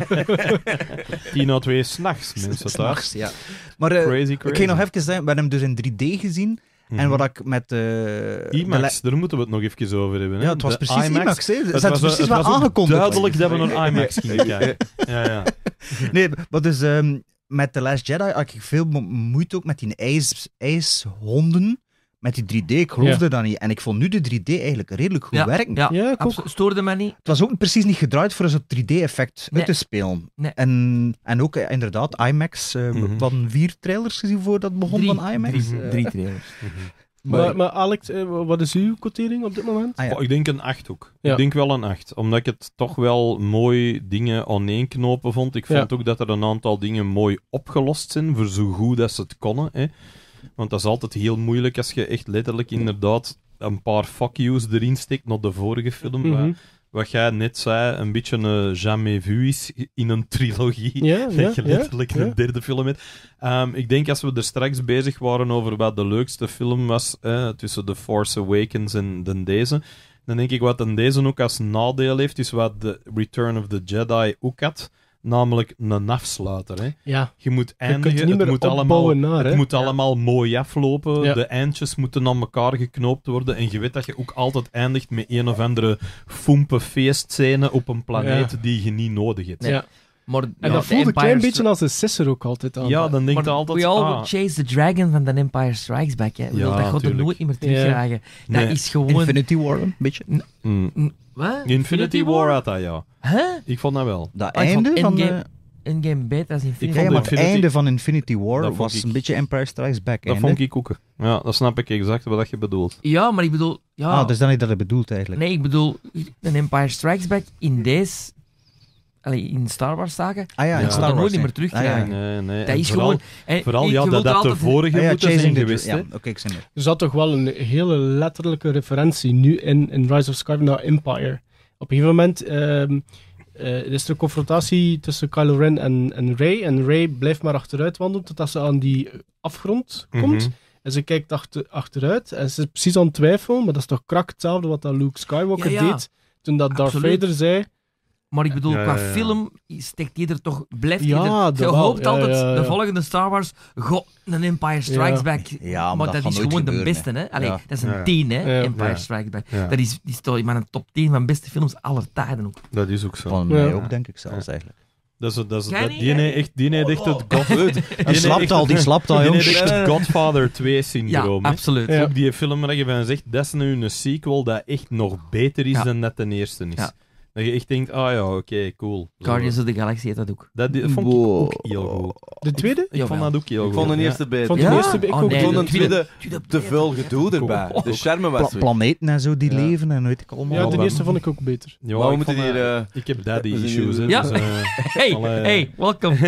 10 à 2 s'nachts, mensen. thuis. S'nachts, ja. Maar Crazy. ik ga nog even zeggen, we hebben hem dus in 3D gezien. En wat ik met... IMAX, daar moeten we het nog even over hebben. Hè? Ja, het was De precies IMAX. Hè. Ze Het hadden was, precies het wel was ook aangekondigd. duidelijk dat we een IMAX gingen kijken. Ja. Nee, maar dus met The Last Jedi had ik veel moeite ook met die ijshonden. Met die 3D, ik geloofde dat niet. En ik vond nu de 3D eigenlijk redelijk goed werken. Ja, Ja, ik ook. stoorde mij niet. Het was ook precies niet gedraaid voor zo'n 3D-effect Nee. uit te spelen. Nee. En ook inderdaad, IMAX. We hadden 4 trailers gezien voordat het begon van IMAX. Drie trailers. Maar Alex, wat is uw quotering op dit moment? Ah, ja. Oh, ik denk een 8 ook. Ja. Ik denk wel een 8. Omdat ik het toch wel mooi dingen aaneenknopen vond. Ik vond ook dat er een aantal dingen mooi opgelost zijn, voor zo goed dat ze het konden. Hè. Want dat is altijd heel moeilijk als je echt letterlijk inderdaad een paar fuck yous erin steekt naar de vorige film. Mhm. Wat jij net zei, een beetje een jamais vu is in een trilogie. Ja, Dat je letterlijk ja. een derde film hebt. Ik denk als we er straks bezig waren over wat de leukste film was tussen The Force Awakens en deze, dan denk ik wat dan deze ook als nadeel heeft, is wat The Return of the Jedi ook had, namelijk een afsluiter. Hè. Ja. Je moet Je kunt eindigen, niet meer het moet opbouwen naar, hè. het moet allemaal mooi aflopen, Ja. de eindjes moeten aan elkaar geknoopt worden en je weet dat je ook altijd eindigt met een of andere foempe feestscène op een planeet die je niet nodig hebt. Nee. Ja. Maar, En ja, dat de voelde een klein Empire beetje als een sisser ook altijd aan. Ja, dan denk je Maar altijd... we all ah, chase the dragon van The Empire Strikes Back. Hè. Ja, Dat gaat er tuurlijk. nooit niet meer terugkrijgen. Dat Nee. is gewoon... Infinity War, een beetje. Wat? Infinity War had dat, ja. Huh? Ik vond dat wel. Dat Ah, ik vond einde van Endgame- de... Endgame beter als Infinity Ja, vond maar War. het Infinity- einde van Infinity Dat War vond was ik- een beetje Empire Strikes Back. Dat einde. vond ik ook. Ja, dat snap ik exact wat je bedoelt. Ja, maar ik bedoel... Ja, Ah, dus dat is dat je bedoelt eigenlijk. nee, ik bedoel... The Empire Strikes Back in deze... Allee, in Star Wars zaken... Ah ja, Ja. in dat Star gaat er Wars. nooit niet meer hè. Ah, ja, terugkrijgen. Nee. Dat En is vooral, gewoon... Vooral je ja, wilt dat de altijd- vorige Ah ja, moeten zijn Chasing the geweest. Ja, hè. oké, ik zie het. Er zat toch wel een hele letterlijke referentie nu in Rise of Skywalker naar Empire. Op een gegeven moment is er een confrontatie tussen Kylo Ren en Rey. En Rey blijft maar achteruit wandelen totdat ze aan die afgrond komt. Mhm. En ze kijkt achteruit en ze is precies aan het twijfelen, maar dat is toch krak hetzelfde wat dat Luke Skywalker Ja, ja. deed toen dat Darth Absoluut. Vader zei. Maar ik bedoel, Ja, qua ja, ja. film blijft je Ja, er... dat Je wel. hoopt Ja, altijd, ja, ja. de volgende Star Wars, een Empire Strikes Ja. Back. Ja, maar dat gaat is nooit gewoon de gebeuren, beste, hè. Allee, Ja. dat is een Ja. 10, hè, Ja. Empire Ja. Strikes Back. Ja. Dat is toch in mijn top 10 van beste films aller tijden ook. Dat is ook zo. Van mij Ja. ook, denk ik zelfs eigenlijk. Jij niet, Die hè? heeft echt het Die slaapt al, Die jongens. heeft echt het Godfather Ja, 2-syndroom. hè. absoluut. Ja. Ook die film waar je van zegt, dat is nu een sequel dat echt nog beter is Ja. dan dat de eerste is. Ja. Dat je echt denkt, ah ja, oké, cool. Zo. Guardians of the Galaxy heet dat ook. Dat vond ik Wow. ook heel goed. De tweede? Ik vond Jawel. dat ook heel Ik goed. vond de ja. eerste beter. Vond Ik de Ja? eerste ik Oh, ook nee, vond de een tweede tweede te veel gedoe erbij. De charme was weg. Planeten en zo die Ja. leven en weet ik allemaal. Ja, de maar- eerste vond ik ook beter. Ja, Maar we ik moeten vond hier... dat- ik heb daddy we zijn issues. hier- Hè, Ja. dus, Hey, Allee. hey, welkom.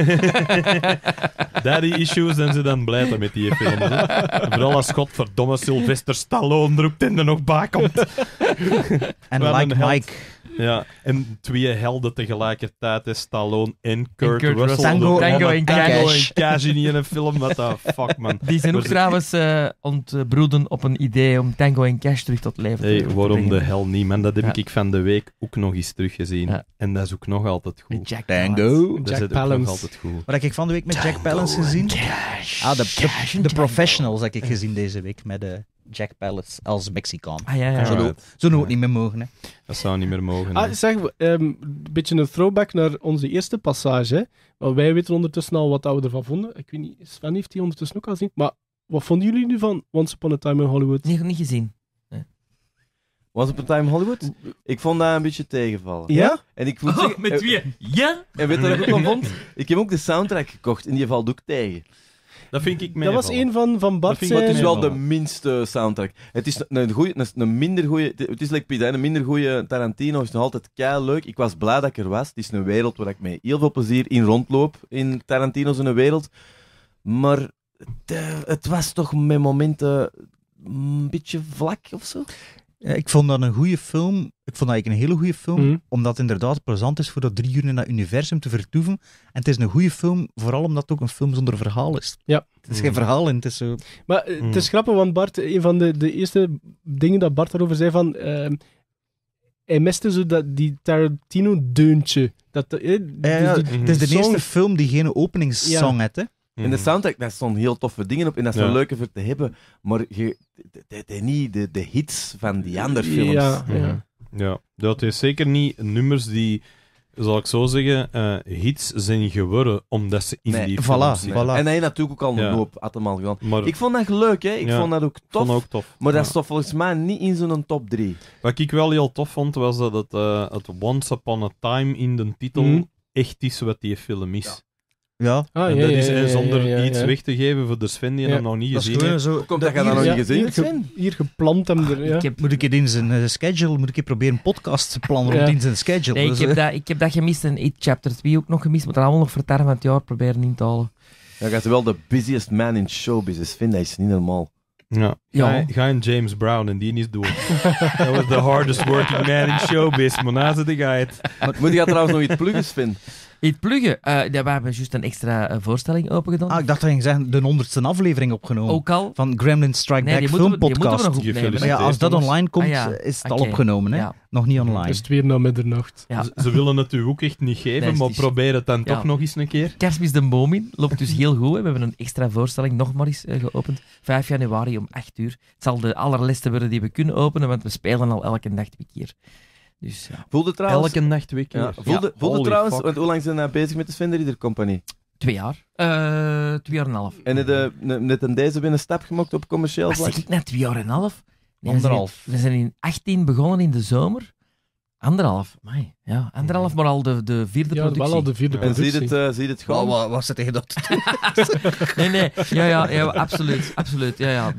daddy issues en ze dan blij met die film. Hè. En vooral als godverdomme Sylvester Stallone er ook ten er nog bij komt. En Wel Like een held. Mike. Ja, en twee helden tegelijkertijd, hè, Stallone en Kurt, Kurt Russell. Russell. Tango en Cash. Cash in een film, what the fuck, man. Die zijn ook Maar- trouwens ontbroeden op een idee om Tango en Cash terug tot leven Hey, te waarom de brengen. hel niet, man? Dat heb Ja. ik van de week ook nog eens teruggezien. Ja. En dat is ook nog altijd goed. Met Jack Tango. Dat Jack is ook nog Palance. altijd goed. Wat heb ik van de week met Jack Palance gezien? Cash. Ah, de Professionals heb ik gezien deze week met Jack Palance als Mexicaan. Ah, ja. Zo ook niet meer mogen. Hè. Dat zou niet meer mogen. hè. Zeg, een beetje een throwback naar onze eerste passage. Hè. Want wij weten ondertussen al wat we ervan vonden. Ik weet niet, Sven heeft die ondertussen ook al gezien. Maar wat vonden jullie nu van Once Upon a Time in Hollywood? Nee, niet gezien. Was op een Time Hollywood? Ik vond dat een beetje tegenvallen. Ja? En ik moet zeggen, Met wie? Ja? En weet je wat ik ook van vond? Ik heb ook de soundtrack gekocht en die valt ook tegen. Dat vind ik Dat was een van Bart Dat vind ik Maar het is zijn... wel de minste soundtrack. Het is een minder goeie... Het is like Piet, een minder goeie Tarantino is nog altijd keileuk. Ik was blij dat ik er was. Het is een wereld waar ik met heel veel plezier in rondloop. In Tarantino's wereld. Maar het was toch met momenten een beetje vlak of zo. Ja, ik vond dat een goede film. Ik vond dat eigenlijk een hele goede film, Mhm. omdat het inderdaad plezant is voor dat 3 uur in dat universum te vertoeven. En het is een goede film, vooral omdat het ook een film zonder verhaal is. Ja. Het is geen verhaal en het is zo... Maar het is grappig, want Bart, een van de eerste dingen dat Bart daarover zei van... hij miste zo die Tarantino-deuntje. Het het is de eerste film die geen openingssong heeft, hè. En de soundtrack, daar stonden heel toffe dingen op en dat is wel Ja. leuker voor te hebben. Maar niet de hits van die andere films. Ja. Ja, dat is zeker niet nummers die, zal ik zo zeggen, hits zijn geworden omdat ze in Nee, die voilà, films zitten. voilà. En hij heeft natuurlijk ook al een Ja. hoop allemaal gedaan. Maar Ik vond dat leuk, hè. Ik Ja. vond dat ook tof. vond ook tof. Maar dat Ja. stond volgens mij niet in zo'n top 3. Wat ik wel heel tof vond, was dat het Once Upon a Time in de titel Mhm. echt is wat die film is. Ja, Ah, En ja, dat is ja, ja, zonder ja, ja, iets ja. weg te geven voor de Sven die Ja. hem nog niet dat is gezien gewoon heeft. zo... Komt dat je dat nog Ja, niet gezien hier, hebt, Sven? hier geplant hem er, ja. Ik heb, Moet ik het in zijn schedule, moet ik het proberen een podcast te plannen rond Ja. in zijn schedule. nee, Dus, ik heb dat gemist en It Chapter 2 ook nog gemist. Maar dat allemaal nog voor het einde van het jaar proberen in te halen. Ja, hij is wel de busiest man in showbiz. Sven, dat is niet normaal. Ja. Ja. Ga in James Brown en die is dood. Dat was the hardest working man in showbiz, maar na ze de guide. Moet je trouwens nog iets pluggen, Sven? Iets pluggen. We hebben juist een extra voorstelling opengedaan. ik dacht dat je zeggen, de 100ste aflevering opgenomen. Ook al. Van Gremlin Strike Nee, Back die moeten we filmpodcast. nog opnemen. Maar ja, als dat online komt, Ah, ja. is het Oké. al opgenomen. Hè? Ja. Nog niet online. Is het weer na middernacht. Ja. Ze willen het u ook echt niet geven, Nee, maar het is- probeer het dan Ja. toch nog eens een keer. Kerstmis de boom in. Loopt dus heel goed. Hè. We hebben een extra voorstelling nog maar eens geopend. 5 januari om 8 uur. Het zal de allerlaatste worden die we kunnen openen, want we spelen al elke dag 2 keer. Dus ja. Voelde trouwens... Elke nacht 2 keer. Ja, voelde Holy trouwens, fuck. want hoe lang zijn we bezig met de Sven de Ridder Company? 2 jaar. 2 jaar en een half. En net een deze binnen stap gemaakt op commercieel Wat vlak? zeg ik net? 2 jaar en een half? Nee, Anderhalf. We zijn in 18 begonnen in de zomer. 1,5. Amai. Ja, 1,5, maar al de vierde Ja, productie. wel al de vierde En zie productie. je het gewoon? Wat zit tegen dat? Nee. Ja, absoluut. Ja.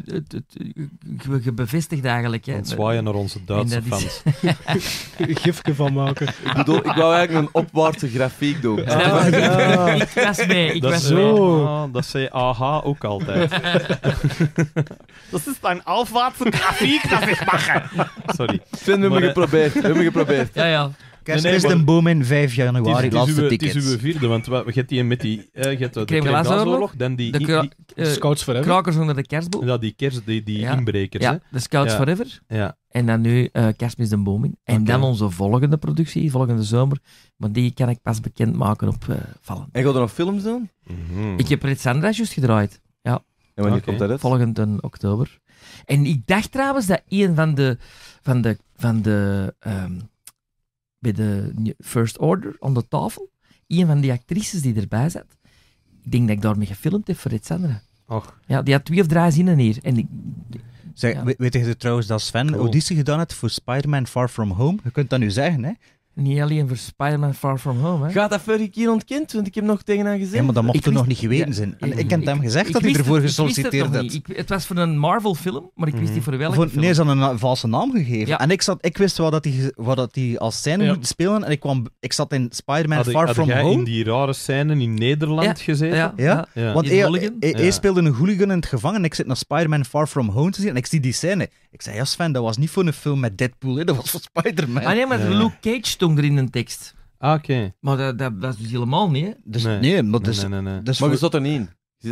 Je bevestigt eigenlijk. Hè. Aan het zwaaien naar onze Duitse En dat is- fans. Een gifje van maken. Ik bedoel, ik wou eigenlijk een opwaartse grafiek doen. Snap je? ja. Ik was mee. Dat is Zo. dat zei AH ook altijd. Dat is een afwaartse grafiek dat ik mag. Sorry. Sven, we hebben geprobeerd. Ja. Kerstmis maar- de boom in 5 januari, Het is laatste uw tickets. vierde, want je hebt die met die... je hebt de Crème Glazoorlog, Glazoorlog, dan die... De Scouts Forever. Krakers onder de kerstboom. ja, die kerst, die Ja. inbrekers, Ja, hè. de Scouts Ja. Forever. Ja. En dan nu Kerstmis de boom in. En Oké. dan onze volgende productie, volgende zomer. Maar die kan ik pas bekendmaken op Vallen. En ga je nog films doen? Mhm. Ik heb Red Sandra juist gedraaid. En wanneer Oké. komt dat uit? Volgende oktober. En ik dacht trouwens dat een van de bij de First Order aan de tafel, een van die actrices die erbij zat, ik denk dat ik daarmee gefilmd heb voor Red Sandra. Och. Ja, die had 2 of 3 zinnen hier. En Zeg, Ja. weet je trouwens dat Sven Cool. auditie gedaan heeft voor Spider-Man Far From Home? Je kunt dat nu zeggen, hè? niet alleen voor Spider-Man Far From Home. Hè. Gaat dat vorige keer ontkend? Want ik heb nog tegen haar gezegd. Ja, maar dat mocht Ik toen nog wist- niet geweten ja, zijn. En ik- ik heb hem gezegd dat hij wist ervoor het- ik wist het gesolliciteerd nog had. niet. Het was voor een Marvel-film, maar ik wist niet voor welke Voor, film. nee, ze hadden een valse naam gegeven. Ja. En ik wist wel dat hij als scène Ja. moet spelen. En ik zat in Spider-Man Far Had From jij Home. in die rare scène in Nederland gezeten? Ja, Ja? Ja. Want In hij Hooligan? Ja. speelde een hooligan in het gevangen en ik zit naar Spider-Man Far From Home te zien en ik zie die scène. Ik zei, ja Sven, dat was niet voor een film met Deadpool, hè? Dat was voor Spider-Man. Ah nee, maar Ja. Luke Cage stond er in een tekst. Ah, oké. Maar dat is dus helemaal niet, hè. Dus Nee. nee, maar dus, Nee. dus Maar je voor- zat er niet in. Je zit er niet in.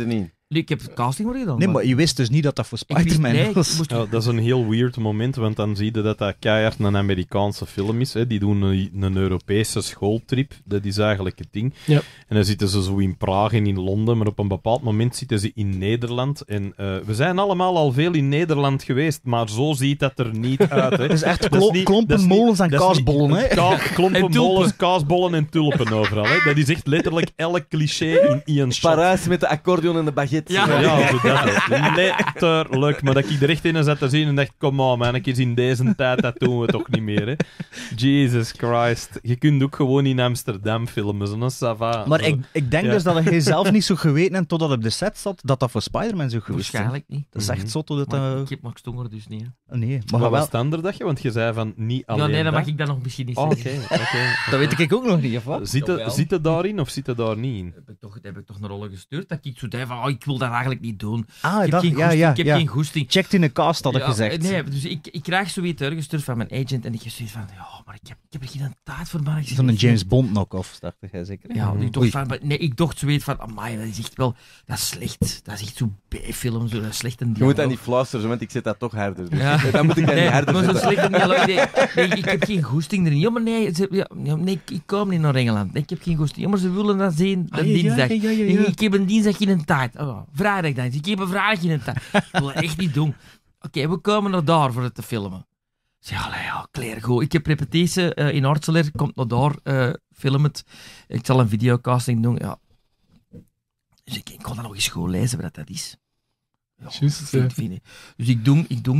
Nee, ik heb de casting maar gedaan. Nee, maar je wist dus niet dat dat voor Spider-Man was. Ja, dat is een heel weird moment, want dan zie je dat keihard een Amerikaanse film is. Hè. Die doen een Europese schooltrip. Dat is eigenlijk het ding. Ja. En dan zitten ze zo in Praag en in Londen, maar op een bepaald moment zitten ze in Nederland. En we zijn allemaal al veel in Nederland geweest, maar zo ziet dat er niet uit. Hè. Het is echt Dat is niet- klompen, dat is niet- molens en dat is niet- kaasbollen, hè? Klompen, En tulpen. molens, kaasbollen en tulpen overal. Hè. Dat is echt letterlijk elk cliché in één shot. Parijs met de accordeon en de baguette. Ja. Zo dat is. Letterlijk. Maar dat ik er echt in zat te zien en dacht, kom on man, is in deze tijd, dat doen we toch niet meer. Hè. Jesus Christ. Je kunt ook gewoon in Amsterdam filmen, zo'n sava. Maar ik denk Ja. dus dat hij zelf niet zo geweten en totdat op de set zat, dat dat voor Spider-Man zo geweest is. Waarschijnlijk niet. Dat is echt zot. Dat Maar ik heb nog stonger, dus niet. Hè. Nee, Maar maar wat was wel, het andere dagje? Want je zei van niet alleen Ja, nee, dan dat. mag ik dat nog misschien niet Oh, zeggen. oké. dat weet ik ook nog niet, of wat? Jawel. Zit het daarin of zit het daar niet in? Heb ik toch een rollen gestuurd dat ik zo dacht van, ik wil dat eigenlijk niet doen. Ah, Ik heb dat, geen ja, goesting, ja, ik heb ja. geen goesting. Checked in de cast, had ik Ja, gezegd. Nee, dus ik krijg zoiets teruggestuurd van mijn agent en ik heb zoiets van, maar ik heb er geen tijd voor. Maar ik zeg, Zo'n James Bond knock-off, dacht jij zeker? Ja, ik Oei. dacht van, maar nee, ik dacht zoiets van, amai, dat is echt wel, dat is slecht. Dat is echt zo B-film, zo, dat is slecht een Je moet dialoog. dat niet fluisteren, want ik zet dat toch harder. Dus. Ja. Dan moet ik dat niet harder maar zo zetten. slecht een dialoog. Nee, ik heb geen goesting erin. Ja, maar nee, ik kom niet naar Engeland. Nee, ik heb geen goesting. Ja, maar ze willen dat zien, een dinsdag. Ik heb een dinsdag in een tijd. Oh, vrijdag dan. Ik heb een vrijdag in een tijd. Ik wil dat echt niet doen. Oké, we komen naar daar voor het te filmen. Ik zeg, allee, ja, Claire, go. Ik heb repetitie in Artseler, komt naar daar, film het. Ik zal een videocasting doen, ja. Dus ik kon dat nog eens goed lezen wat dat is. Ja, Juist, vind ik. Dus ik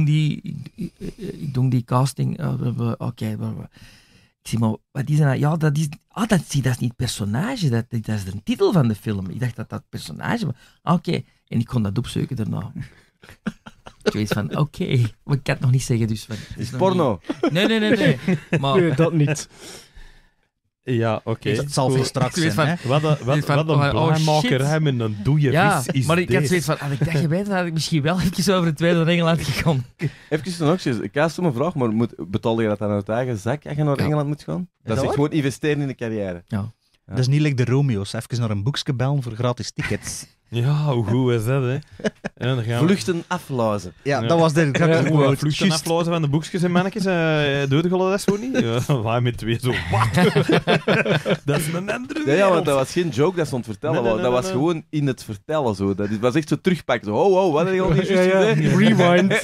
doe die casting. Oké. Ik zeg, maar wat is dat? Ja, dat is... dat is niet personage, dat is de titel van de film. Ik dacht dat dat personage was. Oké. En ik kon dat opzoeken daarna. Ik weet van, oké. Maar ik kan het nog niet zeggen, dus... Is porno? Nee. Maar... Nee, dat niet. Ja, oké. Dat zal veel straks Ik weet zijn, van- hè? Wat een blijmakerij met een doeie Ja, vis is maar ik had deze. zoiets van, had ik dat geweten, had ik misschien wel even over het tweede naar Engeland gekomen. Even nog eens, ik heb een vraag, maar betaal je dat aan uit eigen zak als je naar Engeland moet gaan? Dat is waar? echt gewoon investeren in de carrière. Dat is niet like de Romeo's. Even naar een boekje bellen voor gratis tickets. Ja, hoe goed is dat, hè? En dan gaan we... Vluchten afluizen. Ja, Ja. dat was de gratis Oeh, quote. vluchten Juist. aflozen van de boekjes en mannetjes. Doe je dat zo niet? Ja, wij met twee zo. Wat? Dat is een andere Ja, wereld. want dat was geen joke dat ze aan het vertellen. Nee, dat was nee. gewoon in het vertellen. Zo. Dat was echt zo terugpakken. Zo, oh, wat heb je al niet juist gezegd? Rewind.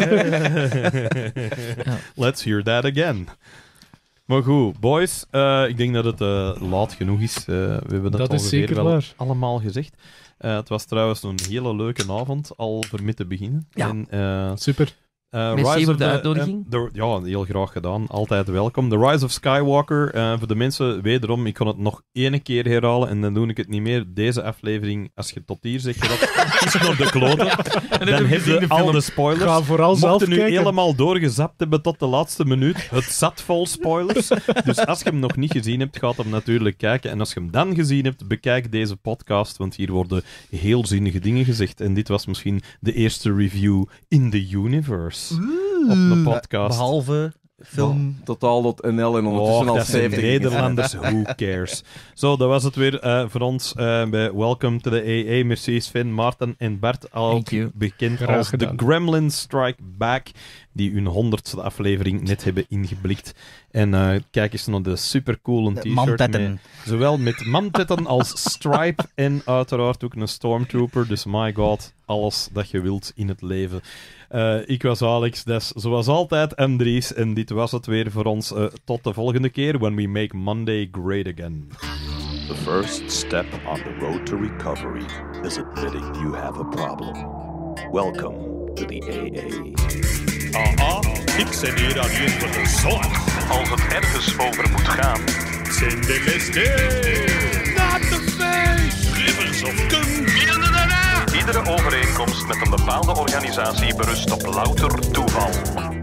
Let's hear that again. Maar goed, boys, ik denk dat het laat genoeg is. We hebben dat Dat is ongeveer zeker wel waar. allemaal gezegd. Het was trouwens een hele leuke avond, al voor mee te beginnen. Ja. En, Super. Merci voor de uitnodiging. ja, heel graag gedaan. Altijd welkom. The Rise of Skywalker. Voor de mensen, wederom, ik kan het nog 1 keer herhalen en dan doe ik het niet meer. Deze aflevering, als je tot hier zegt, dat is naar de kloten. Dan heb je al de spoilers. Ga vooral zelf Mocht je nu kijken. helemaal doorgezapt hebben tot de laatste minuut, het zat vol spoilers. Dus als je hem nog niet gezien hebt, gaat hem natuurlijk kijken. En als je hem dan gezien hebt, bekijk deze podcast, want hier worden heel zinnige dingen gezegd. En dit was misschien de eerste review in the universe op de podcast. Behalve film. Totaal.nl en ondertussen al dat zijn 70. Nederlanders, who cares. Zo, dat was het weer voor ons bij Welcome to the AA. Merci Sven, Maarten en Bart, Thank ook you. bekend Graag als gedaan. The Gremlins Strike Back, die hun 100ste aflevering net hebben ingeblikt. En kijk eens naar de supercoole t-shirt. Mantetten. met- Zowel met mantetten als Stripe en uiteraard ook een Stormtrooper. Dus my god, alles dat je wilt in het leven. Ik was Alex, dat is zoals altijd Andries en dit was het weer voor ons. Tot de volgende keer, when we make Monday great again. The first step on the road to recovery is admitting you have a problem. Welcome to the AA. Ik ben hier alleen voor de zorg. Als het ergens over moet gaan, Zijn de liste. Not the face. Rivers of Kung. iedere overeenkomst met een bepaalde organisatie berust op louter toeval.